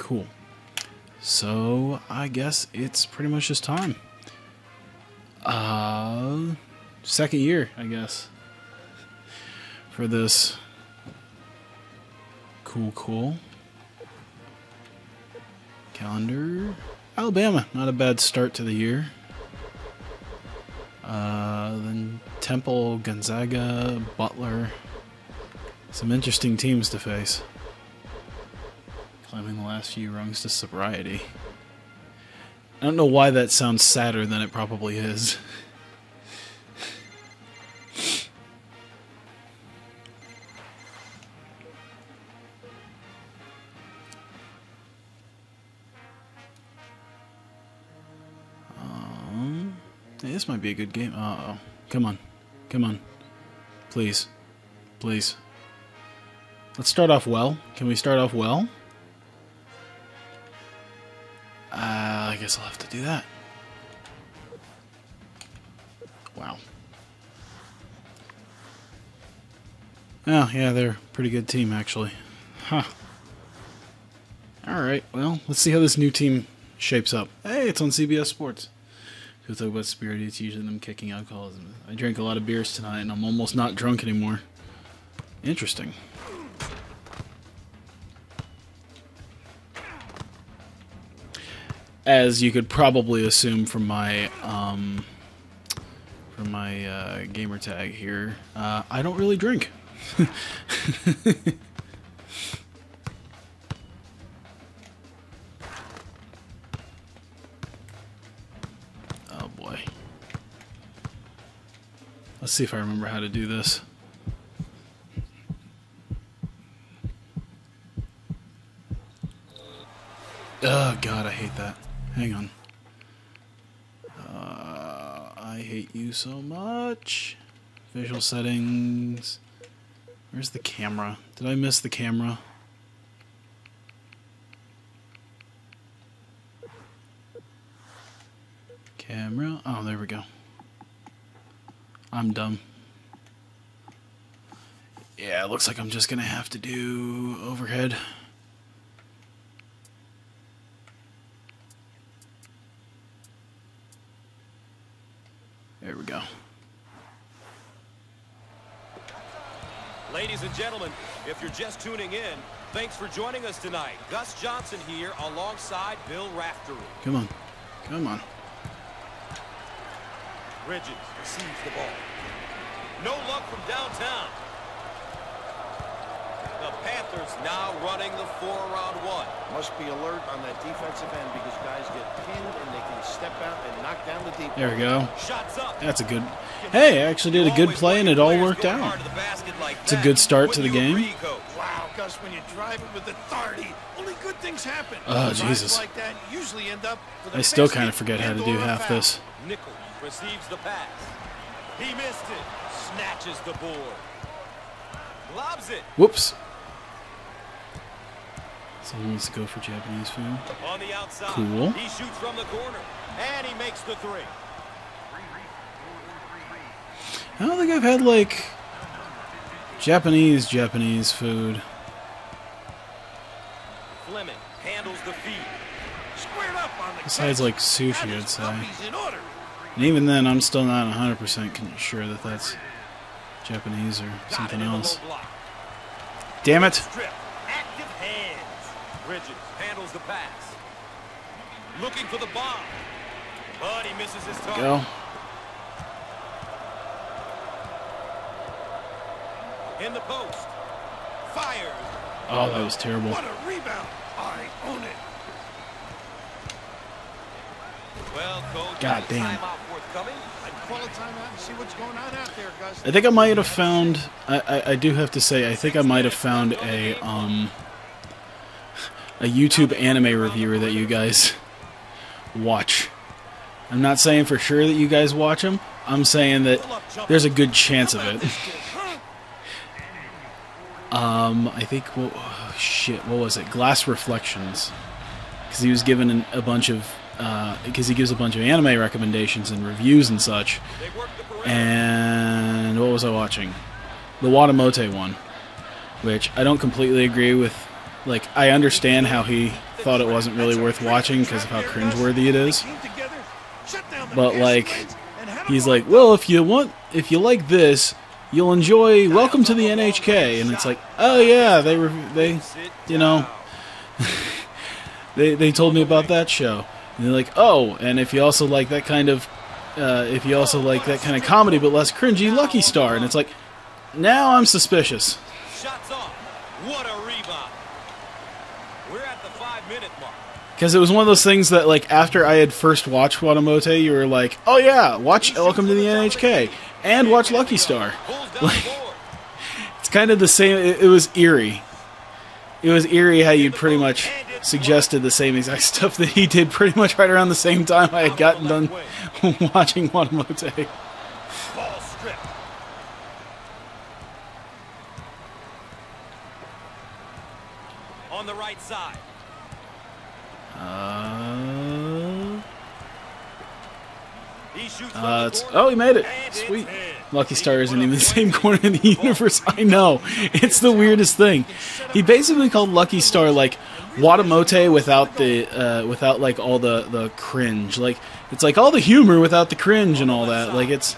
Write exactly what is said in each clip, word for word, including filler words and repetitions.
cool. So I guess it's pretty much just time. Uh, second year, I guess, for this. Cool, cool. Calendar. Alabama, not a bad start to the year. Uh, then Temple, Gonzaga, Butler. Some interesting teams to face. Climbing the last few rungs to sobriety. I don't know why that sounds sadder than it probably is. um, hey, this might be a good game. Uh-oh. Come on. Come on. Please. Please. Let's start off well. Can we start off well? Uh, I guess I'll have to do that. Wow. Oh, yeah, they're a pretty good team, actually. Huh. Alright, well, let's see how this new team shapes up. Hey, it's on C B S Sports. People talk about spirit, it's usually them kicking alcoholism. I drank a lot of beers tonight, and I'm almost not drunk anymore. Interesting. As you could probably assume from my um, from my uh, gamer tag here, uh, I don't really drink. Oh boy. Let's see if I remember how to do this. Oh god, I hate that. Hang on. Uh, I hate you so much. Visual settings. Where's the camera? Did I miss the camera? Camera. Oh, there we go. I'm dumb. Yeah, it looks like I'm just gonna have to do overhead. There we go. Ladies and gentlemen, if you're just tuning in, thanks for joining us tonight. Gus Johnson here alongside Bill Raftery. Come on. Come on. Bridges receives the ball. No luck from downtown. The Panthers now running the four-round one. Must be alert on that defensive end because guys get pinned and they can step out and knock down the deep. There we go. Shots up. That's a good... Hey, I actually did a good play and it all worked out. It's a good start to the game. Wow, Gus, when you drive it with authority, only good things happen. Oh, Jesus. Like that usually end up with I still kind of forget how to do half this. Nichols receives the pass. He missed it. Snatches the board. Lobs it. Whoops. Someone wants to go for Japanese food. On the outside. Cool. He shoots from the corner. And he makes the three. I don't think I've had, like, Japanese Japanese food. Fleming handles the feed. Squared up on the Besides, like, sushi, I'd say. in order. And even then, I'm still not one hundred percent sure that that's Japanese or something else. Damn it! Active hands. Bridges handles the pass. Looking for the bomb. But he misses his target. Go. In the post. Fires. Oh, that was terrible. What a rebound. I own it. Well, coach, God damn. timeout forthcoming. I'd call a timeout and see what's going on out there, Gus. I think I might have found... I, I, I do have to say, I think I might have found a, um... a YouTube anime reviewer that you guys watch. I'm not saying for sure that you guys watch them. I'm saying that there's a good chance of it. um, I think... Well, oh, shit, what was it? Glass Reflections. Because he was given an, a bunch of... Because uh, he gives a bunch of anime recommendations and reviews and such. And what was I watching? The Watamote one, which I don't completely agree with. Like, I understand how he thought it wasn't really worth watching because of how cringeworthy it is. But like, he's like, well, if you want, if you like this, you'll enjoy Welcome to the N H K, and it's like, oh yeah, they were, they, you know, they they told me about that show, and they're like, oh, and if you also like that kind of, uh, if you also like that kind of comedy but less cringy, Lucky Star, and it's like, now I'm suspicious. Shots off. What a rebound. We're at the five-minute mark. Because it was one of those things that, like, after I had first watched Watamote, you were like, oh yeah, watch Welcome to the N H K, and watch Lucky Star. Like, it's kind of the same, it, it was eerie. It was eerie how you pretty much suggested the same exact stuff that he did pretty much right around the same time I had gotten done watching Watamote. Ball stripped. On the right side. Uh, He shoots from uh, the it's, corner. oh, he made it. And it's Sweet. in. Lucky Star isn't even the same corner in the universe. I know. It's the weirdest thing. He basically called Lucky Star like Watamote without the uh, without like all the the cringe. Like it's like all the humor without the cringe and all that. Like it's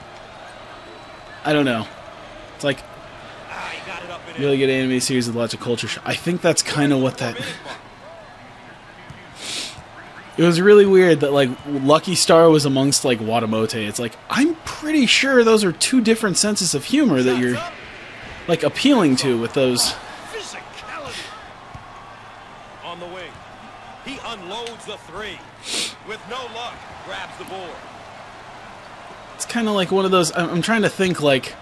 I don't know. It's like Ah, he got it up and really good anime series with lots of culture shock. I think that's kind of what that. It was really weird that like Lucky Star was amongst like Watamote. It's like I'm pretty sure those are two different senses of humor that you're like appealing to with those. Physicality. On the wing. He unloads the three. With no luck, grabs the board. It's kind of like one of those. I'm, I'm trying to think like.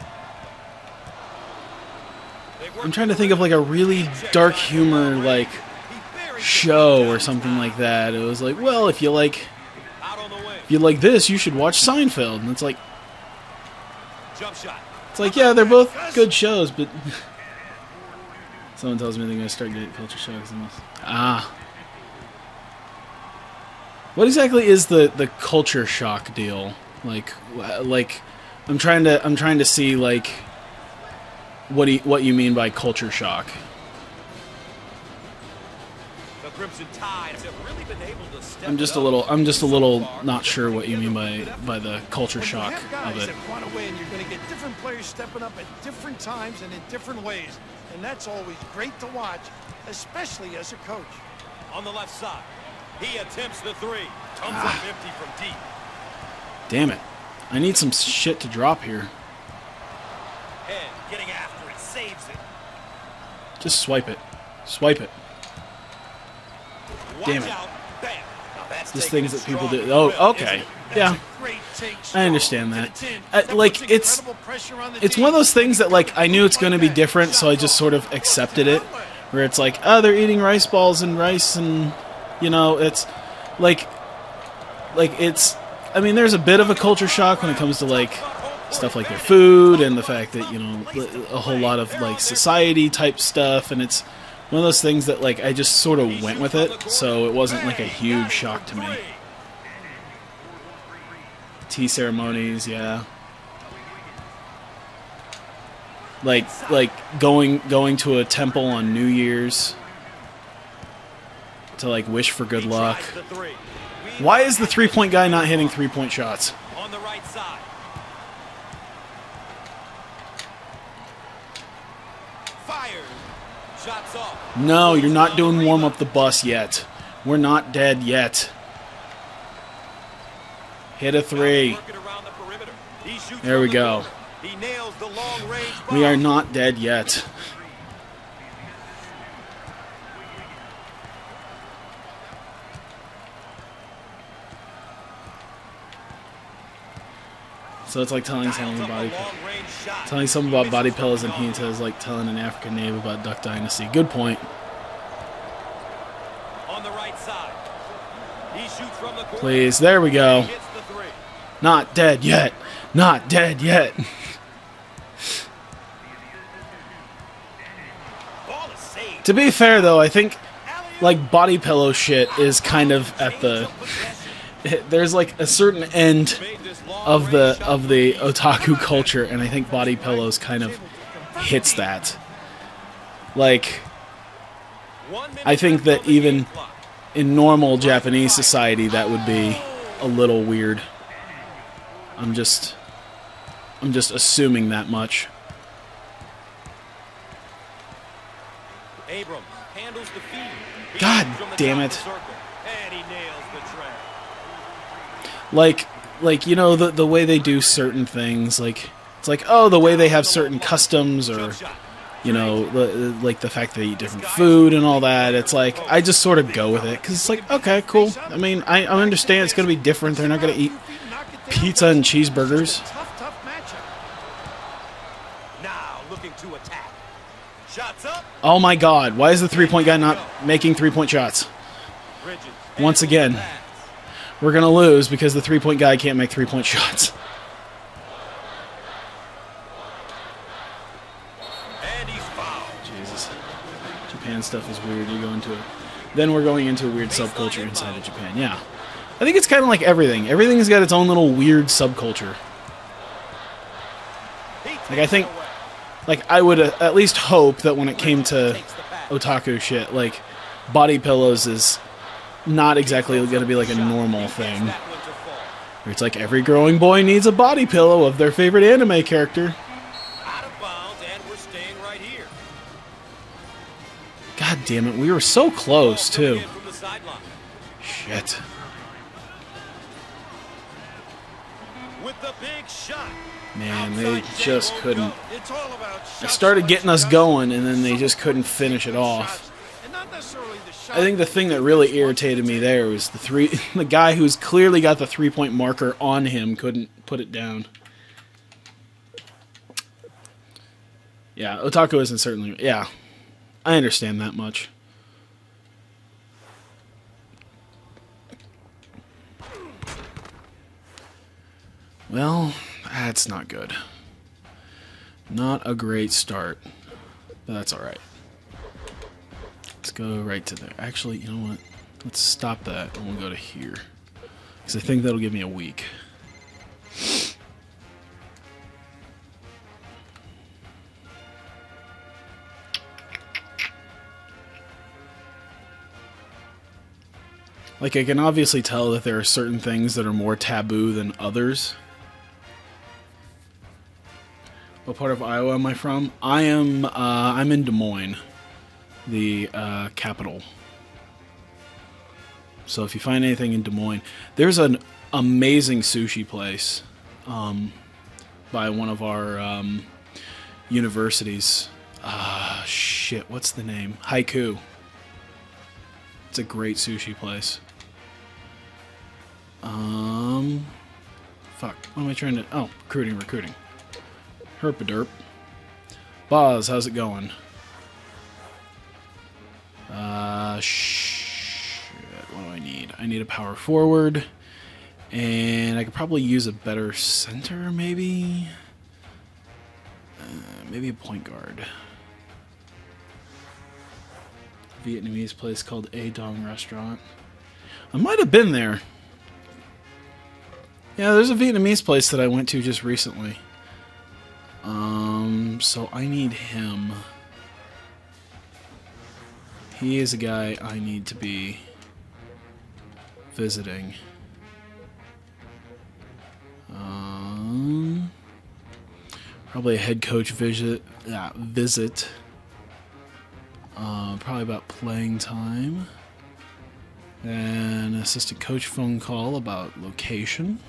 I'm trying to think of like a really dark humor like show or something like that. It was like, well, if you like, Out on the wing. if you like this, you should watch Seinfeld. And it's like, Jump shot. it's like, yeah, they're both good shows, but someone tells me they're gonna start getting culture shocks. Ah, what exactly is the the culture shock deal? Like, like, I'm trying to I'm trying to see like what do you, what you mean by culture shock. The Crimson Tide have really been able to step I'm just it a up. little I'm just a little not sure what you mean by by the culture When you shock have guys of it. that want to win, you're going to get different players stepping up at different times and in different ways. And that's always great to watch, especially as a coach. On the left side. He attempts the three. Comes up empty from deep. Damn it. I need some shit to drop here. Head getting after it. Saves it. Just swipe it. Swipe it. Watch Damn it. out. Bam. Now that's Just taking things it that people strong do. as well, Oh, isn't okay. it? Yeah. Great take, I understand strong that. to the tin. Uh, That like, puts it's- incredible pressure on the It's team. one of those things that like I knew it's going to be different, so I just sort of accepted it. Where it's like, oh, they're eating rice balls and rice, and you know, it's like, like it's. I mean, there's a bit of a culture shock when it comes to like stuff like their food and the fact that you know a whole lot of like society type stuff, and it's one of those things that like I just sort of went with it, so it wasn't like a huge shock to me. Tea ceremonies, yeah. Like like going going to a temple on New Year's to like wish for good luck. Tries the three. Why is the three-point guy not hitting three-point shots? On the right side. Fires. Shots off. No, you're not doing warm up the bus yet. We're not dead yet. Hit a three. Working around the perimeter. He shoots There from we the go. corner. He nails the long range We are bomb. not dead yet. So it's like telling someone Dials up body, a long-range shot. telling someone about body pillows and pizza is like telling an African native about Duck Dynasty. Good point. On the right side. He shoots from the corner. Please, there we go. Hits the three. Not dead yet. Not dead yet. Ball is saved. To be fair, though, I think like body pillow shit is kind of at the. There's like a certain end of the of the otaku culture, and I think body pillows kind of hits that. Like, One minute I think left that on the even game clock. in normal Japanese society, that would be a little weird. I'm just, I'm just assuming that much. Abram handles the feed. God damn it. And he nails the trap. Like, like you know, the the way they do certain things, like it's like, oh, the way they have certain customs, or you know, the, like the fact they eat different food and all that. It's like I just sort of go with it because it's like, okay, cool. I mean, I, I understand it's going to be different. They're not going to eat pizza and cheeseburgers. Now looking to attack. Shots up. Oh my God! Why is the three-point guy not making three-point shots? Once again, we're gonna lose because the three-point guy can't make three-point shots. And he's fouled. Jesus, Japan stuff is weird. You go into it. Then we're going into a weird subculture inside of Japan. Yeah, I think it's kind of like everything. Everything's got its own little weird subculture. Like I think, like I would uh, at least hope that when it came to otaku shit, like body pillows is not exactly going to be like a normal thing. Where it's like every growing boy needs a body pillow of their favorite anime character. Out of bounds, and we're staying right here. God damn it, we were so close too. Shit. With the big shot. Man, they just couldn't. I started getting us going, and then they just couldn't finish it off. I think the thing that really irritated me there was the three, the guy who's clearly got the three-point marker on him couldn't put it down. Yeah, otaku isn't certainly. Yeah, I understand that much. Well, that's not good. Not a great start, but that's all right. Let's go right to there. Actually, you know what? Let's stop that and we'll go to here. Because I think that'll give me a week. Like, I can obviously tell that there are certain things that are more taboo than others. What part of Iowa am I from? I am, uh, I'm in Des Moines, the uh, capital. So if you find anything in Des Moines, there's an amazing sushi place um, by one of our um, universities. Ah, uh, shit, what's the name? Haiku. It's a great sushi place. Um, fuck, what am I trying to... Oh, recruiting, recruiting. Herpaderp. Boz, how's it going? Uh, shit, what do I need? I need a power forward, and I could probably use a better center, maybe? Uh, maybe a point guard. A Vietnamese place called A Dong Restaurant. I might have been there. Yeah, there's a Vietnamese place that I went to just recently. Um, so I need him. He is a guy I need to be visiting. Um, probably a head coach visit. Uh, visit. Uh, probably about playing time. And an assistant coach phone call about location.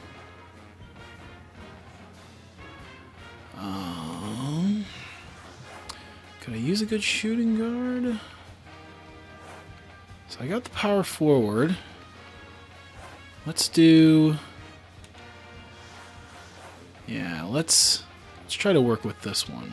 Um, could I use a good shooting guard? So I got the power forward. Let's do... Yeah, let's let's try to work with this one.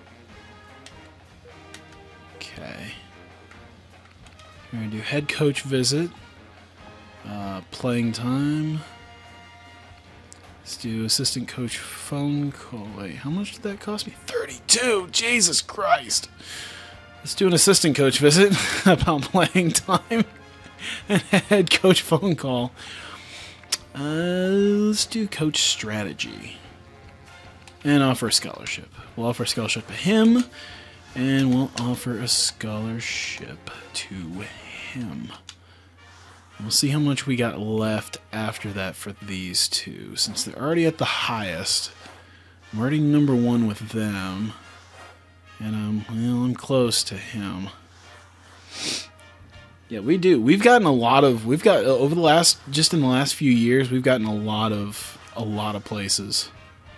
Okay. We're gonna do head coach visit. Uh, playing time. Let's do assistant coach phone call. Wait, how much did that cost me? thirty-two! Jesus Christ! Let's do an assistant coach visit about playing time and head coach phone call. Uh, let's do coach strategy. And offer a scholarship. We'll offer a scholarship to him, and we'll offer a scholarship to him. We'll see how much we got left after that for these two. Since they're already at the highest, I'm already number one with them. And I'm, well, I'm close to him. Yeah, we do. We've gotten a lot of, we've got, over the last, just in the last few years, we've gotten a lot of, a lot of places.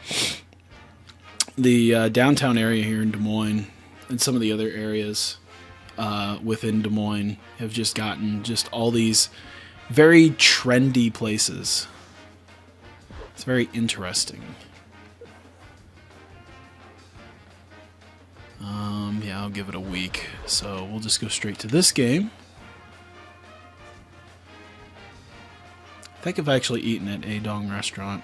The uh, downtown area here in Des Moines and some of the other areas uh, within Des Moines have just gotten just all these very trendy places. It's very interesting. Um, yeah, I'll give it a week. So we'll just go straight to this game. I think I've actually eaten at a Dong restaurant.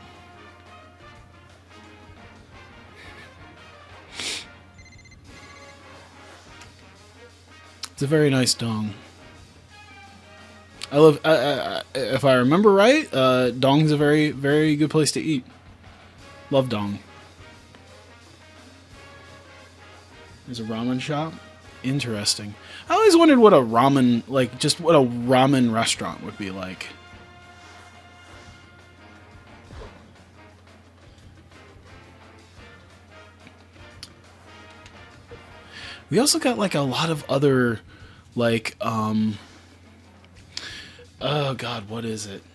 It's a very nice Dong. I love. I, I, if I remember right, uh, Dong's a very, very good place to eat. Love Dong. There's a ramen shop. Interesting. I always wondered what a ramen, like, just what a ramen restaurant would be like. We also got like a lot of other, like, um, oh god, what is it?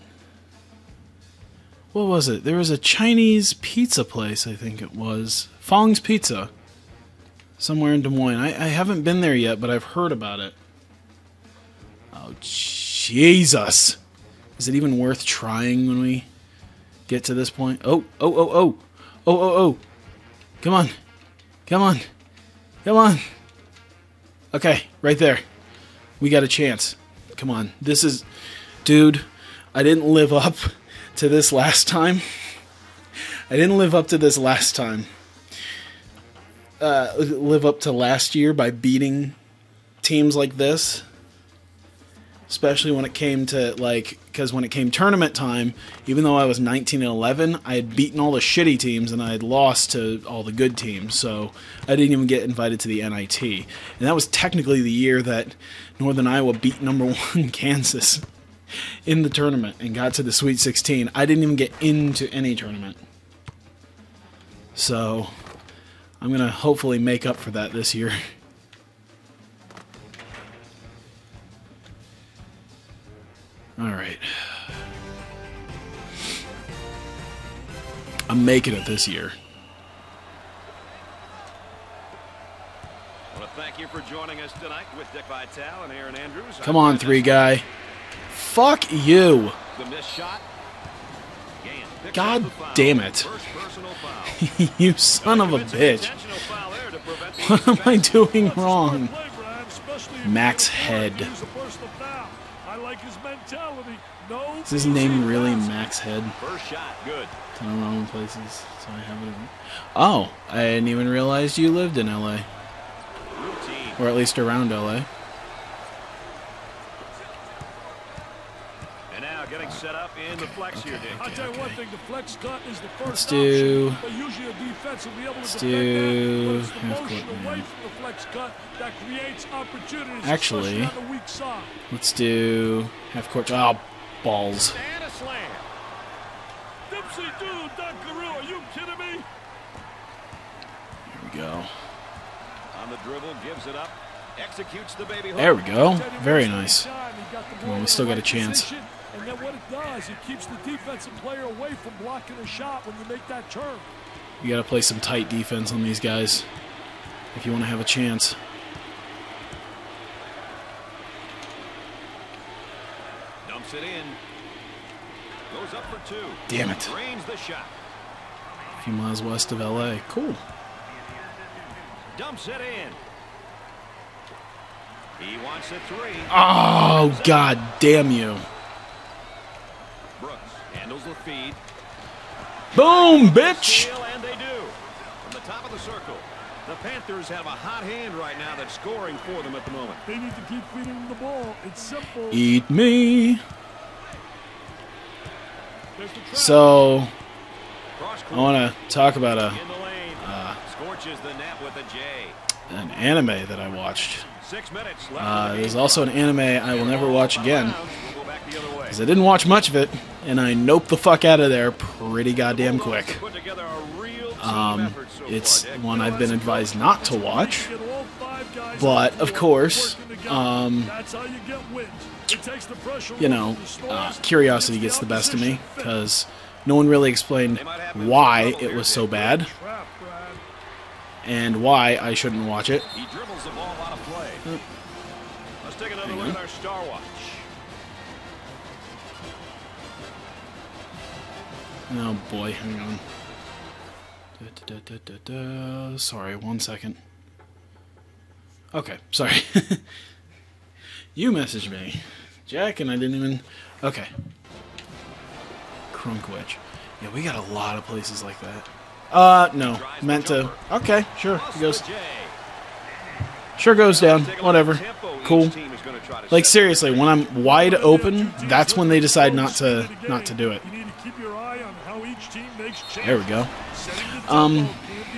What was it? There was a Chinese pizza place, I think it was. Fong's Pizza. Somewhere in Des Moines. I, I haven't been there yet, but I've heard about it. Oh, Jesus. Is it even worth trying when we get to this point? Oh, oh, oh, oh. Oh, oh, oh. Come on. Come on. Come on. Okay, right there. We got a chance. Come on. This is... Dude, I didn't live up to this last time. I didn't live up to this last time. Uh, live up to last year by beating teams like this. Especially when it came to, like... Because when it came tournament time, even though I was nineteen and eleven, I had beaten all the shitty teams and I had lost to all the good teams. So I didn't even get invited to the N I T. And that was technically the year that Northern Iowa beat number one Kansas in the tournament and got to the Sweet sixteen. I didn't even get into any tournament. So I'm going to hopefully make up for that this year. Alright. I'm making it this year. I want to thank you for joining us tonight with Dick Vitale and Aaron Andrews. Come on, three guy. Fuck you. The missed shot. God damn it. You son of a bitch. What am I doing wrong? Max Head. Is his name really Max Head? First shot, good. In the wrong places, so I have it. Oh, I didn't even realize you lived in L A, or at least around L A. And now getting set up in the flex here, Dick. I'll tell you one thing, the flex cut is the first Let's do. option, but usually a defense will be able to Let's defend do. that, but it's the Half motion court, away man. from the flex cut that creates opportunities, Actually, especially on the weak side. let's do half court. Oh, balls. And a slam. Dipsy dude, Dunkaroo, are you kidding me? Here we go. On the dribble, gives it up, executes the baby hook. There we go. Very nice. Come on, we still got a chance. And then what it does, it keeps the defensive player away from blocking a shot when you make that turn. You got to play some tight defense on these guys if you want to have a chance. Dumps it in. Goes up for two. Damn it. Drains the shot. A few miles west of L A. Cool. Dumps it in. He wants a three. Oh, god damn you. Brooks handles the feed. Boom, bitch! Steal, and they do. From the top of the circle. The Panthers have a hot hand right now that's scoring for them at the moment. They need to keep feeding them the ball. It's simple. Eat me. So, I want to talk about a In the lane. Uh, Scorches the net with a J. an anime that I watched. Six minutes left. Uh, there's also an anime I will never watch again. We'll go back the other way. because I didn't watch much of it, and I noped the fuck out of there pretty goddamn quick. Um, it's one I've been advised not to watch, but of course, um, you know, uh, curiosity gets the best of me, because no one really explained why it was so bad, and why I shouldn't watch it. He dribbles the ball out of play. Let's take another look at our star watch. Oh boy, hang on. Da, da, da, da, da. Sorry, one second. Okay, sorry. You messaged me, Jack, and I didn't even... Okay. Crunkwitch. Yeah, we got a lot of places like that. Uh, no. Meant to... Okay, sure. It goes... Sure goes down. Whatever. Cool. Like, seriously, when I'm wide open, that's when they decide not to not to do it. There we go. Um...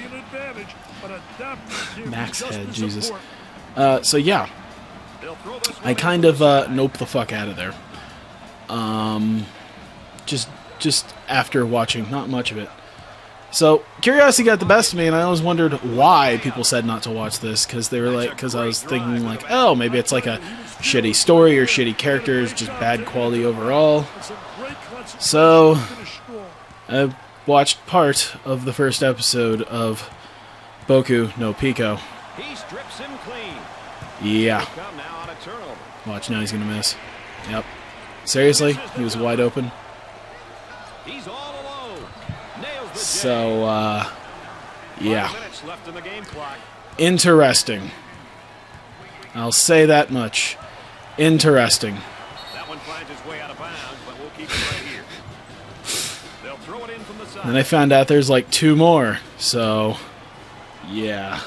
Max head, Jesus. Uh, so yeah. I kind of, uh, nope the fuck out of there. Um... Just... Just after watching not much of it. So, curiosity got the best of me, and I always wondered why people said not to watch this, because they were like, because I was thinking like, oh, maybe it's like a shitty story or shitty characters, just bad quality overall. So, I watched part of the first episode of Boku no Pico. He strips him clean. Yeah. Watch, now he's gonna miss. Yep. Seriously, he was wide open. He's all alone. Nails the So, uh, yeah. Five minutes left in the game clock. Interesting. I'll say that much. Interesting. That one finds its way out of bounds, but we'll keep it right here. They'll throw it in from the side. And I found out there's like two more, so, yeah.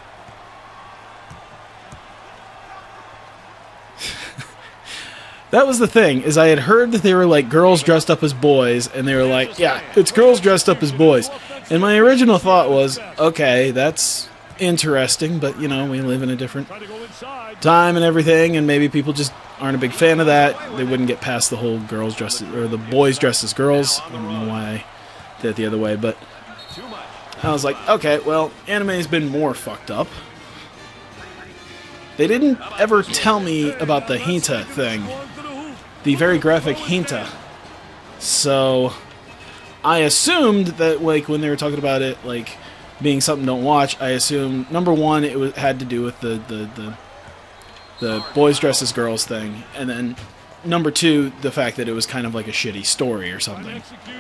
That was the thing, is I had heard that they were like girls dressed up as boys, and they were like, yeah, it's girls dressed up as boys. And my original thought was, okay, that's interesting, but, you know, we live in a different time and everything, and maybe people just aren't a big fan of that. They wouldn't get past the whole girls dressed, or the boys dressed as girls. I don't know why I did it the other way, but I was like, okay, well, anime's been more fucked up. They didn't ever tell me about the Hinta thing. The very graphic Hinta. So, I assumed that, like, when they were talking about it, like, being something don't watch, I assumed, number one, it was, had to do with the, the, the, the boys dressed as girls thing, and then, number two, the fact that it was kind of like a shitty story or something.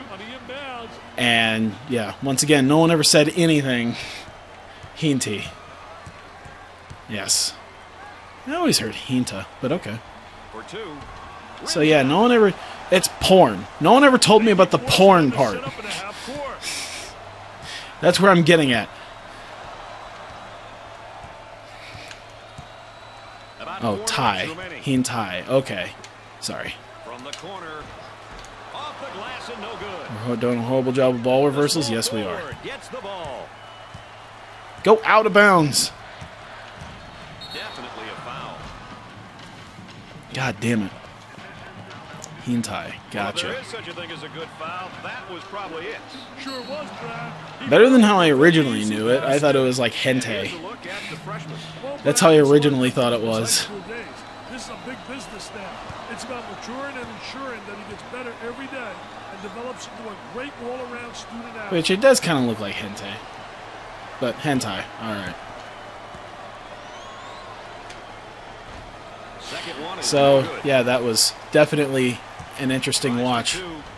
And, yeah, once again, no one ever said anything Hinty. Yes. I always heard Hinta, but okay. So yeah, no one ever... It's porn. No one ever told me about the porn part. That's where I'm getting at. Oh, tie. Hintai. Okay. Sorry. We're doing a horrible job of ball reversals? Yes, we are. Go out of bounds! God damn it. Hintai. Gotcha. Well, there is such a thing as a good foul. That was probably it. Sure was, Brad. Better than how I originally knew it. I thought it was like hentai. That's how I originally thought it was. This is a big business now. It's about maturing and ensuring that he gets better every day and develops into a great all-around student athlete. Which it does kind of look like hentai. But hentai. Alright. So, yeah, that was definitely an interesting watch.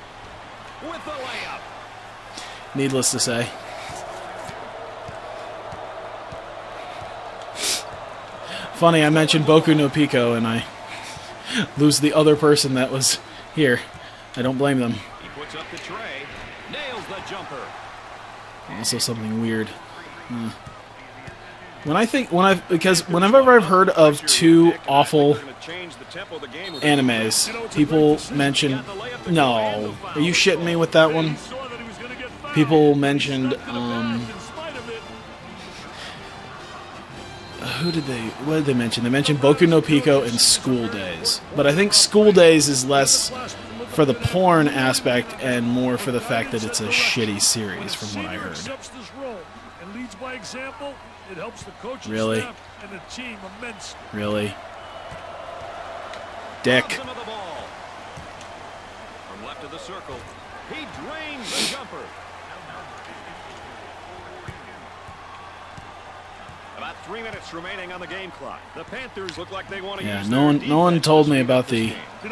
Needless to say. Funny, I mentioned Boku no Pico, and I lose the other person that was here. I don't blame them. He puts up the tray, nails the jumper. Also something weird. Hmm. When I think, when I've, because whenever I've heard of two awful animes, people mention, no, are you shitting me with that one? People mentioned, um, who did they, what did they mention? They mentioned Boku no Pico and School Days. But I think School Days is less for the porn aspect and more for the fact that it's a shitty series, from what I heard. Really? Really? Dick. From left of the circle, he drains the jumper. About three minutes remaining on the game clock. The Panthers look like they want to yeah, use no one, no one told me about the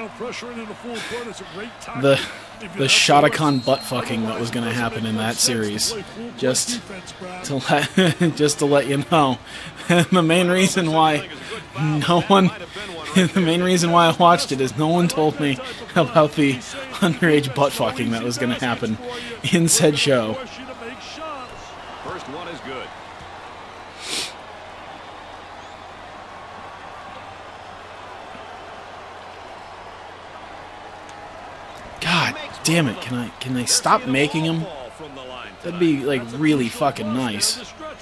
the the Shotokan butt fucking that was going to happen in that series. Just to let just to let you know, the main reason why no one, the main reason why I watched it is no one told me about the underage butt fucking that was going to happen in said show. First one is good. God damn it, can I can they stop making them? That'd be like really fucking nice.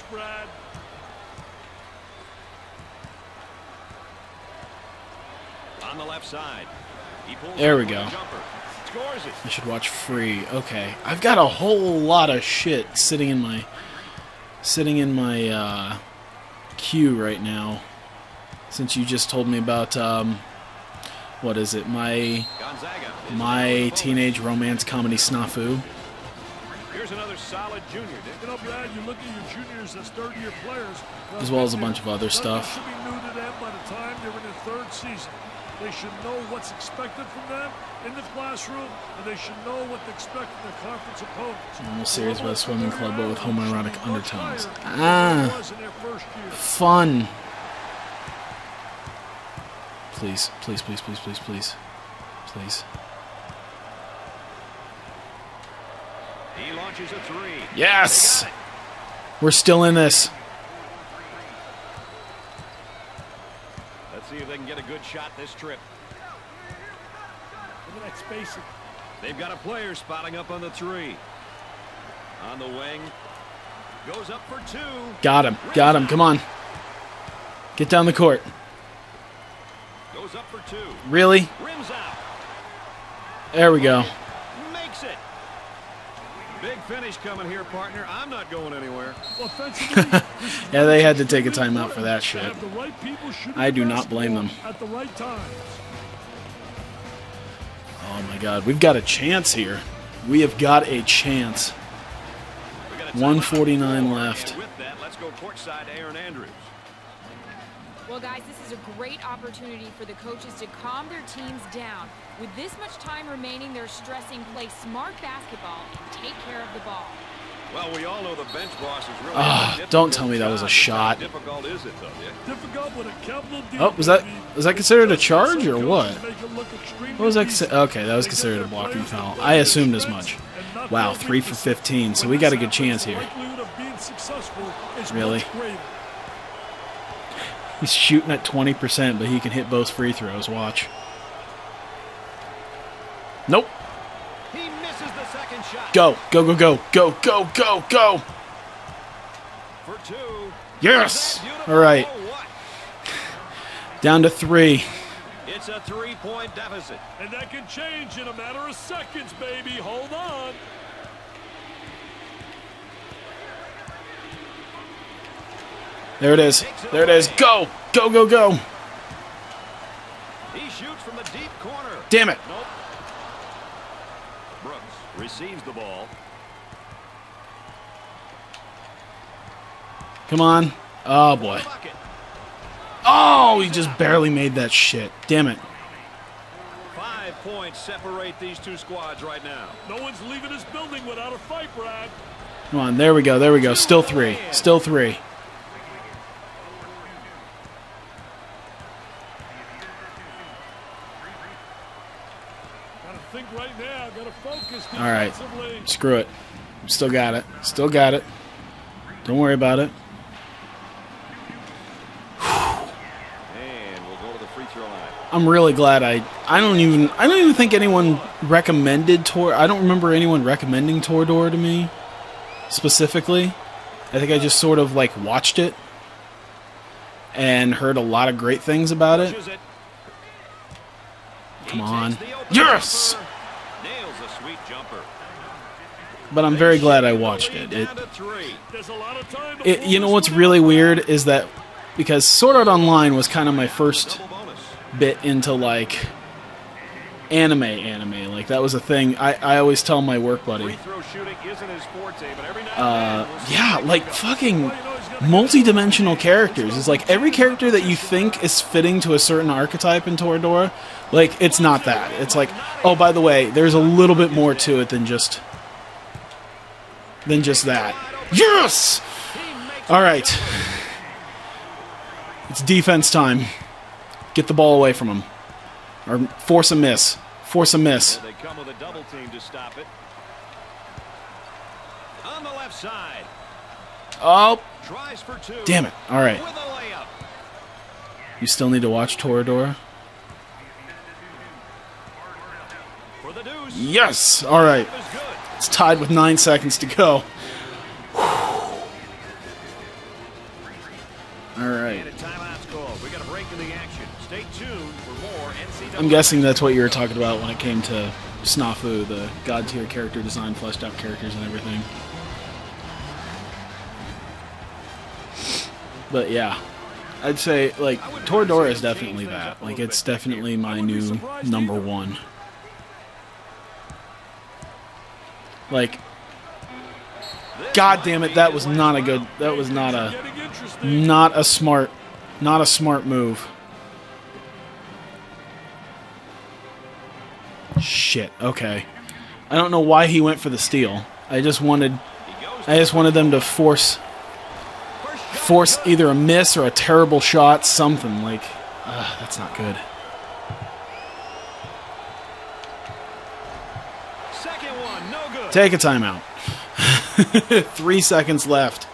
On the left side. There we go. I should watch free. Okay. I've got a whole lot of shit sitting in my sitting in my uh, queue right now. Since you just told me about um, what is it? My my teenage romance comedy snafu. Here's another solid junior. You know, Brad, you look at your juniors as third-year players, as well as a bunch of other stuff. Should be new to them by the time they're in their third season. They should know what's expected from them in the classroom, and they should know what to expect from their conference opponents. Normal series about a swimming club, but with homoerotic undertones. Ah, fun. Please, please, please, please, please, please, please. He launches a three. Yes! We're still in this. Let's see if they can get a good shot this trip. Look at that spacing. They've got a player spotting up on the three. On the wing. Goes up for two. Got him. Got him. Come on. Get down the court. Goes up for two. Really? Rims out. There we go. Makes it. Big finish coming here, partner. I'm not going anywhere. Yeah, they had to take a timeout for that shit. I do not blame them. Oh my god, we've got a chance here. We have got a chance. one forty-nine left. With that, let's go courtside to Aaron Andrews. Well, guys, this is a great opportunity for the coaches to calm their teams down. With this much time remaining, they're stressing play smart basketball and take care of the ball. Well, we all know the bench boss is really Ah, don't tell me that was a shot. Difficult is it, though? Yeah. Difficult with a capital D. Oh, was that was that considered a charge or what? What was that? Consi- okay, that was considered a blocking foul. I assumed as much. Wow, three for fifteen. So we got a good chance here. Really? He's shooting at twenty percent, but he can hit both free throws. Watch. Nope. He misses the second shot. Go, go, go, go, go, go, go, go. For two. Yes. All right. Down to three. It's a three-point deficit. And that can change in a matter of seconds, baby. Hold on. There it is. There it is. Go, go, go, go. He shoots from the deep corner. Damn it. Nope. Brooks receives the ball. Come on. Oh, boy. Oh, he just barely made that shit. Damn it. Five points separate these two squads right now. No one's leaving this building without a fight, Brad. Come on. There we go. There we go. Still three. Still three. Gotta think right now. Gotta focus. All right. Screw it. Still got it. Still got it. Don't worry about it. And we'll go to the free throw line. I'm really glad I I don't even I don't even think anyone recommended Tor I don't remember anyone recommending Torador to me specifically. I think I just sort of like watched it. and heard a lot of great things about it. Come on. Yes! But I'm very glad I watched it. It, it. You know what's really weird is that because Sword Art Online was kind of my first bit into, like, anime anime. Like, that was a thing. I, I always tell my work buddy. Uh, yeah, like, fucking multi-dimensional characters. It's like every character that you think is fitting to a certain archetype in Toradora, like, it's not that. It's like, oh, by the way, there's a little bit more to it than just... than just that. Yes! Alright. It's defense time. Get the ball away from him. Or force a miss. Force a miss. They come with a double team to stop it. On the left side. Oh. Tries for two. Damn it. Alright. With a layup. You still need to watch Toradora? For the deuce. Yes! Alright. It's tied with nine seconds to go. Alright. I'm guessing that's what you were talking about when it came to Snafu, the God tier character design, fleshed out characters and everything. But yeah, I'd say, like, Toradora is definitely that. Like, it's definitely my new number one. Like, God damn it, that was not a good, that was not a, not a smart, not a smart move. Shit, okay. I don't know why he went for the steal. I just wanted, I just wanted them to force, force either a miss or a terrible shot, something, like, uh, that's not good. Take a timeout. Three seconds left.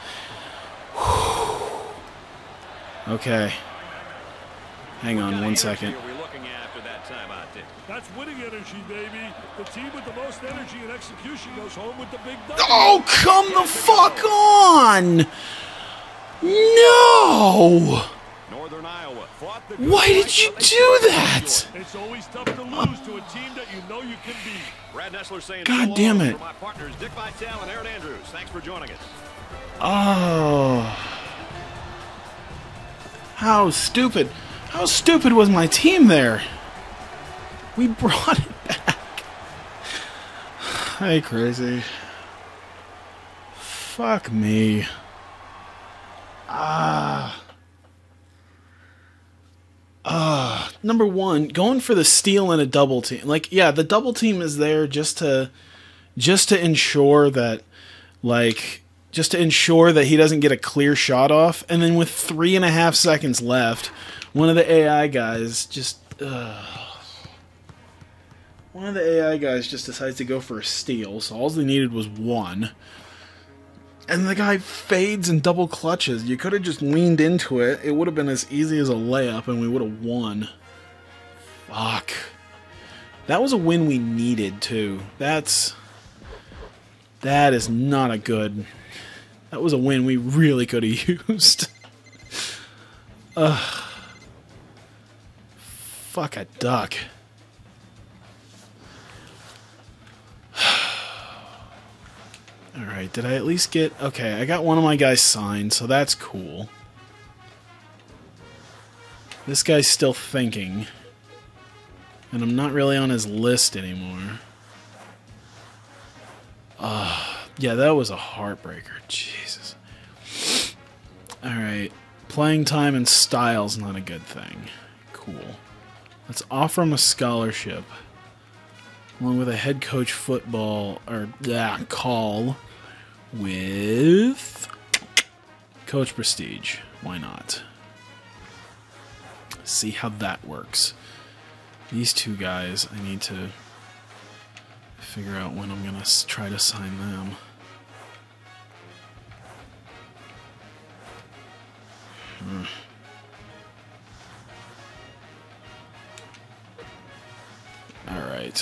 Okay. Hang on one second. That's winning energy, baby. The team with the most energy and execution goes home with the big W. Oh, come the fuck on! No! Northern Iowa fought the Why did you do that? It's always tough to lose to a team that you know you can beat. Brad Nessler saying God damn it. For my partners Dick Vitale and Aaron Andrews. Thanks for joining us. Oh. How stupid. How stupid was my team there? We brought it back. Hey, crazy. Fuck me. Ah. Uh, number one, going for the steal and a double team. Like, yeah, the double team is there just to, just to ensure that, like, just to ensure that he doesn't get a clear shot off. And then with three and a half seconds left, one of the A I guys just, uh, one of the A I guys just decides to go for a steal. So all they needed was one. And the guy fades and double clutches. You could have just leaned into it. It would have been as easy as a layup, and we would have won. Fuck. That was a win we needed, too. That's... That is not a good... That was a win we really could have used. Ugh. Fuck a duck. Alright, did I at least get... Okay, I got one of my guys signed, so that's cool. This guy's still thinking. And I'm not really on his list anymore. Uh, yeah, that was a heartbreaker. Jesus. Alright. Playing time and style's not a good thing. Cool. Let's offer him a scholarship. Along with a head coach football, or yeah, call with Coach Prestige. Why not? See how that works. These two guys, I need to figure out when I'm going to try to sign them. Hmm. All right.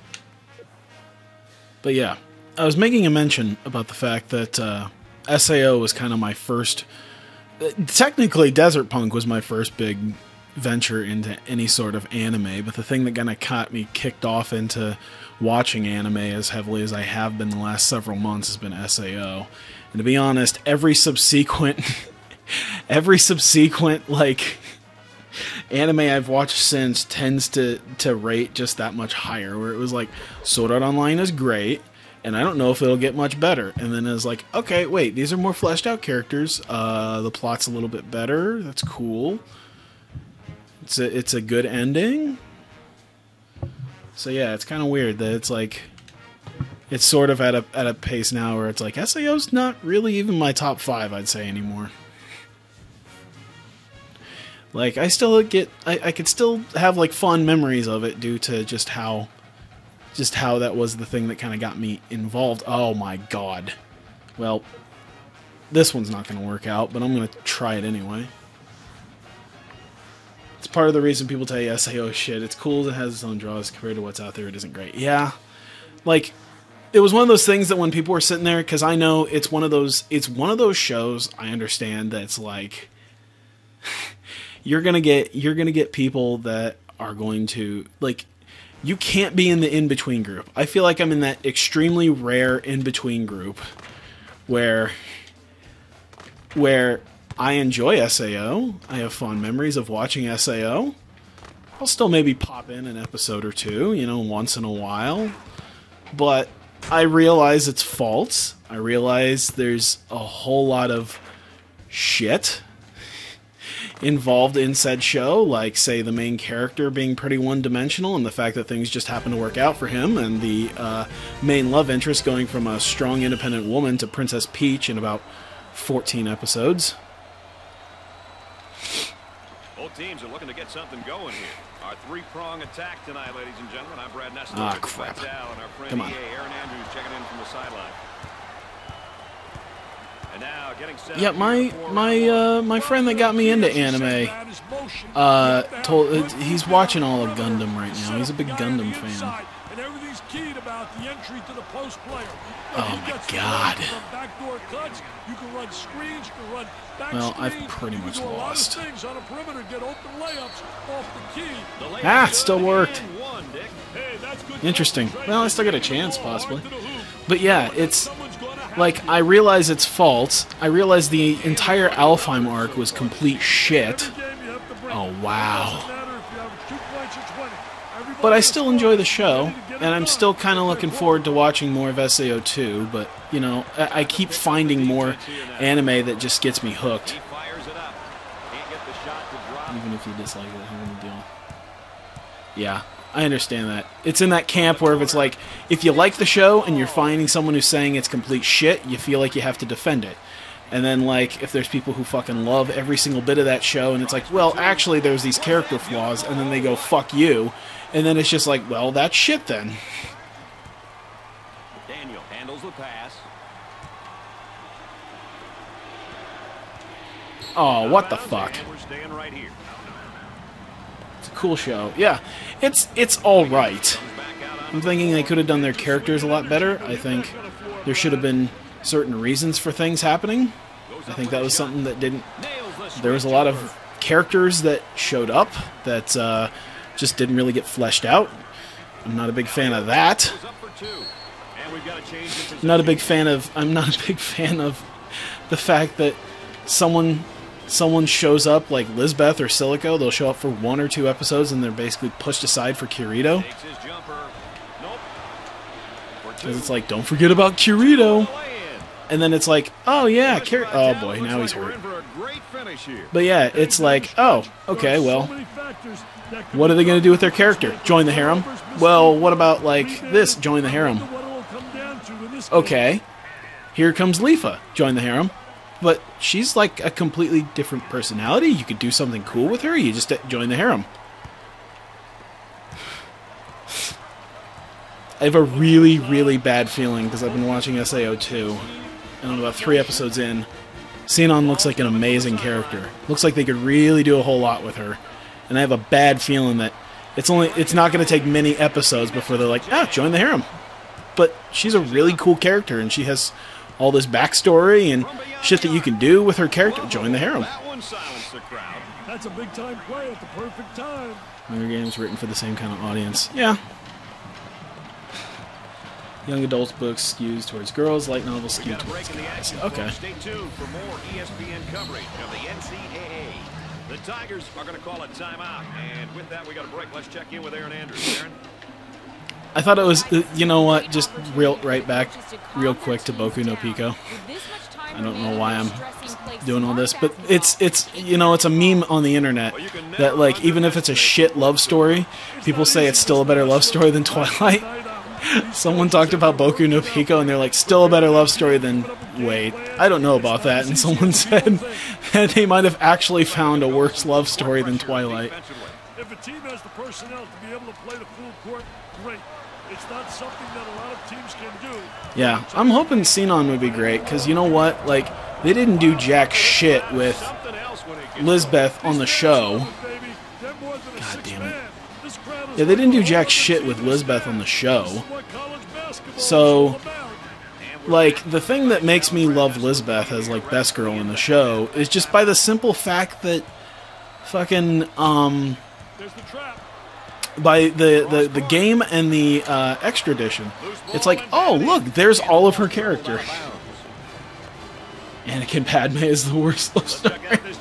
But yeah, I was making a mention about the fact that uh, S A O was kind of my first technically Desert Punk was my first big venture into any sort of anime, but the thing that kind of caught me kicked off into watching anime as heavily as I have been the last several months has been S A O. And to be honest, every subsequent every subsequent like anime I've watched since tends to to rate just that much higher, where it was like Sword Art Online is great and I don't know if it'll get much better, and then it's like, okay, wait, these are more fleshed out characters, uh the plot's a little bit better, that's cool, it's a it's a good ending. So yeah, it's kind of weird that it's like it's sort of at a at a pace now where it's like S A O's not really even my top five, I'd say, anymore. Like, I still get, I, I could still have, like, fond memories of it due to just how, just how that was the thing that kind of got me involved. Oh my god. Well, this one's not going to work out, but I'm going to try it anyway. It's part of the reason people tell you S A O shit. It's cool, it has its own draws, compared to what's out there, it isn't great. Yeah. Like, it was one of those things that when people were sitting there, because I know it's one of those, it's one of those shows, I understand, that's like... You're gonna get you're gonna get people that are going to, like, you can't be in the in-between group. I feel like I'm in that extremely rare in-between group where where I enjoy S A O. I have fond memories of watching S A O. I'll still maybe pop in an episode or two, you know, once in a while. But I realize it's false. I realize there's a whole lot of shit involved in said show, like, say, the main character being pretty one-dimensional and the fact that things just happen to work out for him, and the uh, main love interest going from a strong, independent woman to Princess Peach in about fourteen episodes. Both teams are looking to get something going here. Our three-prong attack tonight, ladies and gentlemen. I'm Brad Nestor. Ah, crap. And our friend Come on. E A, Aaron Andrews, checking in from the sideline. And now getting set. Yeah, my my uh, my friend that got me into anime, uh, told uh, he's watching all of Gundam right now. He's a big Gundam fan. Oh my god. Well, I've pretty much lost. Ah, it still worked. Interesting. Well, I still got a chance, possibly. But yeah, it's... Like, I realize it's false. I realize the entire Alfheim arc was complete shit. Oh, wow. But I still enjoy the show, and I'm still kind of looking forward to watching more of S A O two, but, you know, I, I keep finding more anime that just gets me hooked. Even if you dislike it, having to deal. Yeah. I understand that. It's in that camp where if it's like, if you like the show and you're finding someone who's saying it's complete shit, you feel like you have to defend it. And then, like, if there's people who fucking love every single bit of that show and it's like, well, actually there's these character flaws, and then they go, fuck you. And then it's just like, well, that's shit then. Daniel handles the pass. Oh, what the fuck? We're staying right here. Cool show. Yeah, it's it's all right. I'm thinking they could have done their characters a lot better. I think there should have been certain reasons for things happening. I think that was something that didn't... There was a lot of characters that showed up that uh, just didn't really get fleshed out. I'm not a big fan of that. I'm not a big fan of... I'm not a big fan of the fact that someone... Someone shows up, like Lisbeth or Silico, they'll show up for one or two episodes and they're basically pushed aside for Kirito. Because it's like, don't forget about Kirito. And then it's like, oh yeah, Kir oh boy, now he's hurt. But yeah, it's like, oh, okay, well, what are they going to do with their character? Join the harem? Well, what about, like, this, join the harem? Okay, here comes Leafa, join the harem. But she's like a completely different personality. You could do something cool with her. You just join the harem. I have a really, really bad feeling because I've been watching S A O two. And I'm about three episodes in. Xenon looks like an amazing character. Looks like they could really do a whole lot with her. And I have a bad feeling that it's only it's not going to take many episodes before they're like, ah, join the harem. But she's a really cool character and she has all this backstory and shit that you can do with her character. Join the harem. That one silenced the crowd. That's a big-time play at the perfect time. Hunger Games written for the same kind of audience. Yeah. Young adult books skews towards girls, light novels skew towards guys. Okay. Stay tuned for more E S P N coverage of the N C double A. The Tigers are going to call a timeout, and with that, we got a break. Let's check in with Aaron Andrews. Aaron. I thought it was, you know what, just real right back, real quick to Boku no Pico. I don't know why I'm doing all this, but it's, it's you know, it's a meme on the internet that, like, even if it's a shit love story, people say it's still a better love story than Twilight. Someone talked about Boku no Pico, and they're like, still a better love story than... Wait, I don't know about that. And someone said that they might have actually found a worse love story than Twilight. If a team has the personnel to be able to play the full court, great. It's not something that a lot of teams can do. Yeah, I'm hoping Sinon would be great, because you know what? Like, they didn't do jack shit with Lisbeth on the show. God damn it. Yeah, they didn't do jack shit with Lisbeth on the show. So, like, the thing that makes me love Lisbeth as, like, best girl in the show is just by the simple fact that fucking, um... by the, the, the game and the uh, extra edition. It's like, oh, look, there's all of her character. Anakin Padme is the worst love story.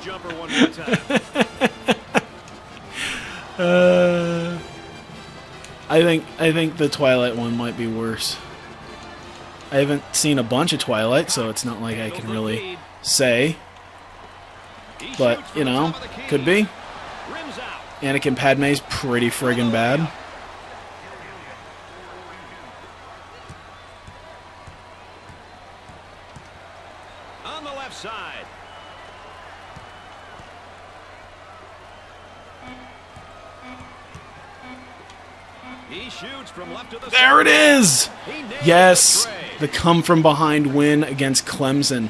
uh, I think I think the Twilight one might be worse. I haven't seen a bunch of Twilight, so it's not like I can really say. But, you know, could be. Anakin Padme's pretty friggin' bad. On the left side. He shoots from left to the There it is! Yes, the come from behind win against Clemson.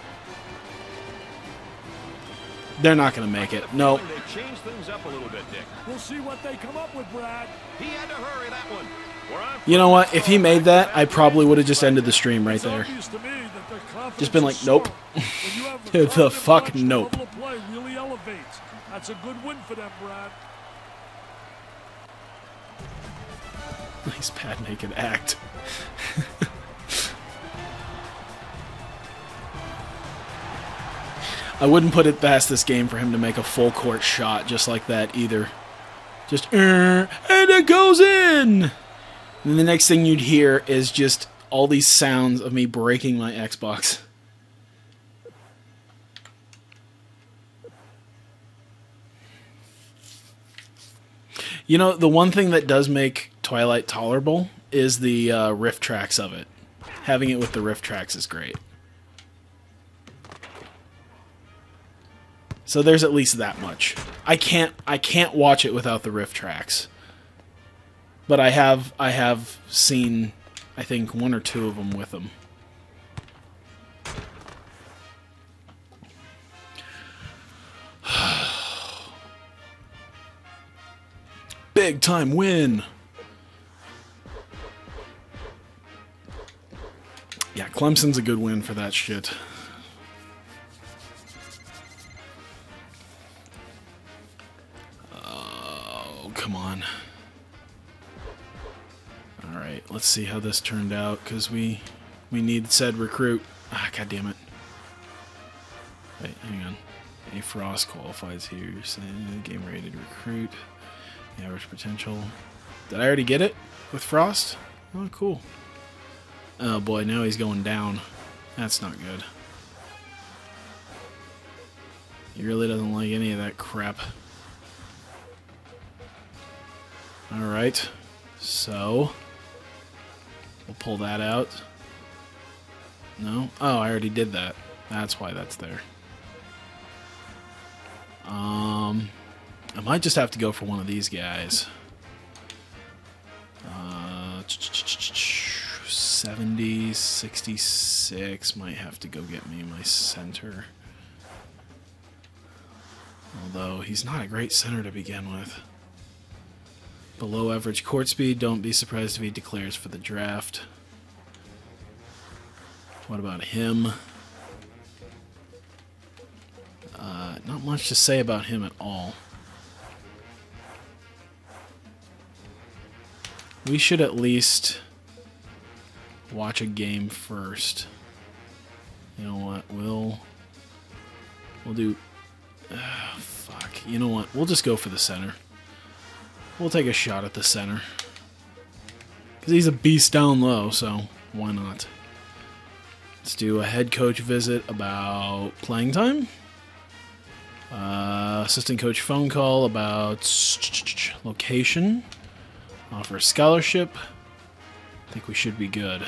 They're not going to make it. No. They change things up a little bit, Dick. We'll see what they come up with, Brad. He had to hurry that one. You know what? If he made that, I probably would have just ended the stream right there. Just been like, nope. The fuck nope. Really elevates. That's a good win for them, Brad. Nice Padme can act. I wouldn't put it past this game for him to make a full court shot just like that either. Just, uh, and it goes in! And the next thing you'd hear is just all these sounds of me breaking my Xbox. You know, the one thing that does make Twilight tolerable is the uh, riff tracks of it. Having it with the riff tracks is great. So there's at least that much. I can't I can't watch it without the riff tracks. But I have I have seen I think one or two of them with them. Big time win. Yeah, Clemson's a good win for that shit. Oh, come on. Alright, let's see how this turned out, because we we need said recruit. Ah, god damn it. Wait, hang on. A Frost qualifies here. Game rated recruit. Average potential. Did I already get it with Frost? Oh, cool. Oh boy, now he's going down. That's not good. He really doesn't like any of that crap. Alright. So, we'll pull that out. No? Oh, I already did that. That's why that's there. Um... I might just have to go for one of these guys. Uh, seventy, sixty-six might have to go get me my center. Although, he's not a great center to begin with. Below average court speed, don't be surprised if he declares for the draft. What about him? Uh, not much to say about him at all. We should at least watch a game first. You know what? We'll we'll do. Uh, fuck. You know what? We'll just go for the center. We'll take a shot at the center because he's a beast down low. So why not? Let's do a head coach visit about playing time. Uh, assistant coach phone call about location. Offer a scholarship. I think we should be good.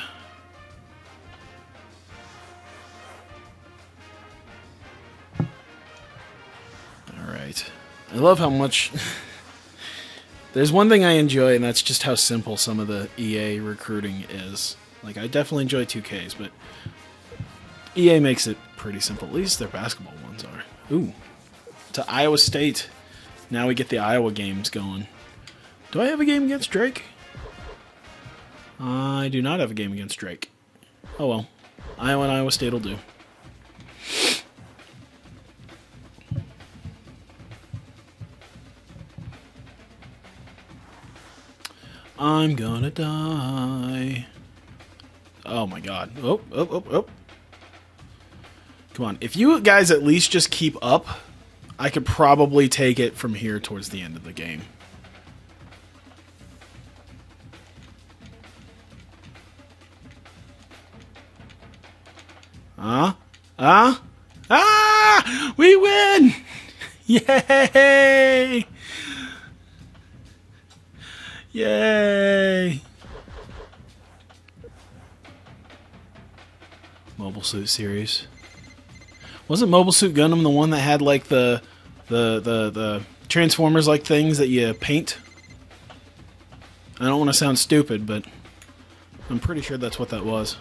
Alright. I love how much... There's one thing I enjoy, and that's just how simple some of the E A recruiting is. Like, I definitely enjoy two Ks, but E A makes it pretty simple. At least their basketball ones are. Ooh. To Iowa State. Now we get the Iowa games going. Do I have a game against Drake? I do not have a game against Drake. Oh well. Iowa and Iowa State will do. I'm gonna die. Oh my god. Oh, oh, oh, oh. Come on. If you guys at least just keep up, I could probably take it from here towards the end of the game. Huh? Huh? Ah! We win! Yay! Yay! Mobile Suit Series. Wasn't Mobile Suit Gundam the one that had like the the the the Transformers like things that you paint? I don't want to sound stupid, but I'm pretty sure that's what that was.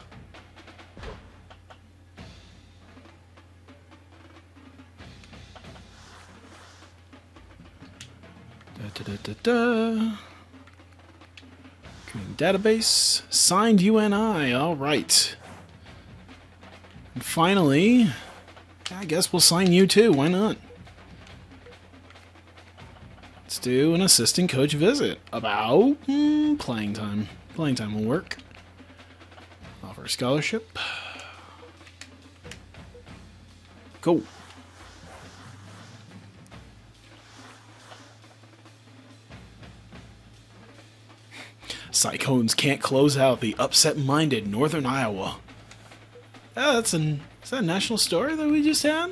Da, da, da, da. Creating database. Signed U N I. All right. And finally, I guess we'll sign you too. Why not? Let's do an assistant coach visit about mm, playing time. Playing time will work. Offer a scholarship. Cool. Cyclones can't close out the upset-minded Northern Iowa. Oh, that's an is that a national story that we just had?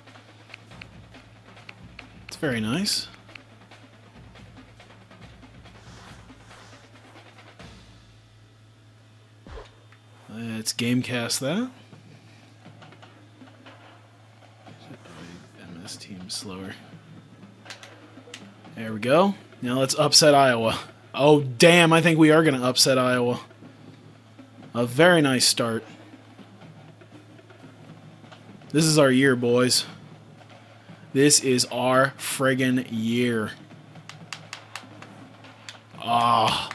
It's very nice. Let's gamecast that. M S team slower. There we go. Now let's upset Iowa. Oh, damn, I think we are going to upset Iowa. A very nice start. This is our year, boys. This is our friggin' year. Ah.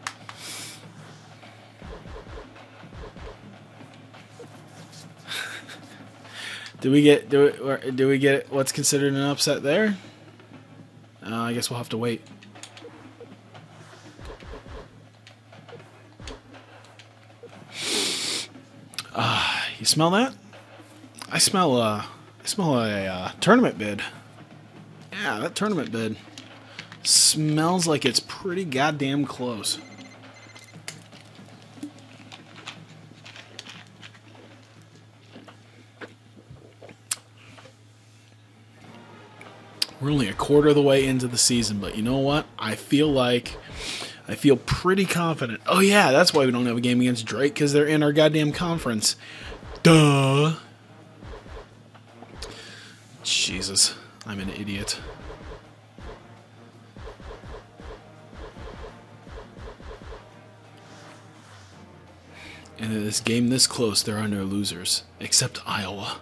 Do we get do we, do we get what's considered an upset there? Uh, I guess we'll have to wait. Ah, uh, you smell that? I smell uh, I smell a uh, tournament bid. Yeah, that tournament bid smells like it's pretty goddamn close. We're only a quarter of the way into the season, but you know what? I feel like I feel pretty confident. Oh yeah, that's why we don't have a game against Drake, because they're in our goddamn conference. Duh. Jesus, I'm an idiot. And in this game this close, there are no losers, except Iowa.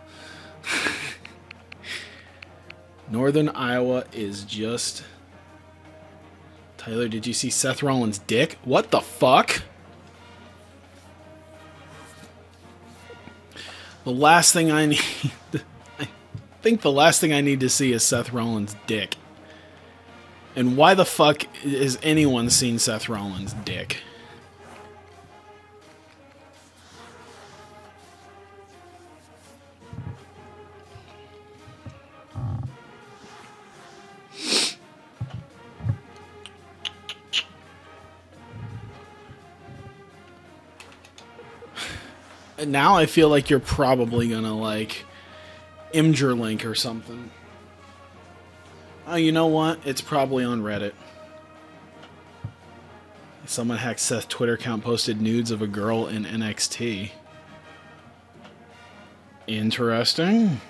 Northern Iowa is just... Tyler, did you see Seth Rollins' dick? What the fuck? The last thing I need... I think the last thing I need to see is Seth Rollins' dick. And why the fuck has anyone seen Seth Rollins' dick? And now I feel like you're probably gonna, like, Imgur or something. Oh, you know what? It's probably on Reddit. Someone hacked Seth's Twitter account, posted nudes of a girl in N X T. Interesting.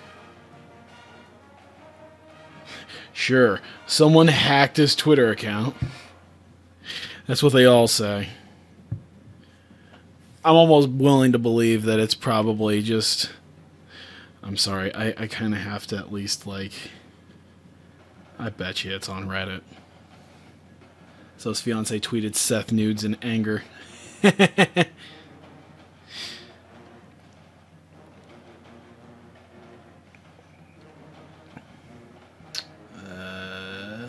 Sure, someone hacked his Twitter account. That's what they all say. I'm almost willing to believe that it's probably just... I'm sorry, I, I kind of have to at least, like... I bet you it's on Reddit. So his fiance tweeted Seth nudes in anger. uh...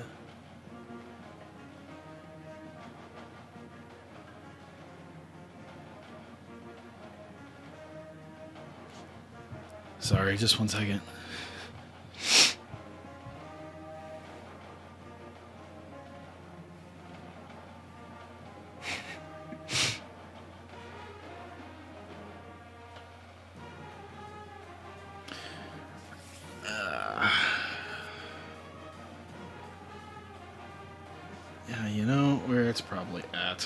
Sorry, just one second. Yeah, you know where it's probably at.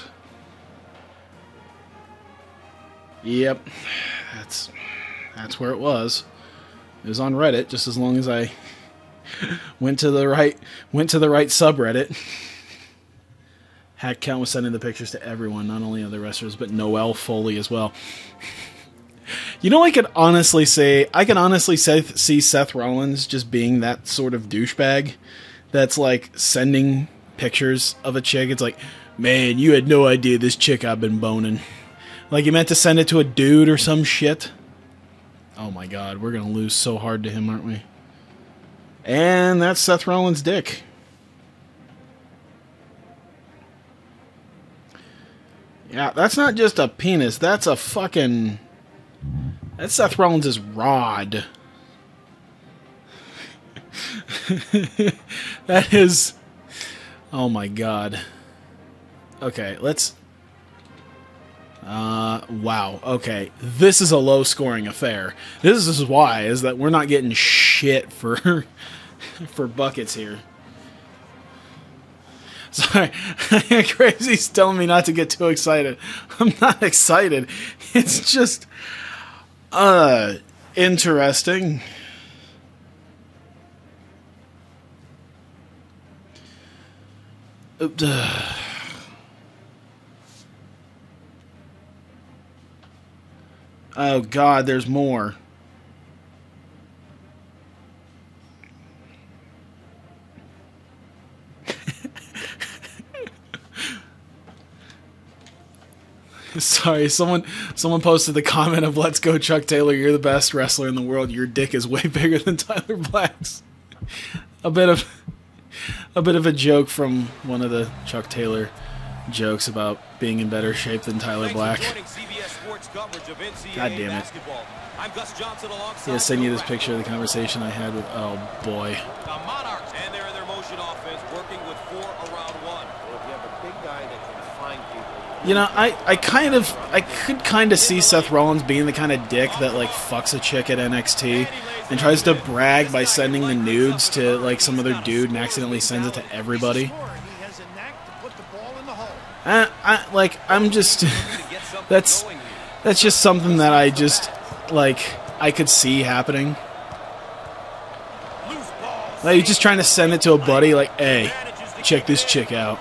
Yep, that's that's where it was. It was on Reddit. Just as long as I went to the right went to the right subreddit. Hack Count was sending the pictures to everyone, not only other wrestlers, but Noelle Foley as well. You know, I could honestly say I can honestly say, see Seth Rollins just being that sort of douchebag that's like sending pictures of a chick. It's like, man, you had no idea this chick I've been boning. Like you meant to send it to a dude or some shit. Oh my god, we're gonna lose so hard to him, aren't we? And that's Seth Rollins' dick. Yeah, that's not just a penis, that's a fucking... That's Seth Rollins' rod. That is... Oh my god. Okay, let's... Uh, wow, okay. This is a low-scoring affair. This is why, is that we're not getting shit for, for buckets here. Sorry, Crazy's telling me not to get too excited. I'm not excited. It's just, uh, interesting. Uh, oh god, there's more. Sorry, someone someone posted the comment of "Let's go, Chuck Taylor. You're the best wrestler in the world. Your dick is way bigger than Tyler Black's." A bit of a bit of a joke from one of the Chuck Taylor jokes about being in better shape than Tyler Black. God damn it! Yeah, send you this picture of the conversation I had with. Oh boy. The Monarchs and they're in their motion offense, working with four around one. Well, if you have a big guy that can find people. You know, I, I kind of, I could kind of see Seth Rollins being the kind of dick that, like, fucks a chick at N X T and tries to brag by sending the nudes to, like, some other dude and accidentally sends it to everybody. I, I, like, I'm just, that's, that's just something that I just, like, I could see happening. Like, you're just trying to send it to a buddy, like, hey, check this chick out.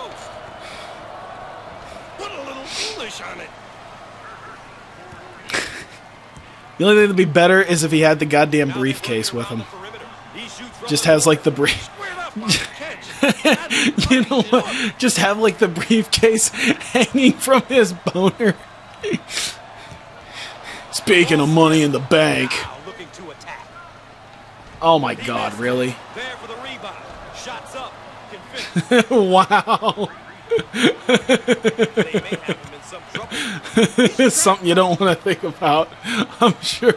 The only thing that'd be better is if he had the goddamn briefcase with him. Just has like the brief. You know what? Just have like the briefcase hanging from his boner. Just Speaking of money in the bank. Now looking to attack. Oh my God, really? There for the rebound. Shots up. Can finish. Wow. They may have him in some trouble. It's something you don't want to think about, I'm sure.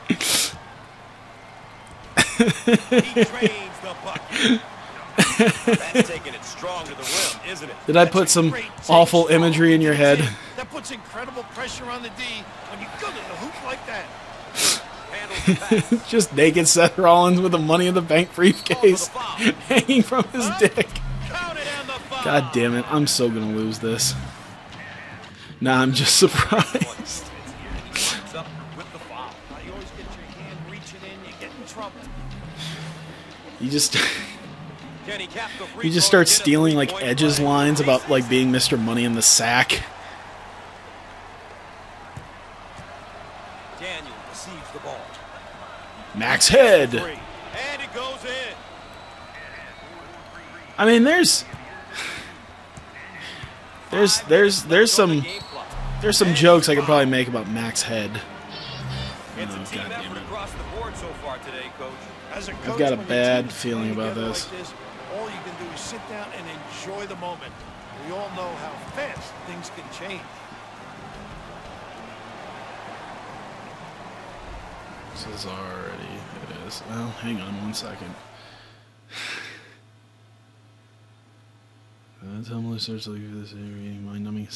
He drains the bucket. That's taking it strong to the rim, isn't it? Did I put some awful imagery in your head? That puts incredible pressure on the D when you go to the hoop like that. Handles the pass. Just naked Seth Rollins with a Money in the Bank briefcase hanging from his dick. Counted and the foul. God damn it, I'm so gonna lose this. Nah, I'm just surprised. Lines up with the foul. Now you always get your hand reaching in, you get in trouble. You just Can he cap the free you just throw start and get a stealing like three-point Edge's play? lines about like being Mister Money in the Sack. Daniel receives the ball. Max Head. Three. And it goes in. I mean, there's there's there's there's some there's some jokes I could probably make about Max Head. It's Oh, a team God damn effort it. across the board so far today, Coach. As a I've coach, got a when your bad team is feeling playing about together this. like this. All you can do is sit down and enjoy the moment. We all know how fast things can change. This is already it is. Well, hang on one second. Uh, tell me search like this reading mind numbing.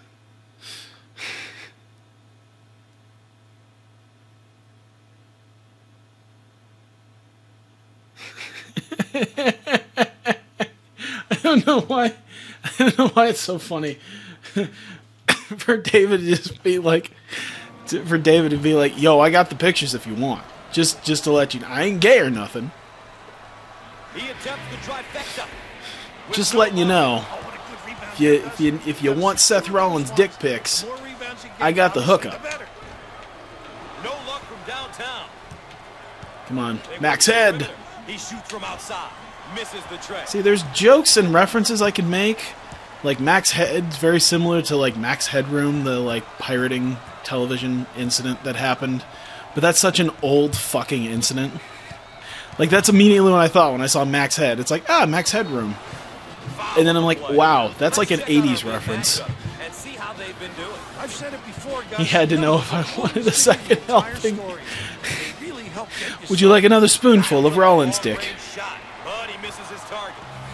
I don't know why. I don't know why it's so funny for David to just be like, to, for David to be like, "Yo, I got the pictures if you want." Just, just to let you know, I ain't gay or nothing. He attempts the trifecta. Just letting you know, Oh, what a good rebound. if you if you if you want Seth Rollins dick pics, More rebounds you get, I got the obviously, hookup. better. No luck from downtown. Come on, They Max work the Head. perimeter. He shoots from outside. Misses the tray. See, there's jokes and references I can make. Like Max Head's very similar to like Max Headroom, the like pirating television incident that happened. But that's such an old fucking incident. Like that's immediately what I thought when I saw Max Head. It's like, ah, Max Headroom. And then I'm like, wow, that's like an eighties reference. And see how they've been doing. I've said it before, guys. He had to You know if I the wanted a entire second helping. story. They really help get Would you like another spoonful of Rollins dick? Long-range shot, but he misses his target.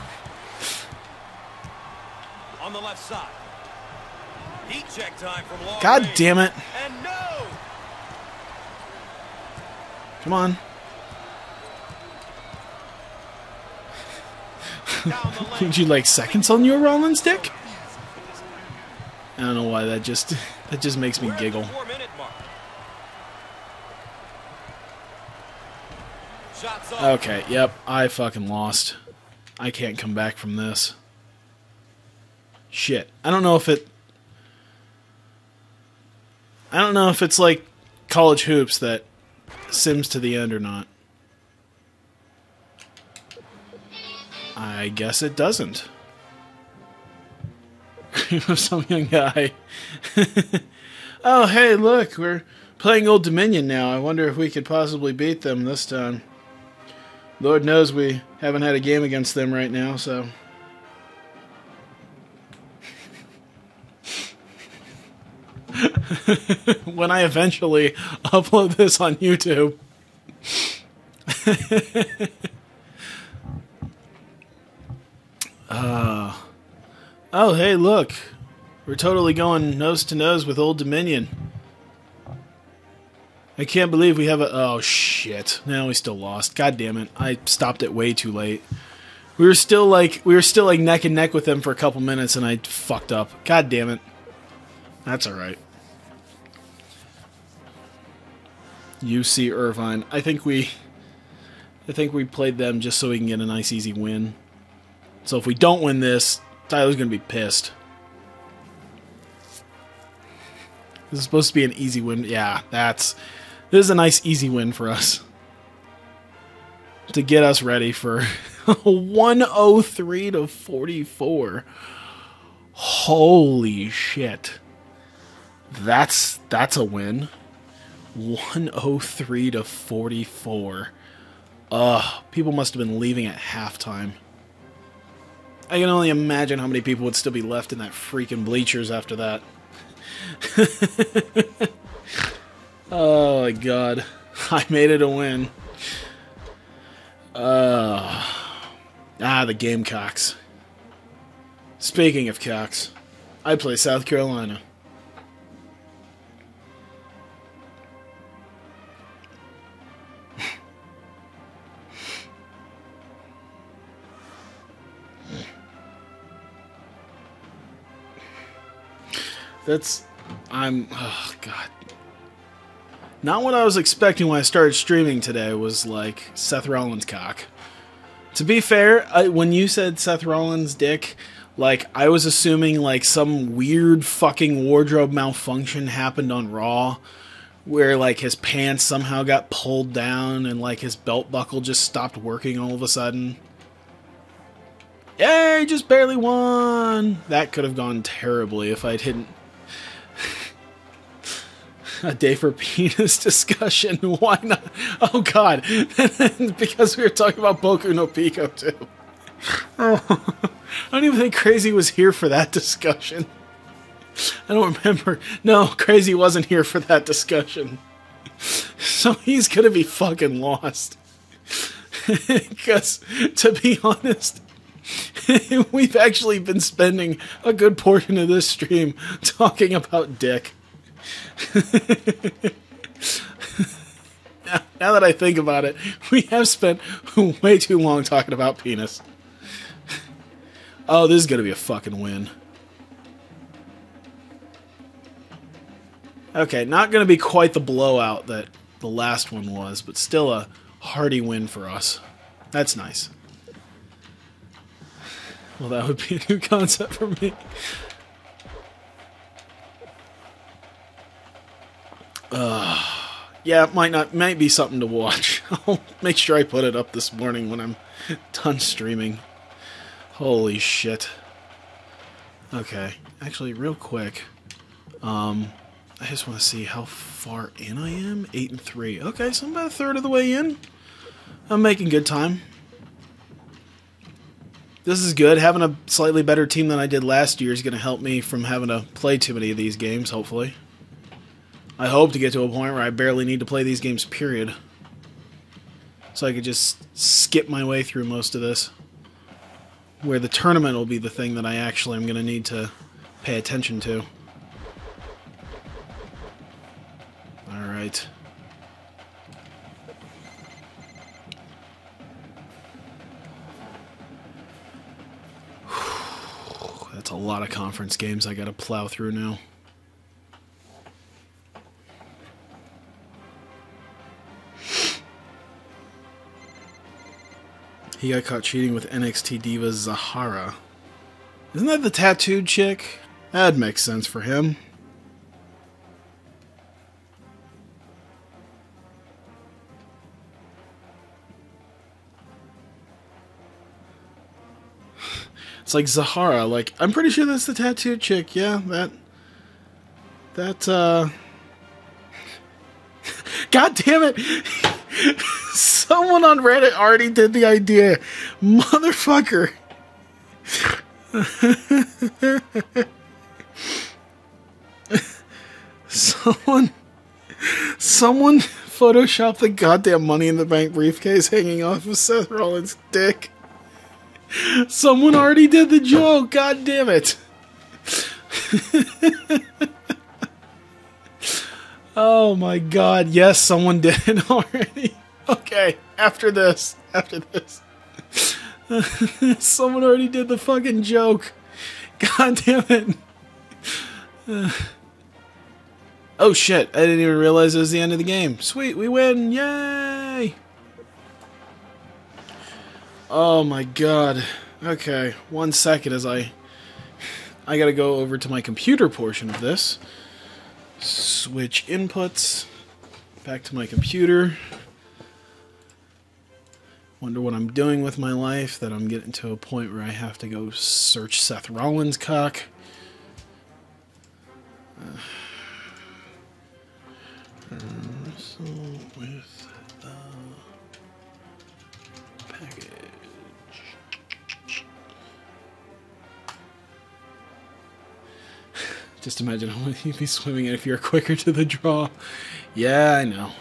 On the left side. Heat check time from long God range. damn it. And no! Come on. Down the lane. Would you like seconds on your Rollins dick? I don't know why that just that just makes me We're at the giggle. four-minute mark. Shots up. Okay, yep, I fucking lost. I can't come back from this. Shit. I don't know if it I don't know if it's like college hoops that sims to the end or not. I guess it doesn't. Some young guy. Oh, hey, look, we're playing Old Dominion now. I wonder if we could possibly beat them this time. Lord knows we haven't had a game against them right now, so... when I eventually upload this on YouTube... uh, oh, hey, look. We're totally going nose to nose with Old Dominion. I can't believe we have a... Oh, shit. No, we still lost. God damn it. I stopped it way too late. We were still like... We were still like neck and neck with them for a couple minutes, and I fucked up. God damn it. That's alright. U C Irvine. I think we... I think we played them just so we can get a nice, easy win. So if we don't win this, Tyler's going to be pissed. This is supposed to be an easy win. Yeah, that's... This is a nice, easy win for us. To get us ready for one oh three to forty-four. Holy shit. That's that's a win. one oh three to forty-four. Ugh, people must have been leaving at halftime. I can only imagine how many people would still be left in that freaking bleachers after that. Oh my god. I made it a win. Uh, ah, the Gamecocks. Speaking of cocks, I play South Carolina. That's... I'm... Oh, God. Not what I was expecting when I started streaming today was, like, Seth Rollins' cock. To be fair, I, when you said Seth Rollins' dick, like, I was assuming, like, some weird fucking wardrobe malfunction happened on Raw, where, like, his pants somehow got pulled down and, like, his belt buckle just stopped working all of a sudden. Yay, just barely won! That could have gone terribly if I didn't... A day for penis discussion. Why not? Oh god. Because we were talking about Boku no Pico too. Oh, I don't even think Crazy was here for that discussion. I don't remember. No, Crazy wasn't here for that discussion. So he's gonna be fucking lost. Because, to be honest, we've actually been spending a good portion of this stream talking about dick. now, now that I think about it, we have spent way too long talking about penis. Oh, this is gonna be a fucking win. Okay, not gonna be quite the blowout that the last one was, but still a hearty win for us. That's nice. Well, that would be a new concept for me. Uh, yeah, it might not, might be something to watch. I'll make sure I put it up this morning when I'm done streaming. Holy shit. Okay, actually, real quick, um, I just want to see how far in I am. Eight and three. Okay, so I'm about a third of the way in. I'm making good time. This is good. Having a slightly better team than I did last year is going to help me from having to play too many of these games, hopefully. I hope to get to a point where I barely need to play these games, period. So I could just skip my way through most of this. Where the tournament will be the thing that I actually am going to need to pay attention to. Alright. That's a lot of conference games I gotta plow through now. He got caught cheating with N X T diva Zahara. Isn't that the tattooed chick? That'd make sense for him. It's like Zahara, like, I'm pretty sure that's the tattooed chick, yeah, that, that, uh, god damn it, someone on Reddit already did the idea, motherfucker. someone, someone photoshopped the goddamn Money in the Bank briefcase hanging off of Seth Rollins' dick. Someone already did the joke, god damn it. Oh my god, yes, someone did it already. Okay, after this, after this. Someone already did the fucking joke. God damn it. Uh, oh shit, I didn't even realize it was the end of the game. Sweet, we win, yay! Oh my god. Okay, one second as I... I gotta go over to my computer portion of this. Switch inputs. Back to my computer. Wonder what I'm doing with my life, that I'm getting to a point where I have to go search Seth Rollins' cock. Uh, Carousel with uh, package. Just imagine how you'd be swimming in if you're quicker to the draw. Yeah, I know.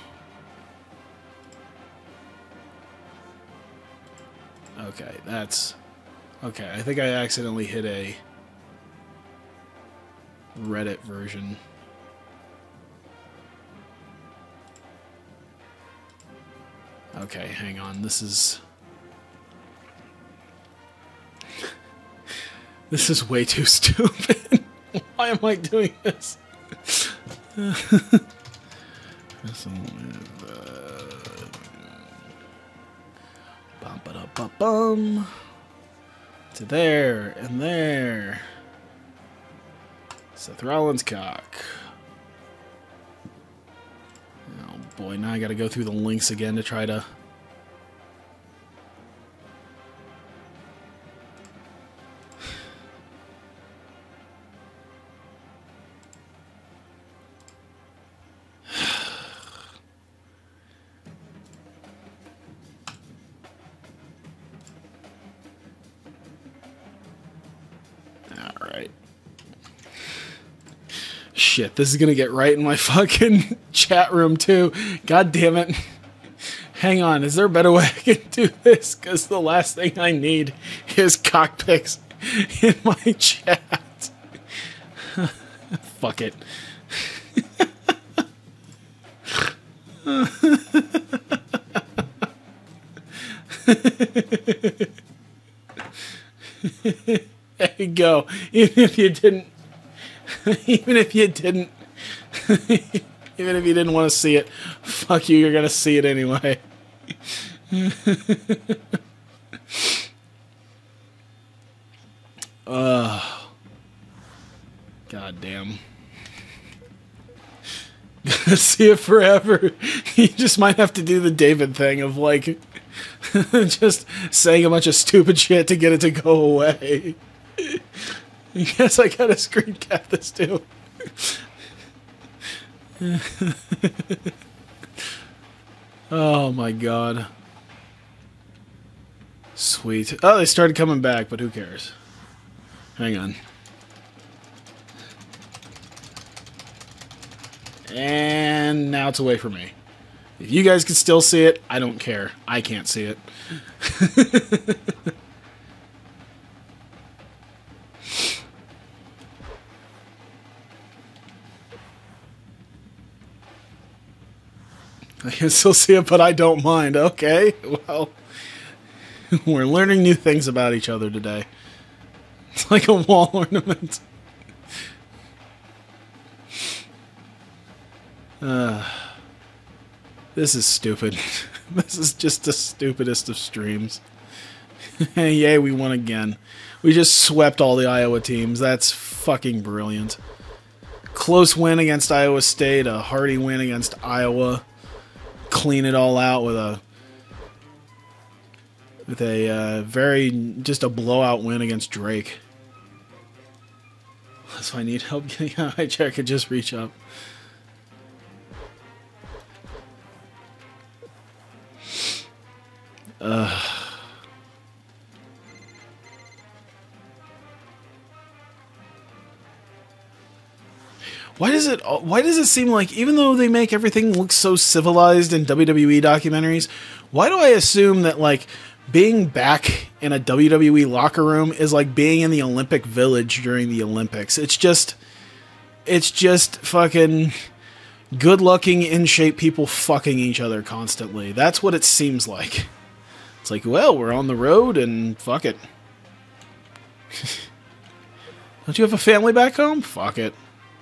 Okay, that's... Okay, I think I accidentally hit a Reddit version. Okay, hang on. This is... This is way too stupid. Why am I doing this? Bum ba da ba bum. To there and there. Seth Rollins cock. Oh boy, now I gotta go through the links again to try to... Alright. Shit, this is gonna get right in my fucking chat room too. God damn it. Hang on, is there a better way I can do this? Because the last thing I need is cockpicks in my chat. Fuck it. There you go. Even if you didn't, even if you didn't, even if you didn't want to see it, fuck you, you're gonna see it anyway. uh, God damn. Gonna see it forever. You just might have to do the David thing of like just saying a bunch of stupid shit to get it to go away. Yes, I gotta screen cap this too. Oh my god. Sweet. Oh, they started coming back, but who cares? Hang on. And now it's away from me. If you guys can still see it, I don't care. I can't see it. I can still see it, but I don't mind. Okay, well, we're learning new things about each other today. It's like a wall ornament. Uh, this is stupid. This is just the stupidest of streams. Yay, we won again. We just swept all the Iowa teams. That's fucking brilliant. Close win against Iowa State, a hearty win against Iowa. Clean it all out with a with a uh, very just a blowout win against Drake. So I need help getting out. I check could just reach up. Uh. Why does it why does it seem like, even though they make everything look so civilized in W W E documentaries, why do I assume that like being back in a W W E locker room is like being in the Olympic Village during the Olympics? It's just it's just fucking good-looking, in-shape people fucking each other constantly. That's what it seems like. It's like, well, we're on the road and fuck it. Don't you have a family back home? Fuck it.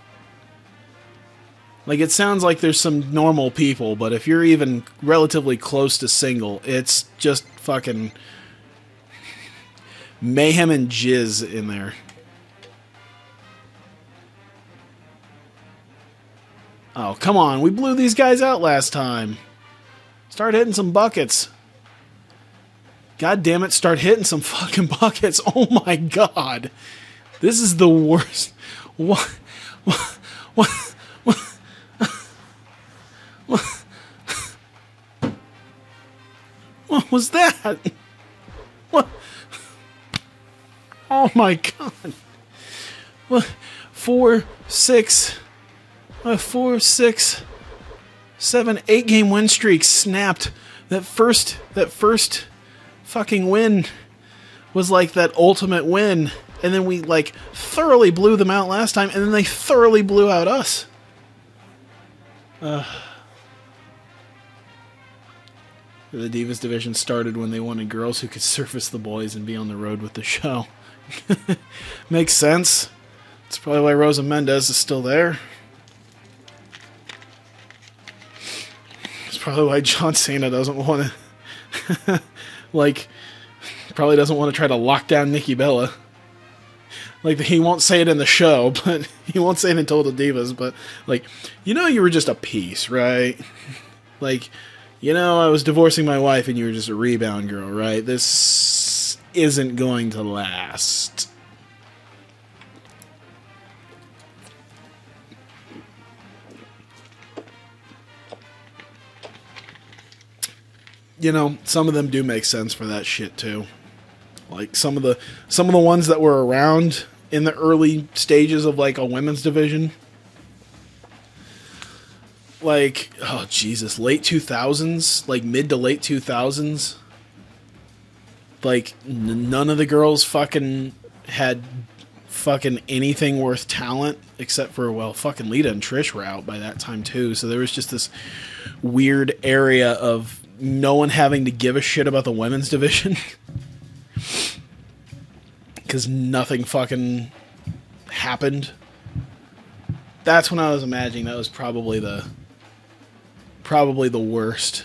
Like, it sounds like there's some normal people, but if you're even relatively close to single, it's just fucking mayhem and jizz in there. Oh, come on. We blew these guys out last time. Start hitting some buckets. God damn it, start hitting some fucking buckets. Oh my god. This is the worst. What? What? What? was that? What? Oh my god. What? Four, six, uh, four, six, seven, eight game win streak snapped. That first, that first fucking win was like that ultimate win. And then we like thoroughly blew them out last time. And then they thoroughly blew out us. Uh, the Divas division started when they wanted girls who could surface the boys and be on the road with the show. Makes sense. That's probably why Rosa Mendez is still there. It's probably why John Cena doesn't want to, like, probably doesn't want to try to lock down Nikki Bella. Like, he won't say it in the show, but he won't say it in Total Divas, but, like, you know you were just a piece, right? Like, you know, I was divorcing my wife and you were just a rebound girl, right? This isn't going to last. You know, some of them do make sense for that shit too. Like some of the some of the ones that were around in the early stages of like a women's division. Like, oh Jesus, late two thousands, like mid to late two thousands. Like n- none of the girls fucking had fucking anything worth talent except for, well, fucking Lita and Trish were out by that time too. So there was just this weird area of no one having to give a shit about the women's division. Because nothing fucking happened. That's when I was imagining that was probably the probably the worst.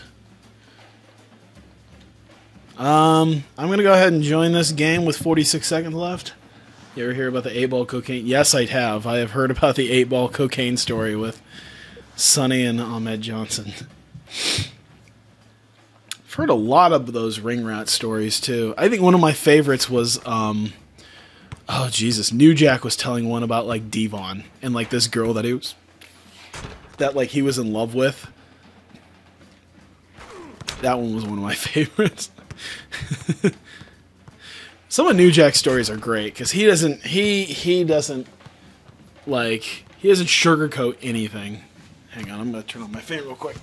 Um, I'm gonna go ahead and join this game with forty-six seconds left. You ever hear about the eight ball cocaine? Yes, I have. I have heard about the eight ball cocaine story with Sonny and Ahmed Johnson. I've heard a lot of those ring rat stories too. I think one of my favorites was um oh Jesus, New Jack was telling one about like Devon and like this girl that he was that like he was in love with. That one was one of my favorites. Some of New Jack's stories are great because he doesn't he he doesn't like he doesn't sugarcoat anything. Hang on, I'm gonna turn on my fan real quick.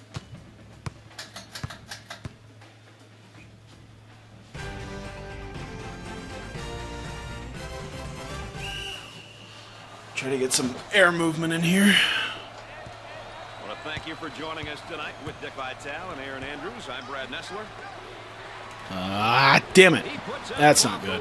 Try to get some air movement in here. I want to thank you for joining us tonight with Dick Vitale and Aaron Andrews. I'm Brad Nessler. Ah, damn it. That's not good.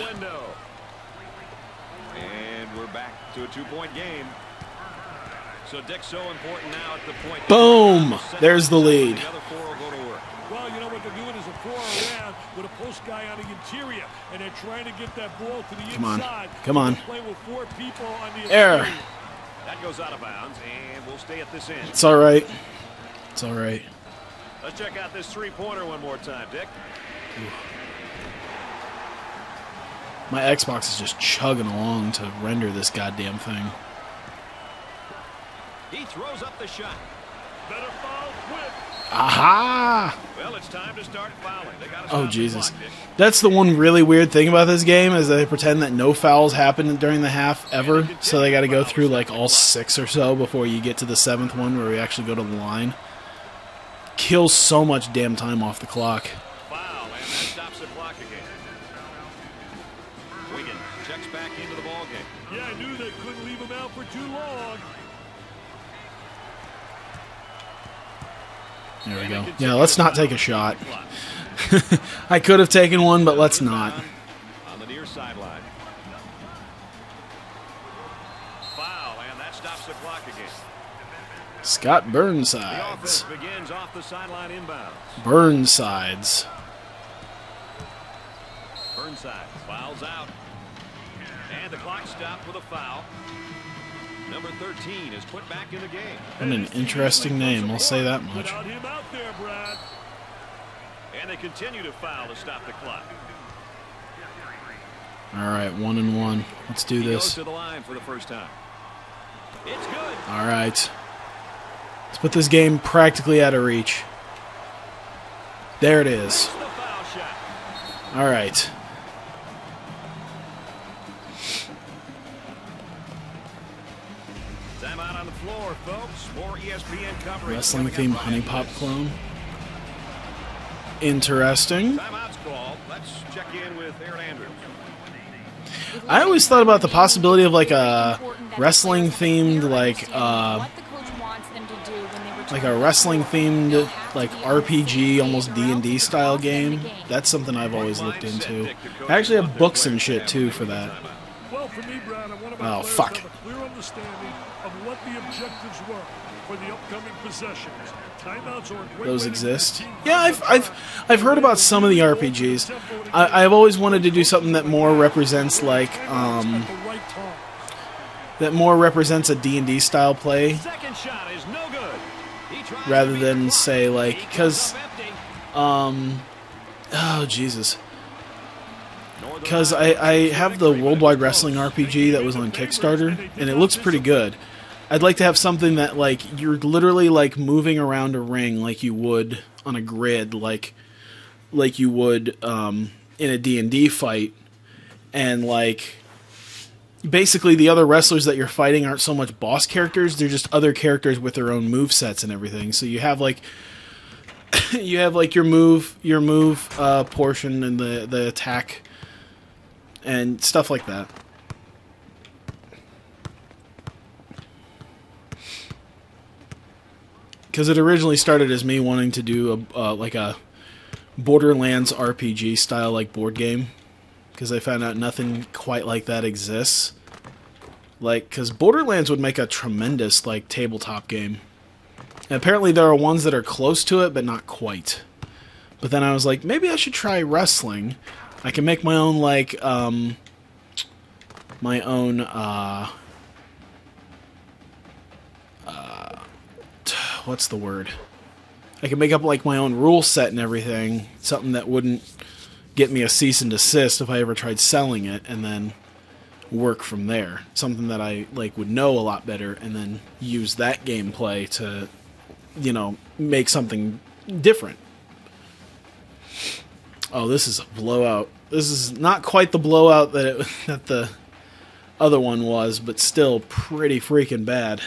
And we're back to a two-point game. So Dick's so important now at the point. Boom! There's the lead. The other four will go to work. Well, you know what they're doing is a four around with a post guy on the interior, and they're trying to get that ball to the Come on. inside. Come on. They're playing with four people on the Air. interior. That goes out of bounds, and we'll stay at this end. It's all right. It's all right. Let's check out this three-pointer one more time, Dick. My Xbox is just chugging along to render this goddamn thing. He throws up the shot. Better foul quick. Aha! Well, it's time to start fouling. They gotta Oh, stop the Jesus. clock, Dick. That's the one really weird thing about this game is that they pretend that no fouls happen during the half ever, so they got to go through like all six or so before you get to the seventh one where we actually go to the line. Kills so much damn time off the clock. Foul, and that stops the clock again. Wiggins checks back into the ball game. Yeah, I knew they couldn't leave him out for too long. There we go. Yeah, let's not take a shot. I could have taken one, but let's not. On the near sideline. Foul, and that stops the clock again. Scott The Burnsides. offense begins off the sideline inbounds. Burnsides. Burnside fouls out. And the clock stopped with a foul. Number thirteen is put back in the game. What an interesting name, I'll say that much. Without him out there, Brad. And they continue to foul to stop the clock. All right, one and one. Let's do He goes this. to the line for the first time. It's good. All right. Let's put this game practically out of reach. There it is. The foul All right. Time out on the floor, folks. More E S P N coverage. Wrestling theme Honey Pop clone. Interesting. Timeout's called. Let's check in with Aaron Andrews. I always thought about the possibility of like a wrestling themed like uh like a wrestling themed like R P G, almost D and D style game. That's something I've always looked into. I actually have books and shit too for that. Well, for me, Brad, I want Oh, players fuck. to have a clear understanding of what the objectives were for the upcoming possessions. Timeouts are a great Those way to exist. get the team Yeah, I've I've I've heard about some of the R P Gs. I, I've always wanted to do something that more represents like um at the right time. that more represents a D and D style play Second shot is no good. He tries rather to beat than the say clock. like He comes because up empty. um oh Jesus. Northern Because I, Iowa I have the Worldwide Wrestling R P G that was on Kickstarter, and it looks pretty good. I'd like to have something that, like, you're literally, like, moving around a ring like you would on a grid, like like you would um, in a D and D fight, and, like, basically the other wrestlers that you're fighting aren't so much boss characters, they're just other characters with their own movesets and everything. So you have, like, you have, like, your move, your move uh, portion and the, the attack and stuff like that. Because it originally started as me wanting to do a uh, like a Borderlands R P G style like board game, because I found out nothing quite like that exists. Like, because Borderlands would make a tremendous like tabletop game. And apparently there are ones that are close to it, but not quite. But then I was like, maybe I should try wrestling. I can make my own like um, my own. Uh, uh, what's the word? I can make up like my own rule set and everything. Something that wouldn't get me a cease and desist if I ever tried selling it, and then work from there. Something that I like would know a lot better, and then use that gameplay to, you know, make something different. Oh, this is a blowout. This is not quite the blowout that it, that the other one was, but still pretty freaking bad.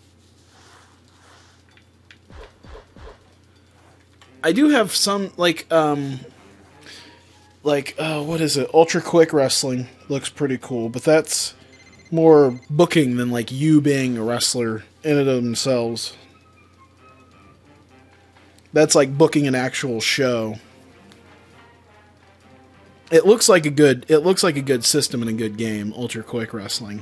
I do have some, like, um, like, uh, what is it? Ultra Quick Wrestling looks pretty cool, but that's more booking than, like, you being a wrestler in and of themselves. That's like booking an actual show. It looks like a good, it looks like a good system and a good game, Ultra Quick Wrestling.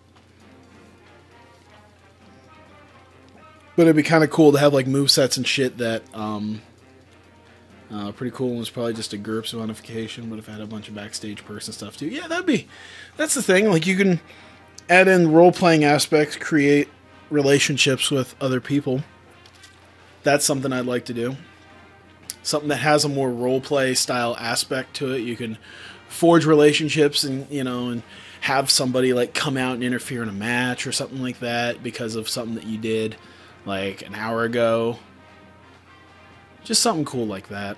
But it'd be kind of cool to have, like, movesets and shit that, um... Uh, pretty cool. It was probably just a GURPS modification, but if I had a bunch of backstage person stuff too, yeah, that'd be. That's the thing. Like, you can add in role-playing aspects, create relationships with other people. That's something I'd like to do. Something that has a more role-play style aspect to it. You can forge relationships, and you know, and have somebody like come out and interfere in a match or something like that because of something that you did like an hour ago. Just something cool like that.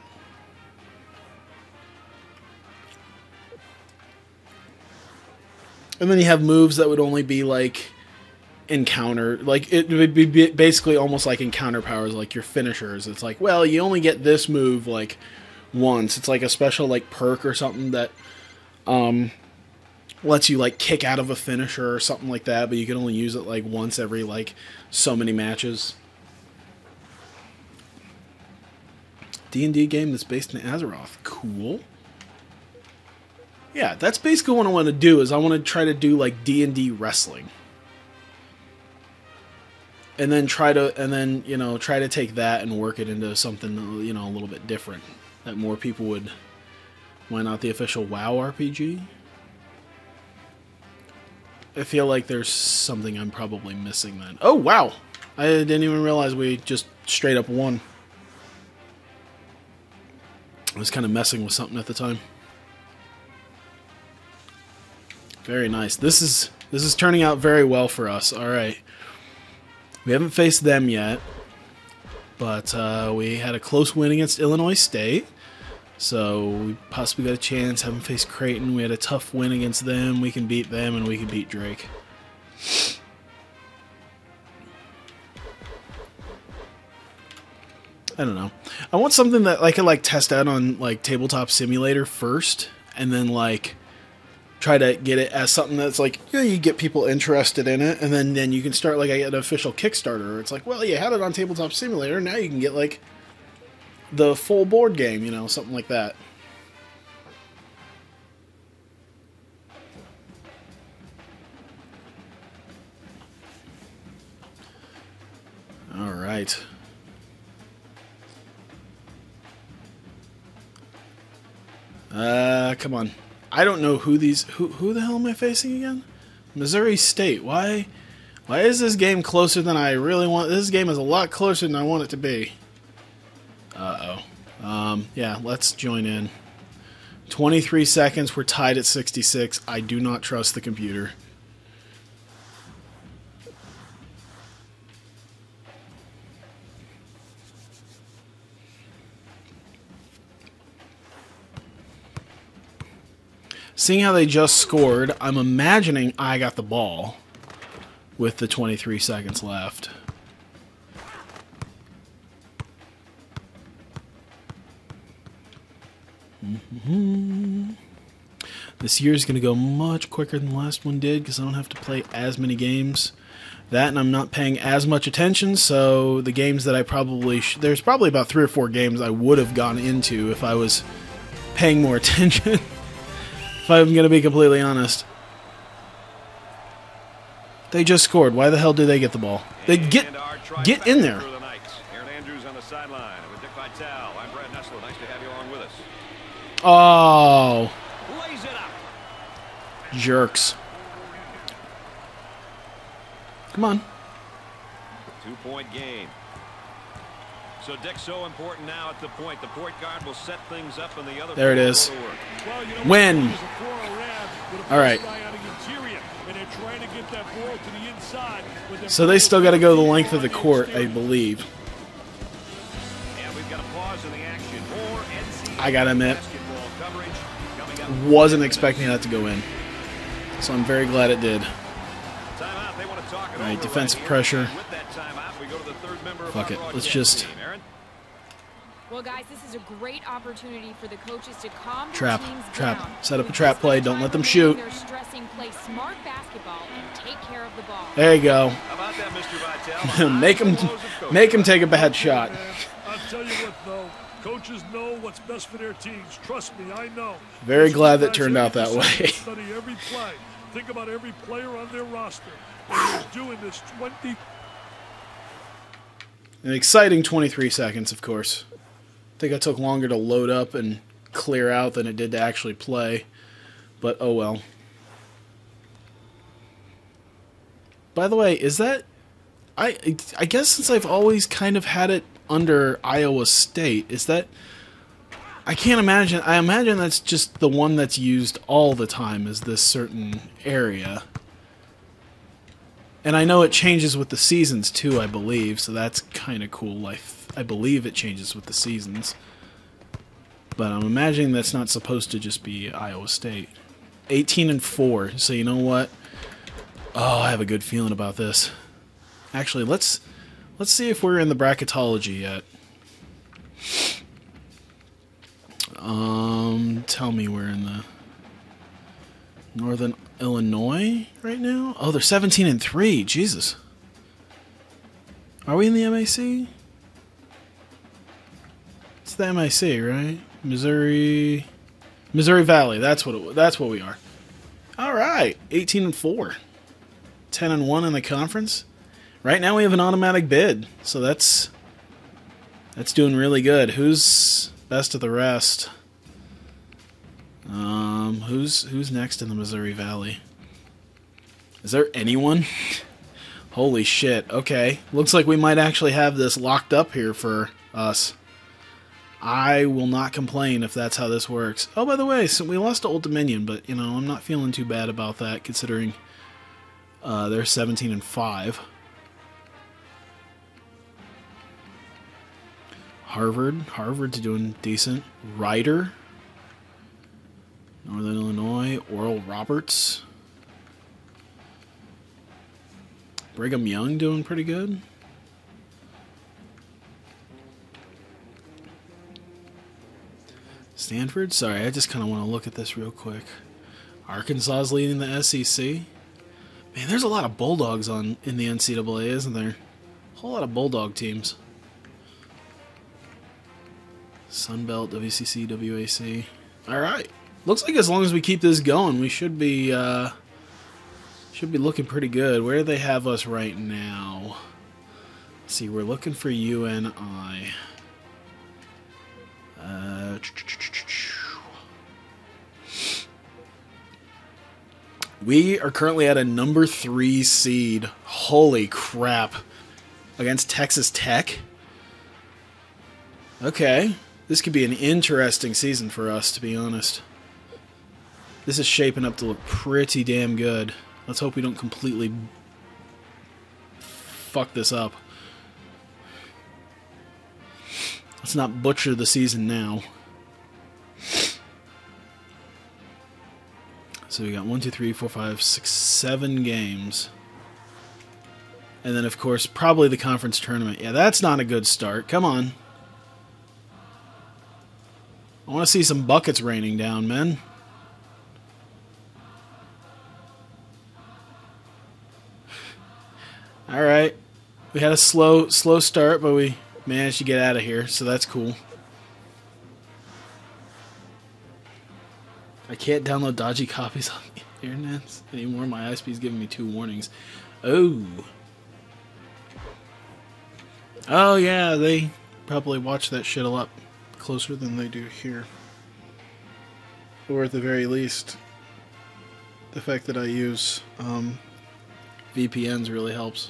And then you have moves that would only be like encounter, like it would be basically almost like encounter powers, like your finishers. It's like, well, you only get this move like once. It's like a special like perk or something that um lets you like kick out of a finisher or something like that, but you can only use it like once every like so many matches. D and D game that's based in Azeroth. Cool. Yeah, that's basically what I want to do, is I want to try to do like D and D wrestling. And then try to and then, you know, try to take that and work it into something, you know, a little bit different that more people would. Why not the official WoW R P G? I feel like there's something I'm probably missing then. Oh, wow. I didn't even realize we just straight up won. I was kind of messing with something at the time. Very nice. This is this is turning out very well for us. All right. We haven't faced them yet, but uh, we had a close win against Illinois State. So we possibly got a chance. Haven't faced Creighton. We had a tough win against them. We can beat them, and we can beat Drake. I don't know. I want something that I could like test out on like Tabletop Simulator first, and then like try to get it as something that's like, you know, you get people interested in it, and then then you can start like an official Kickstarter. It's like, well, you had it on Tabletop Simulator, now you can get like the full board game, you know, something like that. All right. Uh, come on. I don't know who these... Who, who the hell am I facing again? Missouri State. Why... Why is this game closer than I really want... This game is a lot closer than I want it to be. Uh-oh. Um, yeah, let's join in. twenty-three seconds. We're tied at sixty-six. I do not trust the computer. Seeing how they just scored, I'm imagining I got the ball with the twenty-three seconds left. Mm-hmm. This year's going to go much quicker than the last one did because I don't have to play as many games. That, and I'm not paying as much attention, so the games that I probably... Sh there's probably about three or four games I would have gone into if I was paying more attention. If I'm going to be completely honest. They just scored. Why the hell did they get the ball? They get get in there. Oh. Jerks. Come on. Two-point game. So Dick's so important now at the point. The point guard will set things up and the other. There it is. Win. All right. So they still got to go the length of the court, I believe. I gotta admit, wasn't expecting that to go in. So I'm very glad it did. All right, defensive pressure. Fuck it. Let's just... Well, guys, this is a great opportunity for the coaches to calm trap, their teams trap. down. Set up a trap play. Don't let them shoot. They're stressing, play smart basketball and take care of the ball. There you go. make them, make them take a bad shot. I'll tell you what, though. Coaches know what's best for their teams. Trust me, I know. Very glad that turned out that way. Study every play. Think about every player on their roster. And doing this twenty. An exciting twenty-three seconds, of course. I think I took longer to load up and clear out than it did to actually play. But oh well. By the way, is that... I, I guess since I've always kind of had it under Iowa State, is that... I can't imagine... I imagine that's just the one that's used all the time, is this certain area. And I know it changes with the seasons, too, I believe, so that's kind of cool. I, I believe it changes with the seasons. But I'm imagining that's not supposed to just be Iowa State. eighteen and four, so you know what? Oh, I have a good feeling about this. Actually, let's let's see if we're in the bracketology yet. Um, tell me we're in the Northern Illinois right now? Oh, they're seventeen and three. Jesus. Are we in the M A C? It's the M A C, right? Missouri Missouri Valley. That's what it, that's what we are. All right. eighteen and four. ten and one in the conference. Right now we have an automatic bid. So that's that's doing really good. Who's best of the rest? Um, who's who's next in the Missouri Valley? Is there anyone? Holy shit. Okay. Looks like we might actually have this locked up here for us. I will not complain if that's how this works. Oh, by the way, so we lost to Old Dominion, but, you know, I'm not feeling too bad about that, considering uh, they're seventeen and five. Harvard. Harvard's doing decent. Ryder. Northern Illinois. Oral Roberts. Brigham Young doing pretty good. Stanford? Sorry, I just kind of want to look at this real quick. Arkansas's leading the S E C. Man, there's a lot of Bulldogs on in the N C double A, isn't there? A whole lot of Bulldog teams. Sunbelt, W C C, W A C. Alright. Looks like as long as we keep this going, we should be uh, should be looking pretty good. Where do they have us right now? Let's see, we're looking for U N I. Uh, we are currently at a number three seed. Holy crap. Against Texas Tech? Okay. This could be an interesting season for us, to be honest. This is shaping up to look pretty damn good. Let's hope we don't completely fuck this up. Let's not butcher the season now. So we got one, two, three, four, five, six, seven games. And then, of course, probably the conference tournament. Yeah, that's not a good start. Come on. I want to see some buckets raining down, man. All right. We had a slow, slow start, but we managed to get out of here, so that's cool. I can't download dodgy copies on the internet anymore. My I S P is giving me two warnings. Oh. Oh, yeah, they probably watch that shit a lot closer than they do here. Or at the very least, the fact that I use um, V P Ns really helps.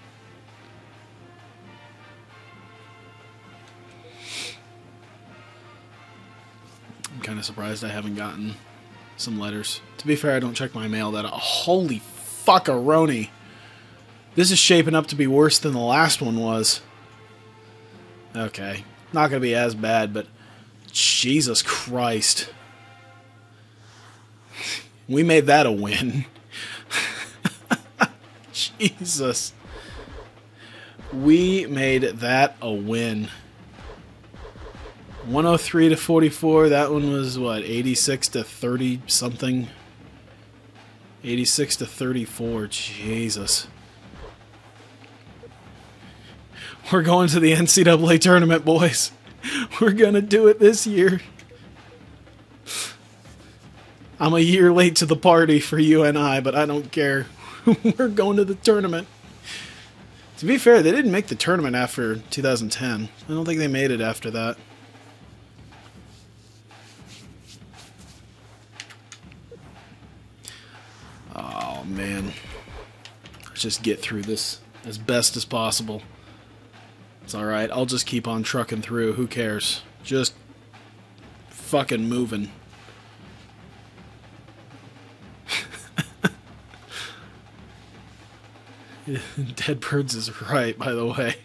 I'm kind of surprised I haven't gotten some letters. To be fair, I don't check my mail that. Holy fuckaroni! This is shaping up to be worse than the last one was. Okay. Not going to be as bad, but Jesus Christ. We made that a win. Jesus. We made that a win. one oh three to forty-four. That one was, what, eighty-six to thirty something? eighty-six to thirty-four. Jesus. We're going to the N C double A tournament, boys. We're going to do it this year. I'm a year late to the party for U N I, but I don't care. We're going to the tournament. To be fair, they didn't make the tournament after two thousand ten. I don't think they made it after that. Oh, man. Let's just get through this as best as possible. It's alright, I'll just keep on trucking through. Who cares? Just fucking moving. Dead Birds is right, by the way.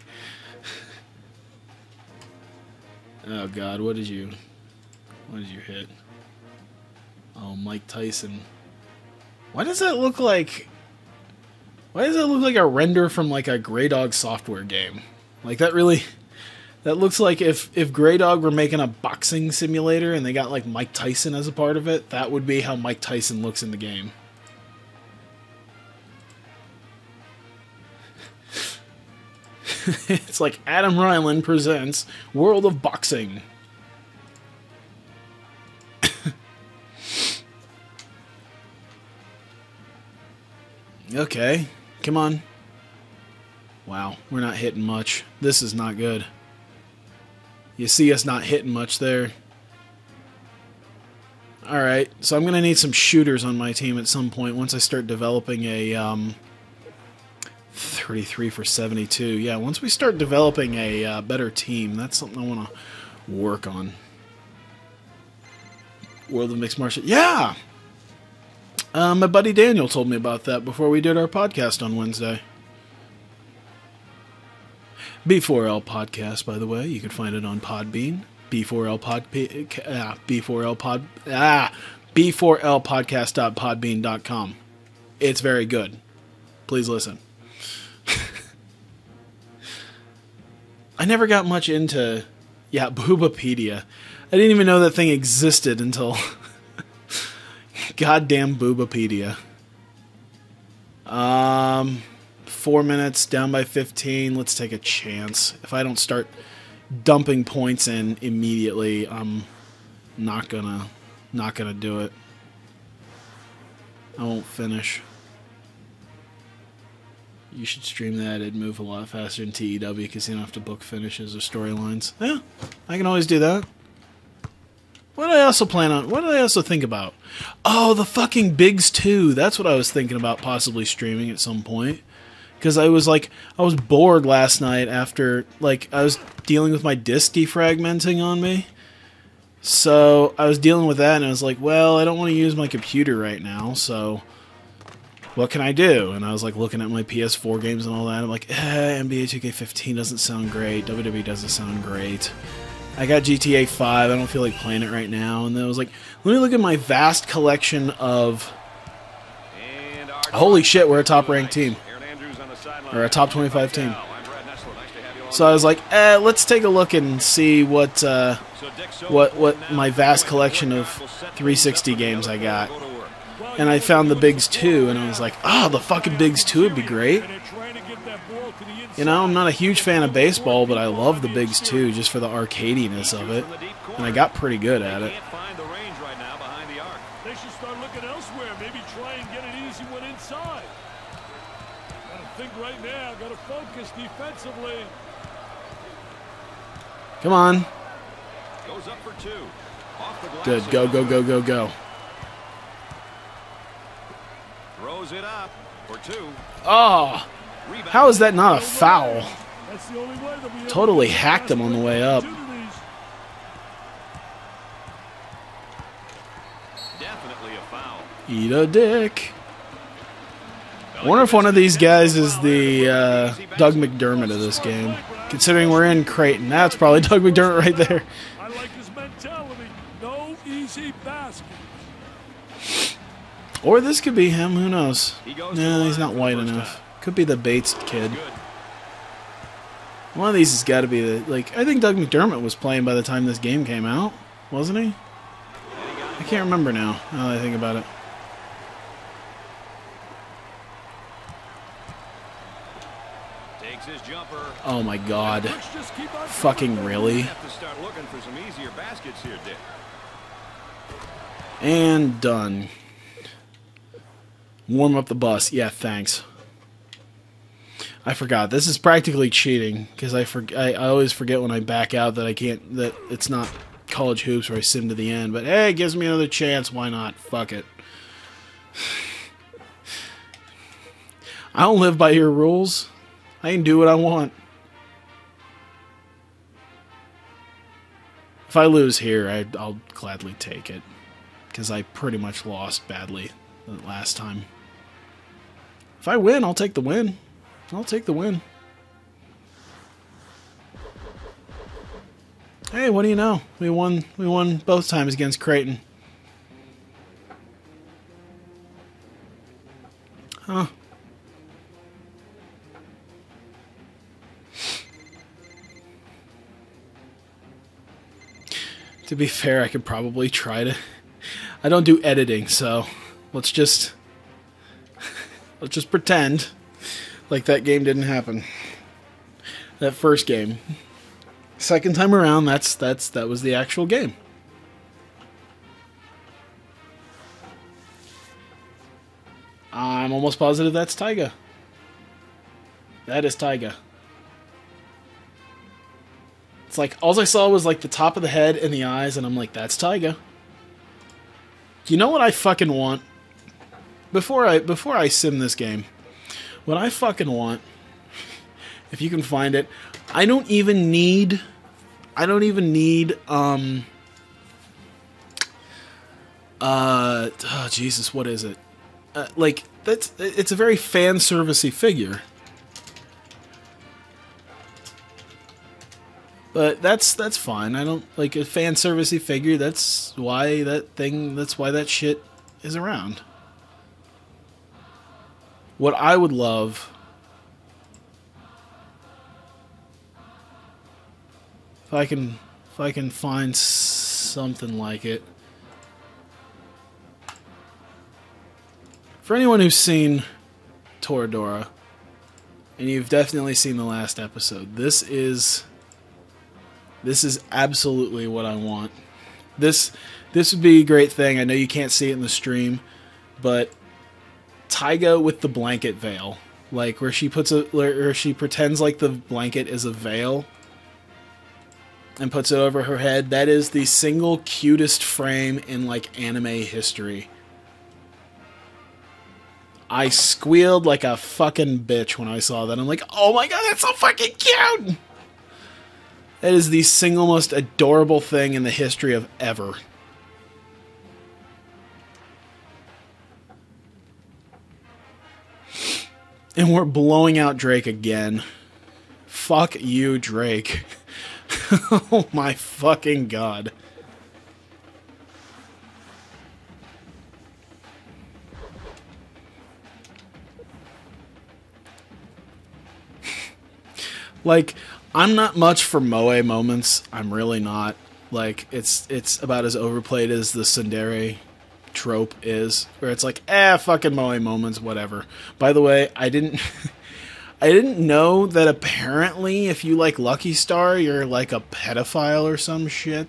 Oh god, what did you what did you hit? Oh, Mike Tyson. Why does that look like Why does that look like a render from like a Grey Dog software game? Like that really that looks like if if Grey Dog were making a boxing simulator and they got like Mike Tyson as a part of it, that would be how Mike Tyson looks in the game. It's like Adam Ryland presents World of Boxing. Okay, come on. Wow, we're not hitting much. This is not good. You see us not hitting much there. Alright, so I'm going to need some shooters on my team at some point once I start developing a um, thirty-three for seventy-two. Yeah, once we start developing a uh, better team, that's something I want to work on. World of Mixed Martial... Yeah! Uh, my buddy Daniel told me about that before we did our podcast on Wednesday. B four L Podcast, by the way. You can find it on Podbean. B four L Pod, ah, B four L Pod, ah, B four L podcast dot podbean dot com. It's very good. Please listen. I never got much into, yeah, Boobapedia. I didn't even know that thing existed until goddamn Boobapedia. Um, four minutes, down by fifteen. Let's take a chance. If I don't start dumping points in immediately, I'm not gonna, not gonna do it. I won't finish. You should stream that. It'd move a lot faster in T E W because you don't have to book finishes or storylines. Yeah, I can always do that. What did I also plan on? What did I also think about? Oh, the fucking Bigs two. That's what I was thinking about possibly streaming at some point. Because I was like, I was bored last night after, like, I was dealing with my disk defragmenting on me. So I was dealing with that and I was like, well, I don't want to use my computer right now, so what can I do? And I was like looking at my P S four games and all that. I'm like, eh, N B A two K fifteen doesn't sound great. W W E doesn't sound great. I got G T A five. I don't feel like playing it right now. And then I was like, let me look at my vast collection of... Holy shit, we're a top-ranked team. Or a top twenty-five team. So I was like, eh, let's take a look and see what uh, what what my vast collection of three sixty games I got. And I found the Bigs two, and I was like, oh, the fucking Bigs two would be great. You know, I'm not a huge fan of baseball, but I love the Bigs two just for the arcadiness of it. And I got pretty good at it. They should start looking elsewhere. Maybe try and get an easy one inside. Gotta think right now. Gotta focus defensively. Come on. Goes up for two. Off the glass. Good. Go, go, go, go, go. Throws it up for two. Oh, how is that not a foul? Totally hacked him on the way up. Definitely a foul. Eat a dick. I wonder if one of these guys is the uh, Doug McDermott of this game. Considering we're in Creighton, that's probably Doug McDermott right there. I like his mentality. No easy basket. Or this could be him. Who knows? No, he's not white enough. Could be the Bates kid. One of these has got to be the... Like, I think Doug McDermott was playing by the time this game came out. Wasn't he? I can't remember now, now that I think about it. Takes his jumper. Oh my god. Fucking really? Have to start looking for some easier baskets here, Dick. And done. Warm up the bus. Yeah, thanks. I forgot. This is practically cheating because I, for, I I always forget when I back out that I can't, that it's not college hoops where I sim to the end. But hey, it gives me another chance. Why not? Fuck it. I don't live by your rules. I can do what I want. If I lose here, I, I'll gladly take it because I pretty much lost badly the last time. If I win, I'll take the win. I'll take the win. Hey, what do you know? We won we won both times against Creighton. Huh. To be fair, I could probably try to... I don't do editing, so let's just... let's just pretend like that game didn't happen. That first game. Second time around, that's that's that was the actual game. I'm almost positive that's Taiga. That is Taiga. It's like all I saw was like the top of the head and the eyes, and I'm like, that's Taiga. You know what I fucking want? Before I before I sim this game, what I fucking want, if you can find it, I don't even need, I don't even need, um, uh, oh Jesus, what is it? Uh, like, that's, it's a very fan servicey figure. But that's that's fine. I don't like a fan servicey figure. That's why that thing. That's why that shit is around. What I would love, if I can, if I can find something like it. For anyone who's seen Toradora, and you've definitely seen the last episode, this is. This is absolutely what I want. This this would be a great thing. I know you can't see it in the stream, but Taiga with the blanket veil, like where she puts a, where she pretends like the blanket is a veil and puts it over her head. That is the single cutest frame in like anime history. I squealed like a fucking bitch when I saw that. I'm like, oh my god, that's so fucking cute! That is the single most adorable thing in the history of ever. And we're blowing out Drake again. Fuck you, Drake. Oh my fucking god. Like, I'm not much for moe moments. I'm really not. Like, it's it's about as overplayed as the tsundere trope is, where it's like, eh, fucking moe moments, whatever. By the way, I didn't I didn't know that apparently if you like Lucky Star, you're like a pedophile or some shit.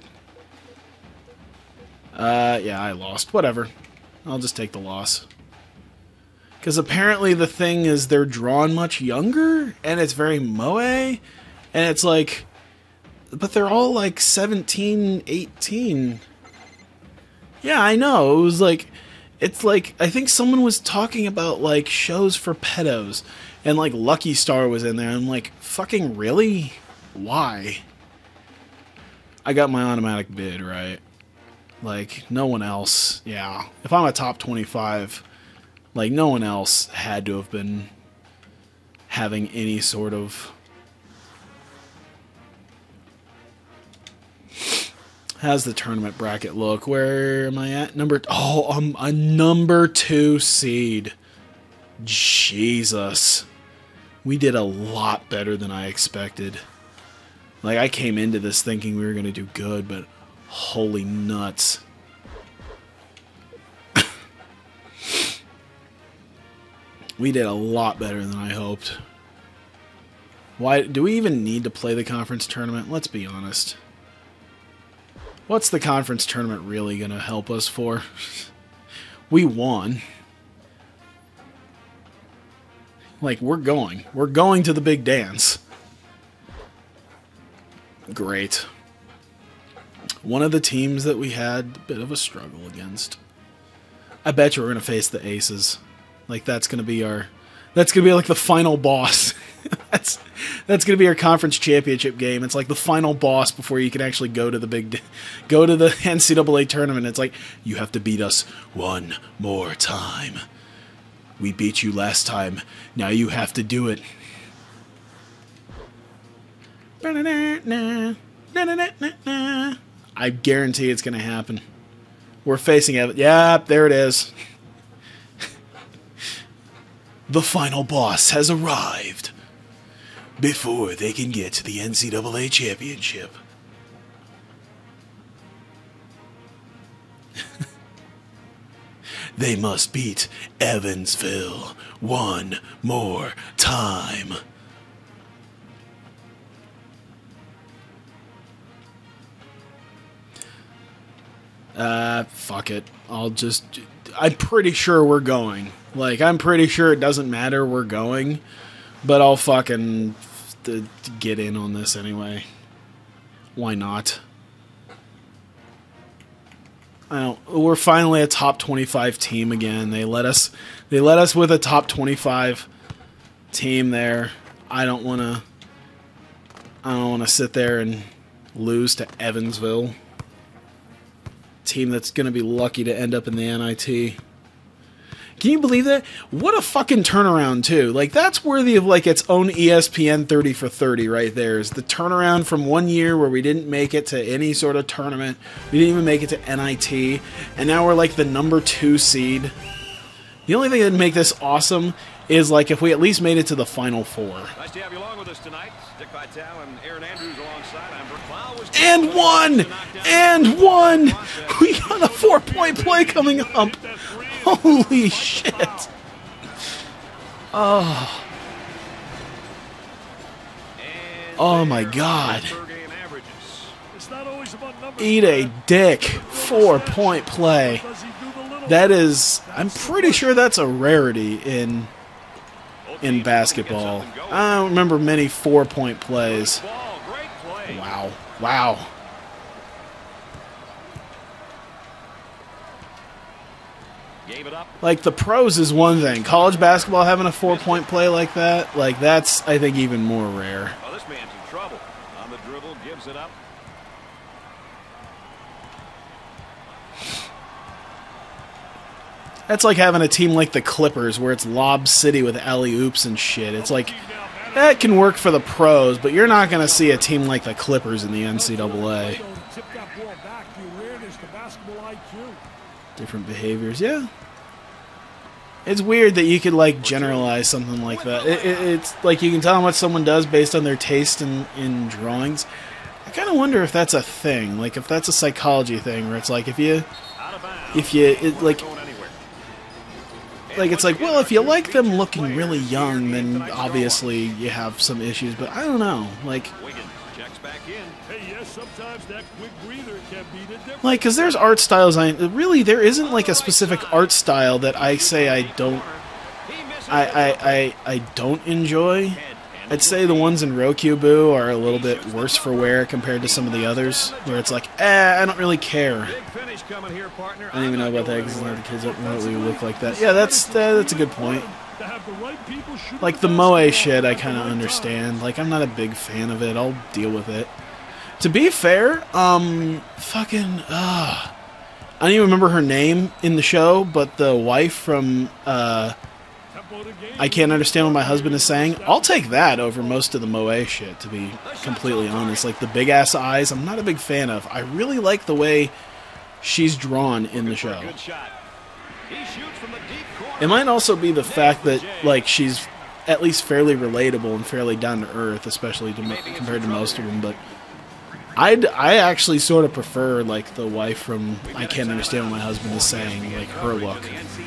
Uh, yeah, I lost. Whatever. I'll just take the loss. Because apparently the thing is they're drawn much younger, and it's very moe. And it's like, but they're all like seventeen, eighteen. Yeah, I know. It was like, it's like, I think someone was talking about like shows for pedos. And like Lucky Star was in there. I'm like, fucking really? Why? I got my automatic bid, right? Like, no one else. Yeah. If I'm a top twenty-five, like, no one else had to have been having any sort of. How's the tournament bracket look? Where am I at? Number... Oh, I'm a number two seed. Jesus. We did a lot better than I expected. Like, I came into this thinking we were going to do good, but holy nuts. We did a lot better than I hoped. Why do we even need to play the conference tournament? Let's be honest. What's the conference tournament really going to help us for? We won. Like, we're going. We're going to the big dance. Great. One of the teams that we had a bit of a struggle against. I bet you we're going to face the Aces. Like, that's going to be our... That's going to be like the final boss. that's that's going to be our conference championship game. It's like the final boss before you can actually go to the big... Go to the N C double A tournament. It's like, you have to beat us one more time. We beat you last time. Now you have to do it. I guarantee it's going to happen. We're facing it. Yeah, there it is. The final boss has arrived before they can get to the N C double A championship. They must beat Evansville one more time. Uh, fuck it. I'll just... I'm pretty sure we're going. Like, I'm pretty sure it doesn't matter, we're going. But I'll fucking th- get in on this anyway. Why not? I don't, we're finally a top twenty-five team again. They let us they let us with a top twenty-five team there. I don't want to I don't want to sit there and lose to Evansville. Team that's going to be lucky to end up in the N I T. Can you believe that? What a fucking turnaround, too. Like, that's worthy of, like, its own E S P N thirty for thirty right there. Is the turnaround from one year where we didn't make it to any sort of tournament. We didn't even make it to N I T. And now we're, like, the number two seed. The only thing that would make this awesome is, like, if we at least made it to the Final Four. Nice to have you along with us tonight. Dick Vitale and Aaron Andrews alongside. And one! And one! We got a four-point play coming up. Holy shit. Oh. Oh my god. Eat a dick. Four-point play. That is, I'm pretty sure that's a rarity in in basketball. I don't remember many four-point plays. Wow. Wow. Like, the pros is one thing. College basketball having a four-point play like that, like, that's, I think, even more rare. Oh, this man's in trouble. On the dribble, gives it up. That's like having a team like the Clippers where it's Lob City with alley-oops and shit. It's like, that can work for the pros, but you're not going to see a team like the Clippers in the N C double A. Different behaviors, yeah. It's weird that you could, like, generalize something like that. It, it, it's like you can tell how much someone does based on their taste in, in drawings. I kind of wonder if that's a thing, like if that's a psychology thing, where it's like if you, if you, it, like, like it's like, well, if you like them looking really young, then obviously you have some issues. But I don't know, like. Like, because there's art styles, I really, there isn't, like, a specific art style that I say I don't, I, I, I, I don't enjoy. I'd say the ones in Rokubu are a little bit worse for wear compared to some of the others, where it's like, eh, I don't really care. I don't even know about that, because the kids don't really look like that. Yeah, that's, uh, that's a good point. Like, the Moe shit, I kind of understand. Like, I'm not a big fan of it. I'll deal with it. To be fair, um, fucking, uh, I don't even remember her name in the show, but the wife from, uh, I Can't Understand What My Husband Is Saying, I'll take that over most of the Moe shit, to be completely honest. Like, the big-ass eyes, I'm not a big fan of. I really like the way she's drawn in the show. It might also be the fact that, like, she's at least fairly relatable and fairly down-to-earth, especially to, compared to most of them, but I'd, I actually sort of prefer, like, the wife from I Can't Understand What My Husband Is Saying, like, her look.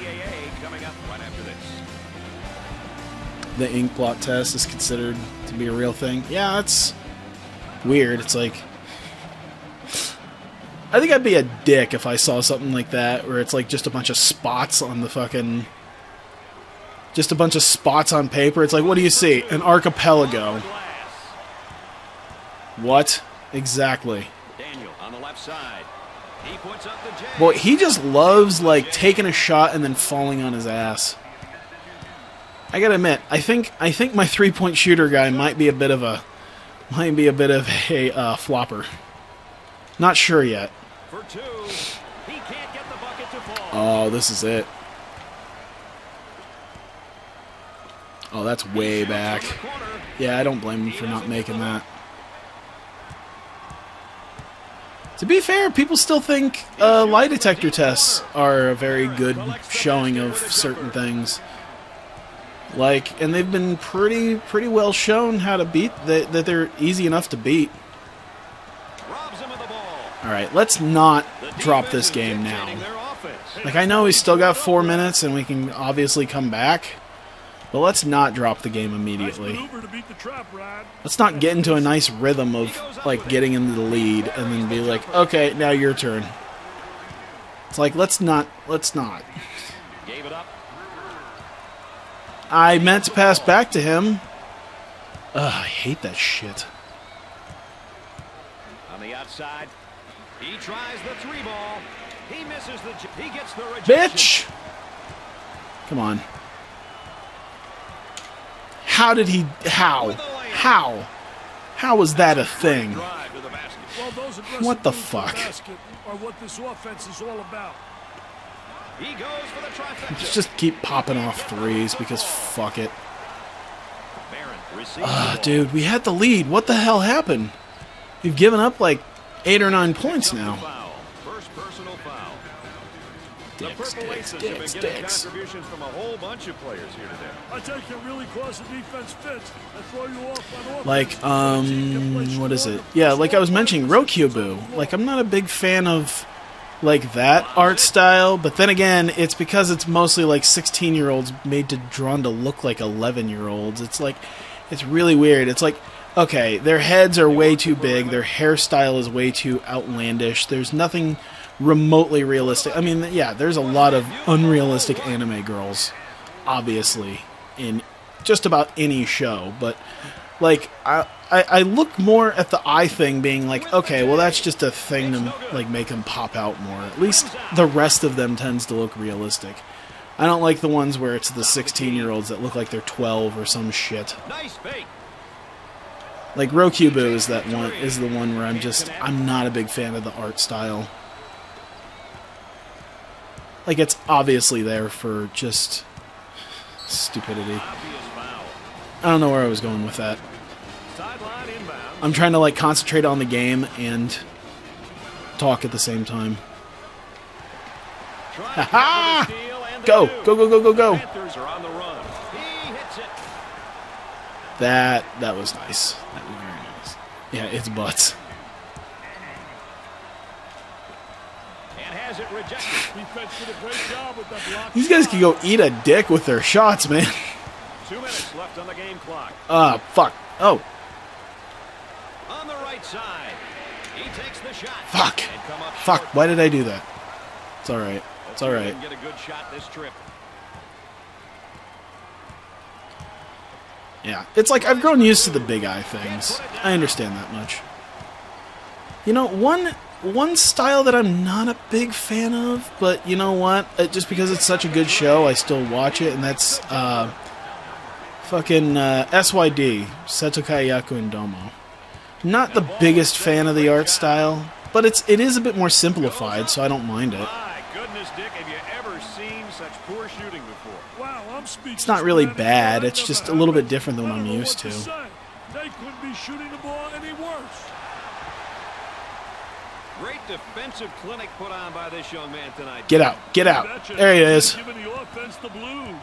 The ink blot test is considered to be a real thing. Yeah, that's weird. It's like, I think I'd be a dick if I saw something like that, where it's like just a bunch of spots on the fucking, just a bunch of spots on paper. It's like, what do you see? An archipelago. What? Exactly. Daniel on the left side. He puts up the J. Boy, he just loves, like, taking a shot and then falling on his ass. I gotta admit, I think I think my three-point shooter guy might be a bit of a might be a bit of a uh, flopper. Not sure yet. For two. He can't get the bucket to fall. Oh, this is it. Oh, that's way back. Yeah, I don't blame him for not making that. To be fair, people still think uh, lie detector tests are a very good showing of certain things. Like, and they've been pretty pretty well shown how to beat, that, that they're easy enough to beat. Alright, let's not drop this game now. Like, I know we still got four minutes and we can obviously come back, but let's not drop the game immediately. Let's not get into a nice rhythm of, like, getting into the lead and then be like, okay, now your turn. It's like, let's not, let's not. I meant to pass back to him. Ugh, I hate that shit. On the outside, he tries the three ball. He misses the, he gets the rejection. Bitch! Come on. How did he, how? How? How was that a thing? What the fuck? Are what this offense is all about. He goes for the trifecta. Let's just keep popping off threes because fuck it. Ah, dude, we had the lead. What the hell happened? We've given up like eight or nine points now. First personal foul. Dicks, the Purple dicks, Aces dicks, have been getting dicks. contributions from a whole bunch of players here today. I take it really close the defense fits and throw you off on offense. Like, um, what is it? Yeah, like I was mentioning, Rokyobu. Like, I'm not a big fan of, like, that art style, but then again, it's because it's mostly, like, sixteen-year-olds made to, drawn to look like eleven-year-olds. It's like, it's really weird. It's like, okay, their heads are way too big, their hairstyle is way too outlandish, there's nothing remotely realistic. I mean, yeah, there's a lot of unrealistic anime girls, obviously, in just about any show, but, like, I, I, I look more at the eye thing being like, okay, well, that's just a thing to, like, make them pop out more. At least the rest of them tends to look realistic. I don't like the ones where it's the sixteen-year-olds that look like they're twelve or some shit. Nice fake. Like, Rokyobu is that one, is the one where I'm just, I'm not a big fan of the art style. Like, it's obviously there for just stupidity. I don't know where I was going with that. I'm trying to, like, concentrate on the game and talk at the same time. Ha-ha! Go! Go, go, go, go, go! That, that was nice. That was very nice. Yeah, it's butts. These guys can go eat a dick with their shots, man. Two minutes left on the game clock. Ah, uh, fuck. Oh. On the right side, he takes the shot. Fuck. Fuck. Why did I do that? It's all right. It's all right. Get a good shot this trip. Yeah, it's like I've grown used to the big eye things. I understand that much. You know, one one style that I'm not a big fan of, but you know what? It, just because it's such a good show, I still watch it, and that's uh, fucking uh, S Y D, Setokai Yaku and Domo. Not the biggest fan of the art style, but it's it is a bit more simplified, so I don't mind it. My goodness, Dick, have you ever seen such poor shooting before? Wow, I'm speechless. It's not really bad, it's just a little bit different than what I'm used to. They couldn't be shooting the ball any worse. Great defensive clinic put on by this young man tonight. Get out, get out. There he is. Giving the offense the blues.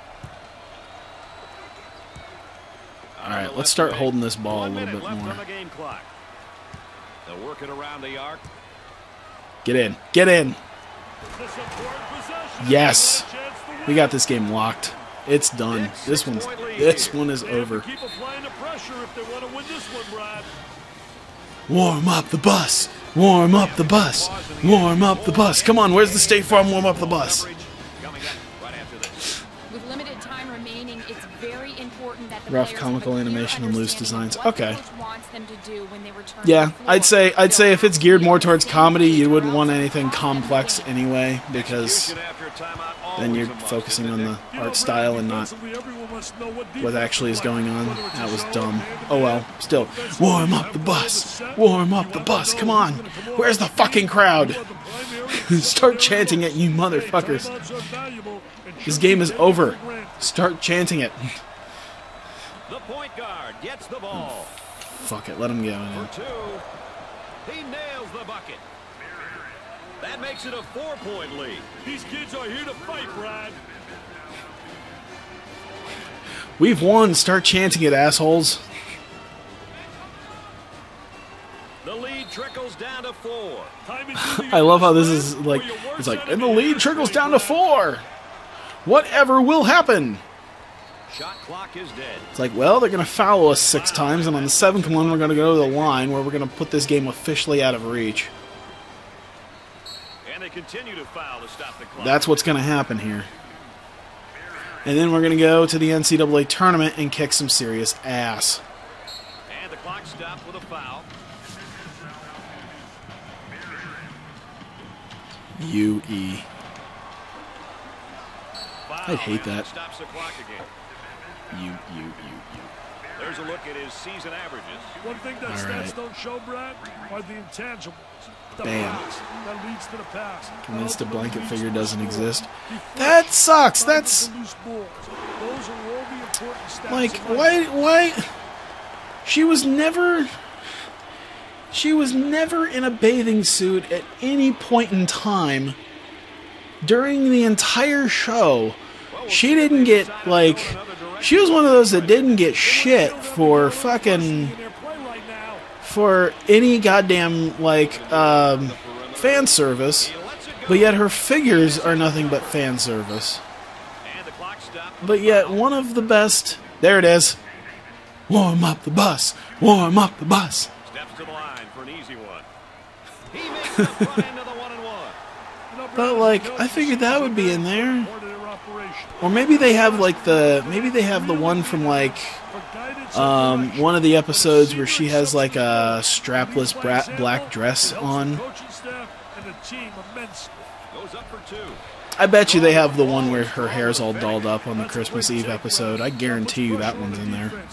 All right, let's start holding this ball a One little minute bit left more. on the game clock. They'll work it around the arc. Get in, get in. This important possession. Yes, Chance to win. we got this game locked. It's done. This one's this one is They have to over. keep applying the pressure if they want to win this one, Brad. Warm up the bus. Warm up the bus. Warm up the bus. Come on, where's the State Farm warm up the bus? Coming up right after this. With limited time remaining, it's very important that the Rough players comical have a clear animation and loose understanding designs. of what the Okay. coach wants them to do when they return Yeah, to the I'd floor. say I'd say if it's geared more towards comedy, you wouldn't want anything complex anyway, because Execution after a timeout, then always you're a must, focusing isn't on it, the Dick? You know, art style and not defensively, everyone wants to know what what defense actually is like, going on. whether it's That a was zone, dumb. man-to-man, Oh well, still. defensively, Warm up the bus. Warm up the bus. Come on. Where's the fucking crowd? Start chanting it, you motherfuckers. This game is over. Start chanting it. The point guard gets the ball. Fuck it, let him go. Man. For two. He nails the bucket. That makes it a four-point lead. These kids are here to fight, Brad. We've won. Start chanting it, assholes. The lead trickles down to four. I love how this is like, it's like, and the lead trickles down to four. Whatever will happen. Shot clock is dead. It's like, well, they're going to foul us six times, and on the seventh one, we're going to go to the line where we're going to put this game officially out of reach. And they continue to foul to stop the clock. That's what's going to happen here. And then we're going to go to the N C double A tournament and kick some serious ass. And the clock stopped with a foul. U E. Foul, I'd hate and that. Stops the clock again. U, U, U, U. There's a look at his season averages. One thing that All stats right. don't show, Brad, are the intangibles. The Bam. pass that leads to the pass. Convinced a That blanket ultimately figure leads to doesn't the score. exist. Be fresh, That sucks. find That's the loose balls. Those are all the important stats like in why life. why she was never she was never in a bathing suit at any point in time during the entire show. She didn't get like she was one of those that didn't get shit for fucking for any goddamn like um, fan service, but yet her figures are nothing but fan service. But yet one of the best. There it is. Warm up the bus. Warm up the bus. Steps to the line for an easy one. He makes the front end of the one and one. But like I figured that would be in there. Or maybe they have like the maybe they have the one from like um, one of the episodes where she has like a strapless bra black dress on. Goes up for two. I bet you they have the one where her hair's all dolled up on the Christmas Eve episode. I guarantee you that one's in there.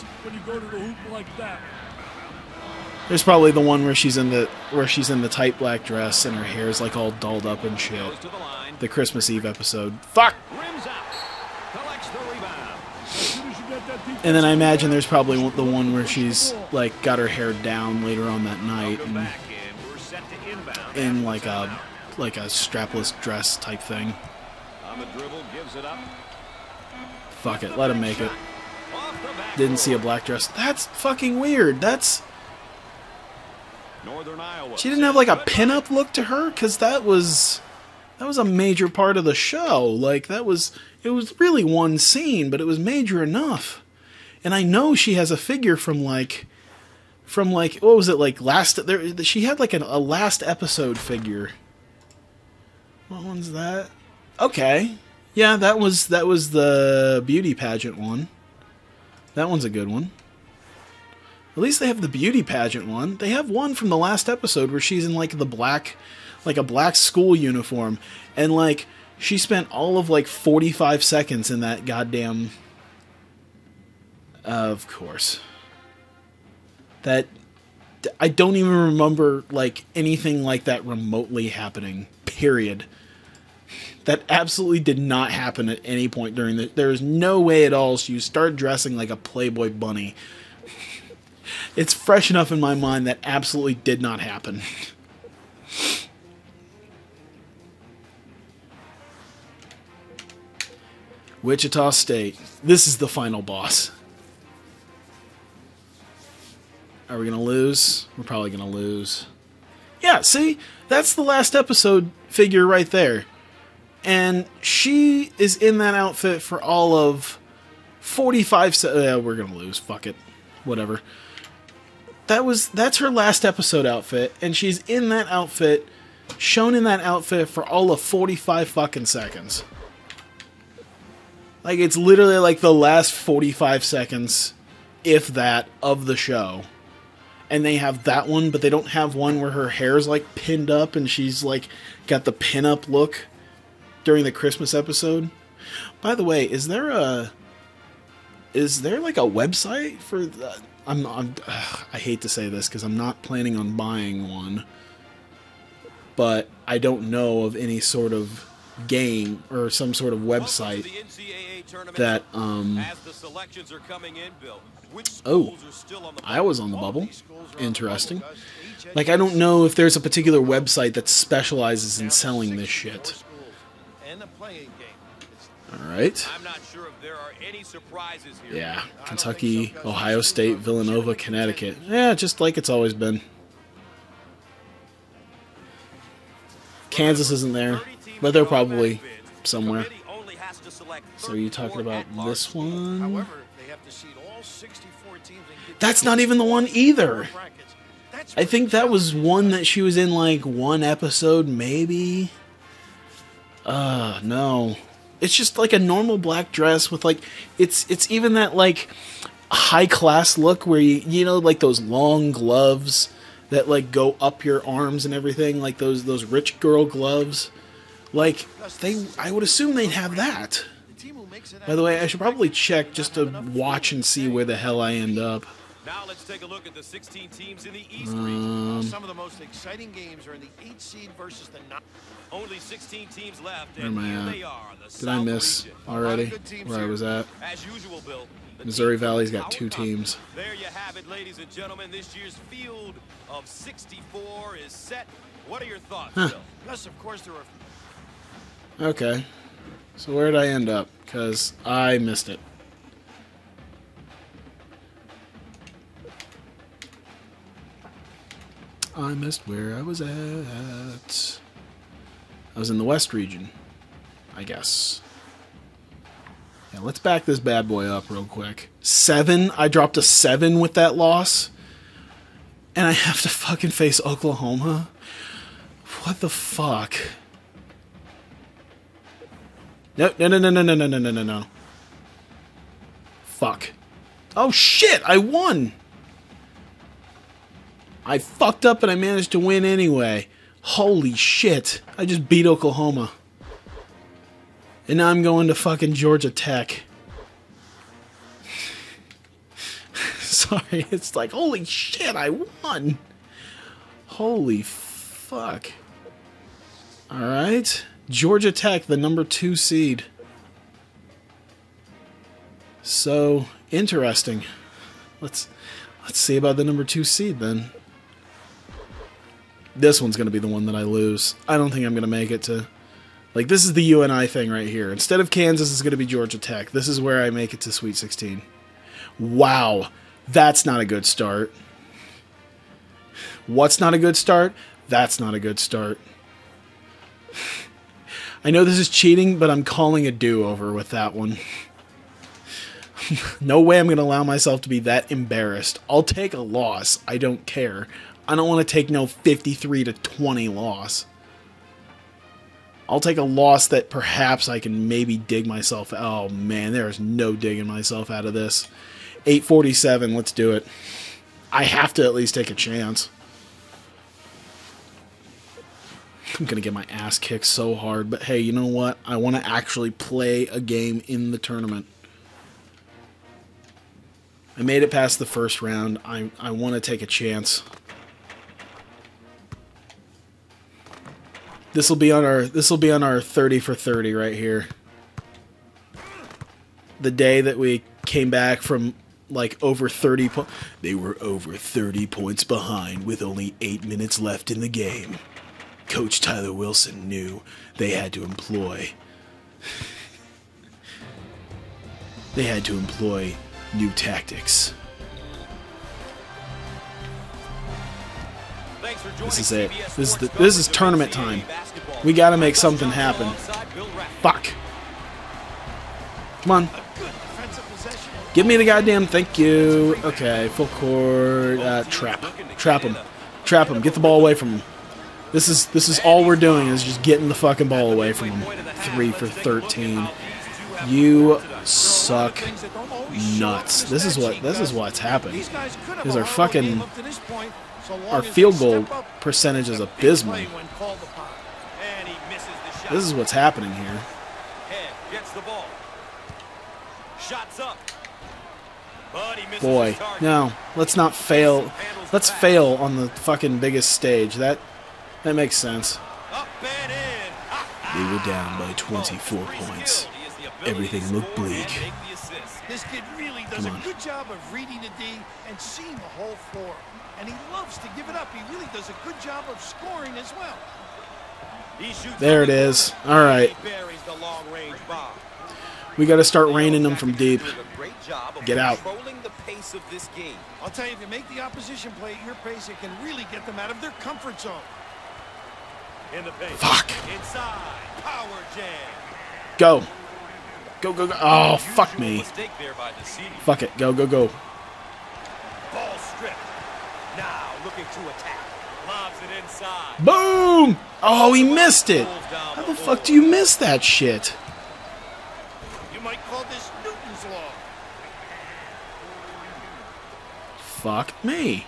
There's probably the one where she's in the where she's in the tight black dress and her hair's like all dolled up and shit. Goes to the line. The Christmas Eve episode. Fuck. Rims out. Collects the rebound. And then I imagine there's probably the one where she's like got her hair down later on that night Welcome and back, and we're set to inbound. in like a like a strapless dress type thing. On the dribble, gives it up. Fuck it, let him make it. Off the back. Didn't see a black dress. That's fucking weird. That's Northern Iowa. she didn't have like a pinup look to her, because that was that was a major part of the show. Like that was it was really one scene, but it was major enough. And I know she has a figure from like from like what was it like last there she had like an, a last episode figure. What one's that? Okay. Yeah, that was that was the beauty pageant one. That one's a good one. At least they have the beauty pageant one. They have one from the last episode where she's in like the black, like a black school uniform, and like she spent all of like forty-five seconds in that goddamn. Of course. That I don't even remember like anything like that remotely happening. Period. That absolutely did not happen at any point during the. There is no way at all you start dressing like a Playboy bunny. It's fresh enough in my mind that absolutely did not happen. Wichita State. This is the final boss. Are we going to lose? We're probably going to lose. Yeah, see? That's the last episode figure right there. And she is in that outfit for all of forty-five se- uh, we're going to lose. Fuck it. Whatever. That was that's her last episode outfit, and she's in that outfit, shown in that outfit for all of forty-five fucking seconds. Like, it's literally like the last forty-five seconds, if that, of the show. And they have that one, but they don't have one where her hair's like pinned up and she's like got the pin-up look during the Christmas episode. By the way, is there a is there like a website for that? I'm, I'm ugh, I hate to say this because I'm not planning on buying one, but I don't know of any sort of game or some sort of website The N C A A tournament that um as the selections are coming in, Bill. Which oh schools are still on the I was on the All bubble. these schools are on the Interesting. bubble, Gus. Each Like, I don't know if there's a particular website that specializes in selling this shit. schools and a playing game. It's All right. I'm not sure if there are any surprises here. Yeah, Kentucky, Ohio State, Villanova, Connecticut. Yeah, just like it's always been. Kansas isn't there, but they're probably somewhere. So are you talking about this one? However, they have to seed all sixty-four teams and get That's not even the one either. brackets. That's I think that was one that she was in like one episode, maybe. Uh, no. It's just like a normal black dress with like it's it's even that like high class look where you you know like those long gloves that like go up your arms and everything, like those those rich girl gloves. Like they I would assume they'd have that. the team who makes it. By the way, I should probably check just to watch and see where the hell I end up. Now let's take a look at the sixteen teams in the East Um, region. Some of the most exciting games are in the eight seed versus the nine. Only sixteen teams left, Where and am I here at? they are. The Did I South miss region. already where I was at? As usual, Bill. the Missouri teams Valley's in got our two conference. teams. There you have it, ladies and gentlemen. This year's field of sixty-four is set. What are your thoughts, Huh. Bill? Plus, of course, there are. Okay. So where did I end up? Because I missed it. I missed where I was at. I was in the West region, I guess. Yeah, let's back this bad boy up real quick. Seven? I dropped a seven with that loss? And I have to fucking face Oklahoma? What the fuck? No, no, no, no, no, no, no, no, no, no, no. Fuck. Oh shit, I won! I fucked up and I managed to win anyway. Holy shit. I just beat Oklahoma. And now I'm going to fucking Georgia Tech. Sorry, it's like, holy shit, I won. Holy fuck. Alright. Georgia Tech, the number two seed. So, interesting. Let's let's see about the number two seed then. This one's going to be the one that I lose. I don't think I'm going to make it to... Like, this is the U N I thing right here. Instead of Kansas, it's going to be Georgia Tech. This is where I make it to Sweet sixteen. Wow. That's not a good start. What's not a good start? That's not a good start. I know this is cheating, but I'm calling a do-over with that one. No way I'm going to allow myself to be that embarrassed. I'll take a loss. I don't care. I don't want to take no fifty-three to twenty loss. I'll take a loss that perhaps I can maybe dig myself. Oh man, there's no digging myself out of this. eight forty-seven, let's do it. I have to at least take a chance. I'm going to get my ass kicked so hard, but hey, you know what? I want to actually play a game in the tournament. I made it past the first round. I, I want to take a chance. This will be on our this will be on our thirty for thirty right here. The day that we came back from like over thirty points. They were over thirty points behind with only eight minutes left in the game. Coach Tyler Wilson knew they had to employ they had to employ new tactics. This is it. This is the, this is tournament time. We got to make something happen. Fuck. Come on. Give me the goddamn thank you. Okay, full court. Uh, trap. Trap him. Trap him. Get the ball away from him. This is this is all we're doing is just getting the fucking ball away from him. Three for thirteen. You suck nuts. This is what this is what's happened. Is our fucking our field goal percentage is abysmal. This is what's happening here. Boy, no, let's not fail. Let's fail on the fucking biggest stage. That that makes sense. We were down by twenty-four points. Everything looked bleak. This kid really does a good job of reading the D and seeing the whole floor. And he loves to give it up. He really does a good job of scoring as well. There it is. All right. We got to start raining them from deep. Get out. I'll tell you, if you make the opposition play at your pace, it can really get them out of their comfort zone. In the paint. Fuck. Inside. Power jam. Go. Go, go, go. Oh, fuck me. Fuck it. Go, go, go. Ball stripped. Now looking to attack. Lobs it inside. Boom! Oh, he missed it. How the fuck do you miss that shit? You might call this Newton's law. Fuck me.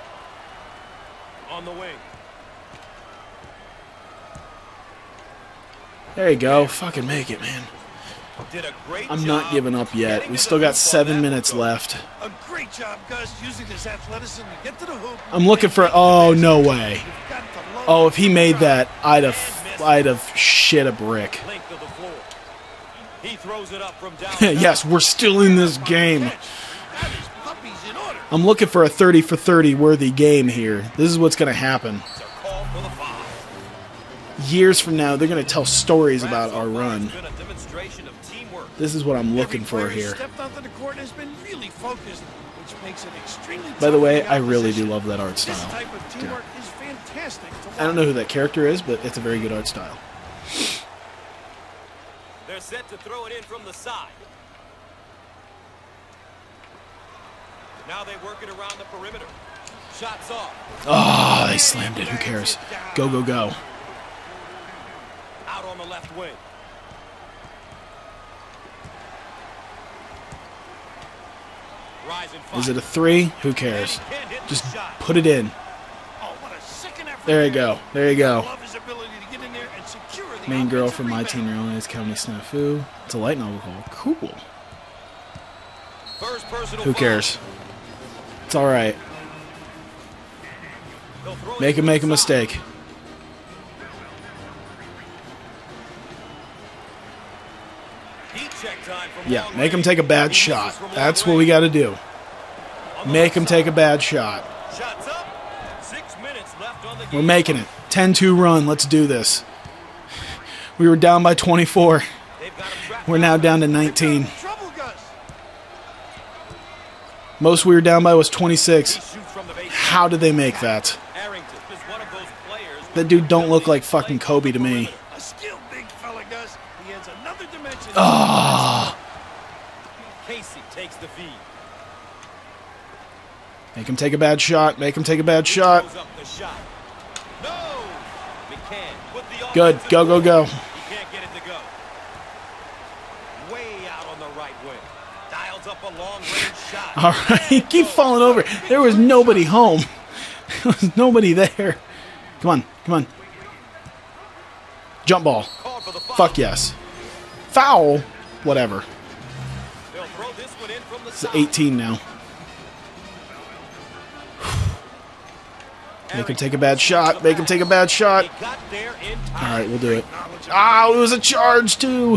On the wing. There you go. Fucking make it, man. Did a great I'm job not giving up yet. getting We to still the got hoop seven on that minutes one. left. A great job, Gus, using his athleticism to get to the hoop. I'm looking for... Oh, no way. You've got to love Oh, if he made the that, I'd have, I'd have shit a brick. Length of the floor. He throws it up from down. Yes, we're still in this game. That is puppies in order. I'm looking for a thirty for thirty worthy game here. This is what's going to happen. It's a call for the foul. Years from now, they're going to tell stories about our It's run. been a demonstration of teamwork. This is what I'm looking Every for player who's here. stepped onto the court has been really focused, which makes it extremely By the tough way, for I really opposition. do love that art This style. type of teamwork is fantastic to watch. I don't know who that character is, but it's a very good art style. They're set to throw it in from the side. Now they work it around the perimeter. Shots off. Oh, they slammed it. Who cares? Go, go, go. Out on the left wing. Rise and Is fire. it a three? Who cares? Just put it in. Oh, what a second effort There you go. There you go. Love his ability to get in there and secure the Main girl offensive from My rebound. Teen Realize County Snafu. It's a light novel. Cool. First personal Who foul. cares? It's all right. They'll throw it Make him to make a the side. mistake. Heat check time from Yeah, long make him range. take a bad He shot. misses from long That's what we range. got to do. On the Make left him side. take a bad shot. Shots up. Six minutes left on the game. We're making it. ten two run. Let's do this. We were down by twenty-four. They've got him trapped. We're now down to nineteen. Trouble, Gus. Most we were down by was He twenty-six. shoots from the baseline. How did they make that? Arrington is one of those players. That dude don't look like fucking Kobe to me. A skilled big fella, Gus. He adds another dimension. Ah! Casey takes the feed. Make him take a bad shot. Make him take a bad shot. Throws up the shot. No. McCann put the Good. offense in Go, go, motion. go. He can't get it to go. Way out on the right wing. Dials up a long-range shot. All right. Keep falling over. There was nobody home. There was nobody there. Come on. Come on. Jump ball. Called for the foul. Fuck yes. Foul. Whatever. They'll throw this one in from the It's side. eighteen now. Make him take a bad shot. Make him take a bad shot. He got there in time. All right, we'll do it. Ah, it was a charge too.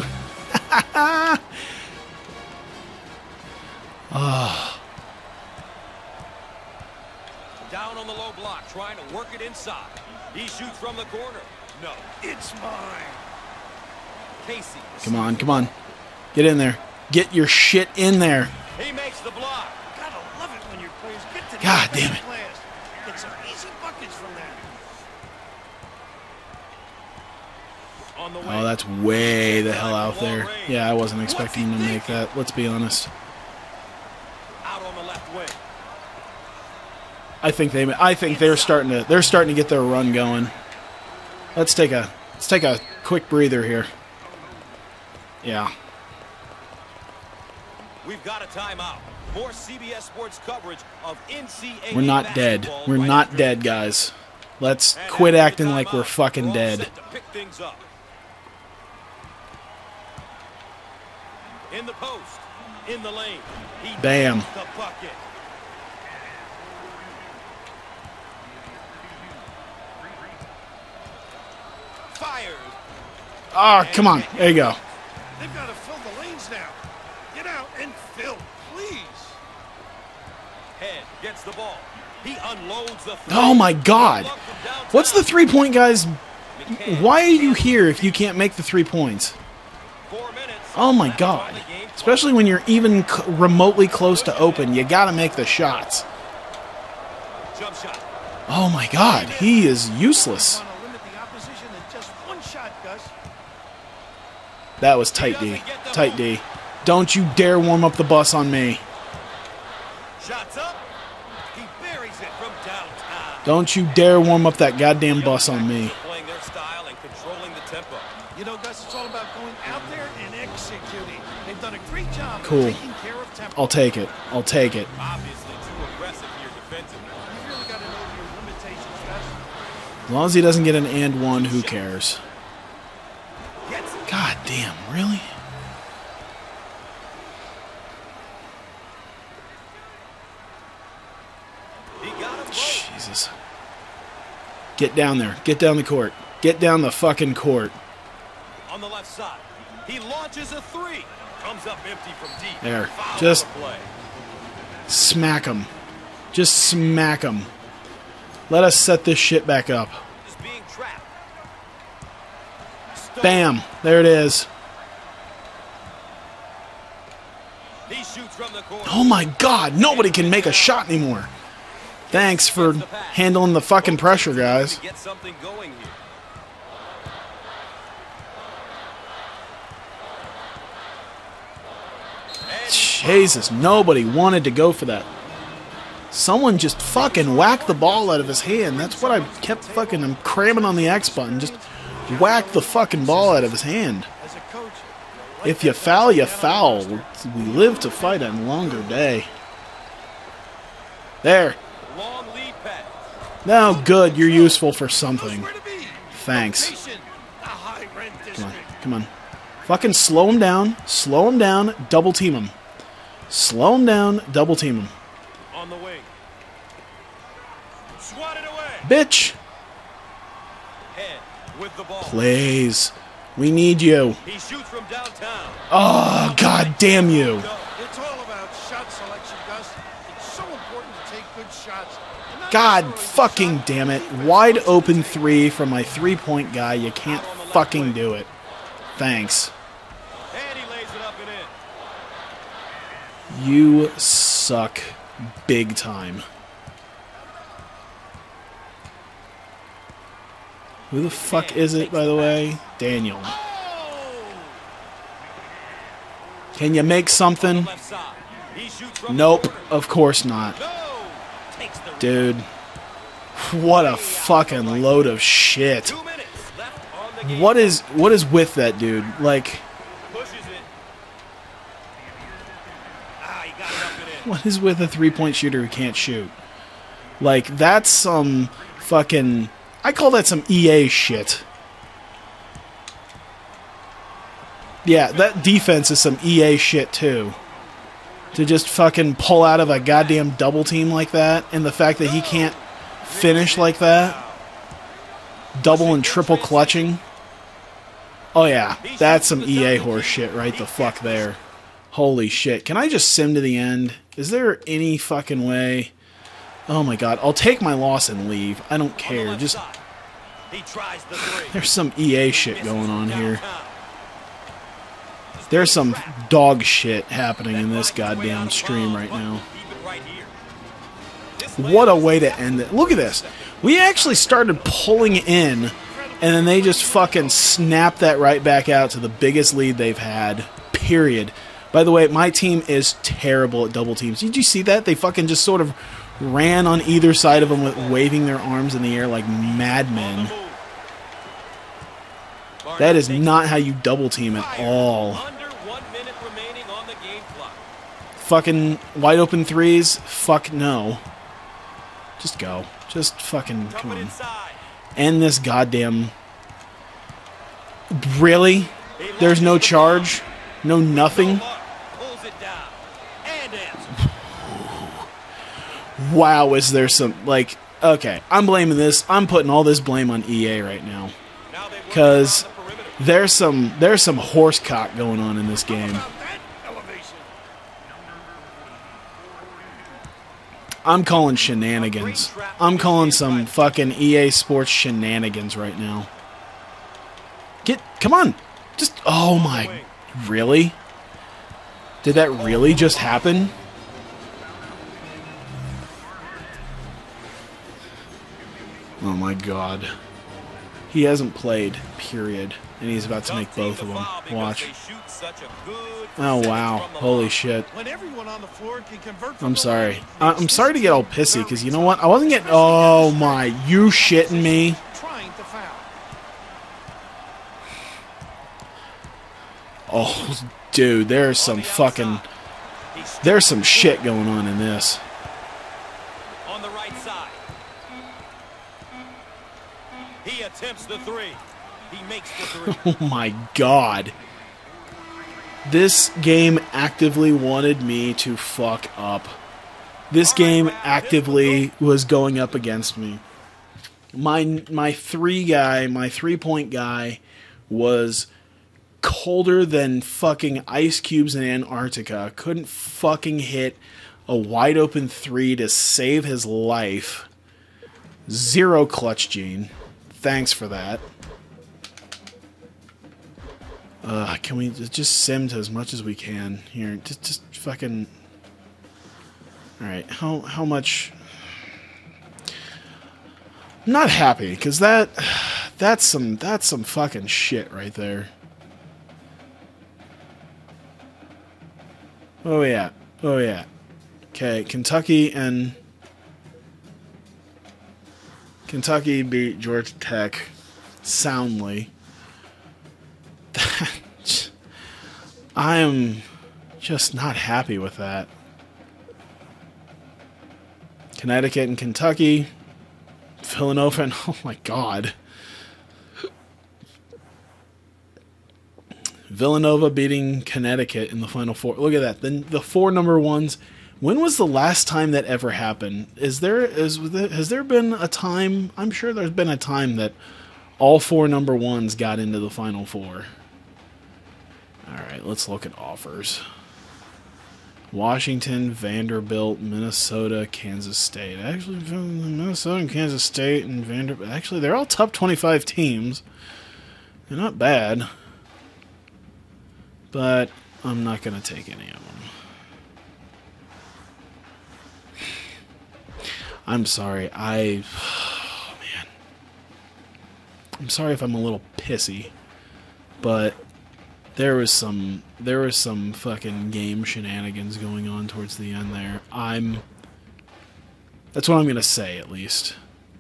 Down on the low block, trying to work it inside. He shoots from the corner. No. It's mine. Casey. Come on, come on. Get in there. Get your shit in there. He makes the block. Gotta love it when your players get to the God offensive damn it. glass. Get some easy buckets from that. On the way. Oh, that's way the hell out there. Yeah, I wasn't expecting him to make that. Let's be honest. Out on the left wing. I think they. I think they're starting to. They're starting to get their run going. Let's take a. Let's take a quick breather here. Yeah. We've got a timeout. More C B S Sports coverage of N C A A We're not dead. basketball We're right not after dead, this. guys. Let's And quit after the acting like we're timeout, fucking we're all dead. set to pick things up. In the post, in the lane. He Bam. nails the bucket. Fired. Ah, come on. There you go. They've got to fill the lanes now. Get out and fill, please. Head gets the ball. He unloads the. Oh my God. What's the three-point, guys? Why are you here if you can't make the three points? Four minutes. Oh my God. Especially when you're even c- remotely close to open, you got to make the shots. Jump shot. Oh my God. He is useless. Want to limit the opposition to just one shot, Gus. That was tight D. Tight D. Don't you dare warm up the bus on me. Shots up. He buries it from downtown. Don't you dare warm up that goddamn bus on me. Playing their style and controlling the tempo. You know, Gus, it's all about going out there and executing. They've done a great job of Cool. taking care of tempo. I'll take it. I'll take it. Obviously too aggressive here defensively. You really got to know your limitations, Gus. As long as he doesn't get an and one, who cares? Gets damn, really? Jesus. Get down there. Get down the court. Get down the fucking court. On the left side, he launches a three. Comes up empty from deep. There. Foul Just on the play. smack him. Just smack him. Let us set this shit back up. Is being trapped. Stone. Bam. There it is. He shoots from the corner. Oh my god. Nobody can make a shot anymore. Thanks for handling the fucking pressure, guys. To get something going here. Jesus, nobody wanted to go for that. Someone just fucking whacked the ball out of his hand. That's what I kept fucking I'm cramming on the X button. Just whack the fucking ball out of his hand. If you foul, you foul. We live to fight a longer day. There. Long lead pass. No, good. You're useful for something. Thanks. Come on. Come on. Fucking slow him down. Slow him down. Double team him. Slow him down. Double team him. On the wing. Swatted away. Bitch. Head with the ball. Please. We need you. He shoots from downtown. Oh, god damn you. It's all about shot selection, Gus. It's so important to take good shots. And not God necessarily the fucking shot damn it. that's Wide open three from my three-point guy. You can't fucking do it. Thanks. And he lays it up and in. You suck big time. Who the fuck is it, by the way? Daniel. Can you make something? Left side. He shoots from Nope, the corner. of course not. No. Takes the Dude. What a fucking load of shit. Two minutes left on the game. What is what is with that dude? Like, Pushes it. Ah, he got it up and in. what is with a three-point shooter who can't shoot? Like, that's some fucking... I call that some E A shit. Yeah, that defense is some E A shit, too. To just fucking pull out of a goddamn double team like that, and the fact that he can't finish like that. Double and triple clutching. Oh yeah, that's some E A horse shit right the fuck there. Holy shit. Can I just sim to the end? Is there any fucking way? Oh my god, I'll take my loss and leave. I don't care. Just He tries the three. there's some E A shit going on here. There's some dog shit happening in this goddamn stream right now. What a way to end it. Look at this. We actually started pulling in, and then they just fucking snapped that right back out to the biggest lead they've had, period. By the way, my team is terrible at double teams. Did you see that? They fucking just sort of ran on either side of them with waving their arms in the air like madmen. That is not how you double team at all. Under one minute remaining on the game clock. Fucking wide open threes? Fuck no. Just go. Just fucking come Coming on. inside. End this goddamn... Really? There's no charge? No nothing? Pulls it down. And answers. Wow, is there some... Like, okay, I'm blaming this. I'm putting all this blame on E A right now. Now they work Because around the perimeter. there's some, there's some horse cock going on in this game. about that elevation. I'm calling shenanigans. I'm calling some fucking E A Sports shenanigans right now. Get, come on. Just, oh my, really? Did that really just happen? Oh my god. He hasn't played, period. And he's about to make both of them. Watch. Oh wow. Holy shit. When everyone on the floor can convert from I'm the sorry. line, I- I'm sorry to get all pissy, because you know what? I wasn't getting... Oh my, you shitting me? trying to foul. Oh, dude, there's some fucking... There's some shit going on in this. On the right side. He attempts the three. He makes the three. Oh my god. This game actively wanted me to fuck up. This game actively was going up against me. My my three guy, my three point guy, was colder than fucking ice cubes in Antarctica. Couldn't fucking hit a wide open three to save his life. Zero clutch gene. Thanks for that. Uh, can we just sim to as much as we can here? Just, just fucking. All right, how how much? I'm not happy because that that's some that's some fucking shit right there. Oh yeah, oh yeah. Okay, Kentucky and Kentucky beat Georgia Tech soundly. I am just not happy with that. Connecticut and Kentucky, Villanova, and oh my god. Villanova beating Connecticut in the Final Four. Look at that. The, the four number ones. When was the last time that ever happened? Is there is has there been a time? I'm sure there's been a time that all four number ones got into the Final Four. All right, let's look at offers. Washington, Vanderbilt, Minnesota, Kansas State. Actually, Minnesota and Kansas State and Vanderbilt. Actually, they're all top twenty-five teams. They're not bad. But I'm not going to take any of them. I'm sorry. I... Oh, man. I'm sorry if I'm a little pissy. But there was some... There was some fucking game shenanigans going on towards the end there. I'm... That's what I'm going to say, at least.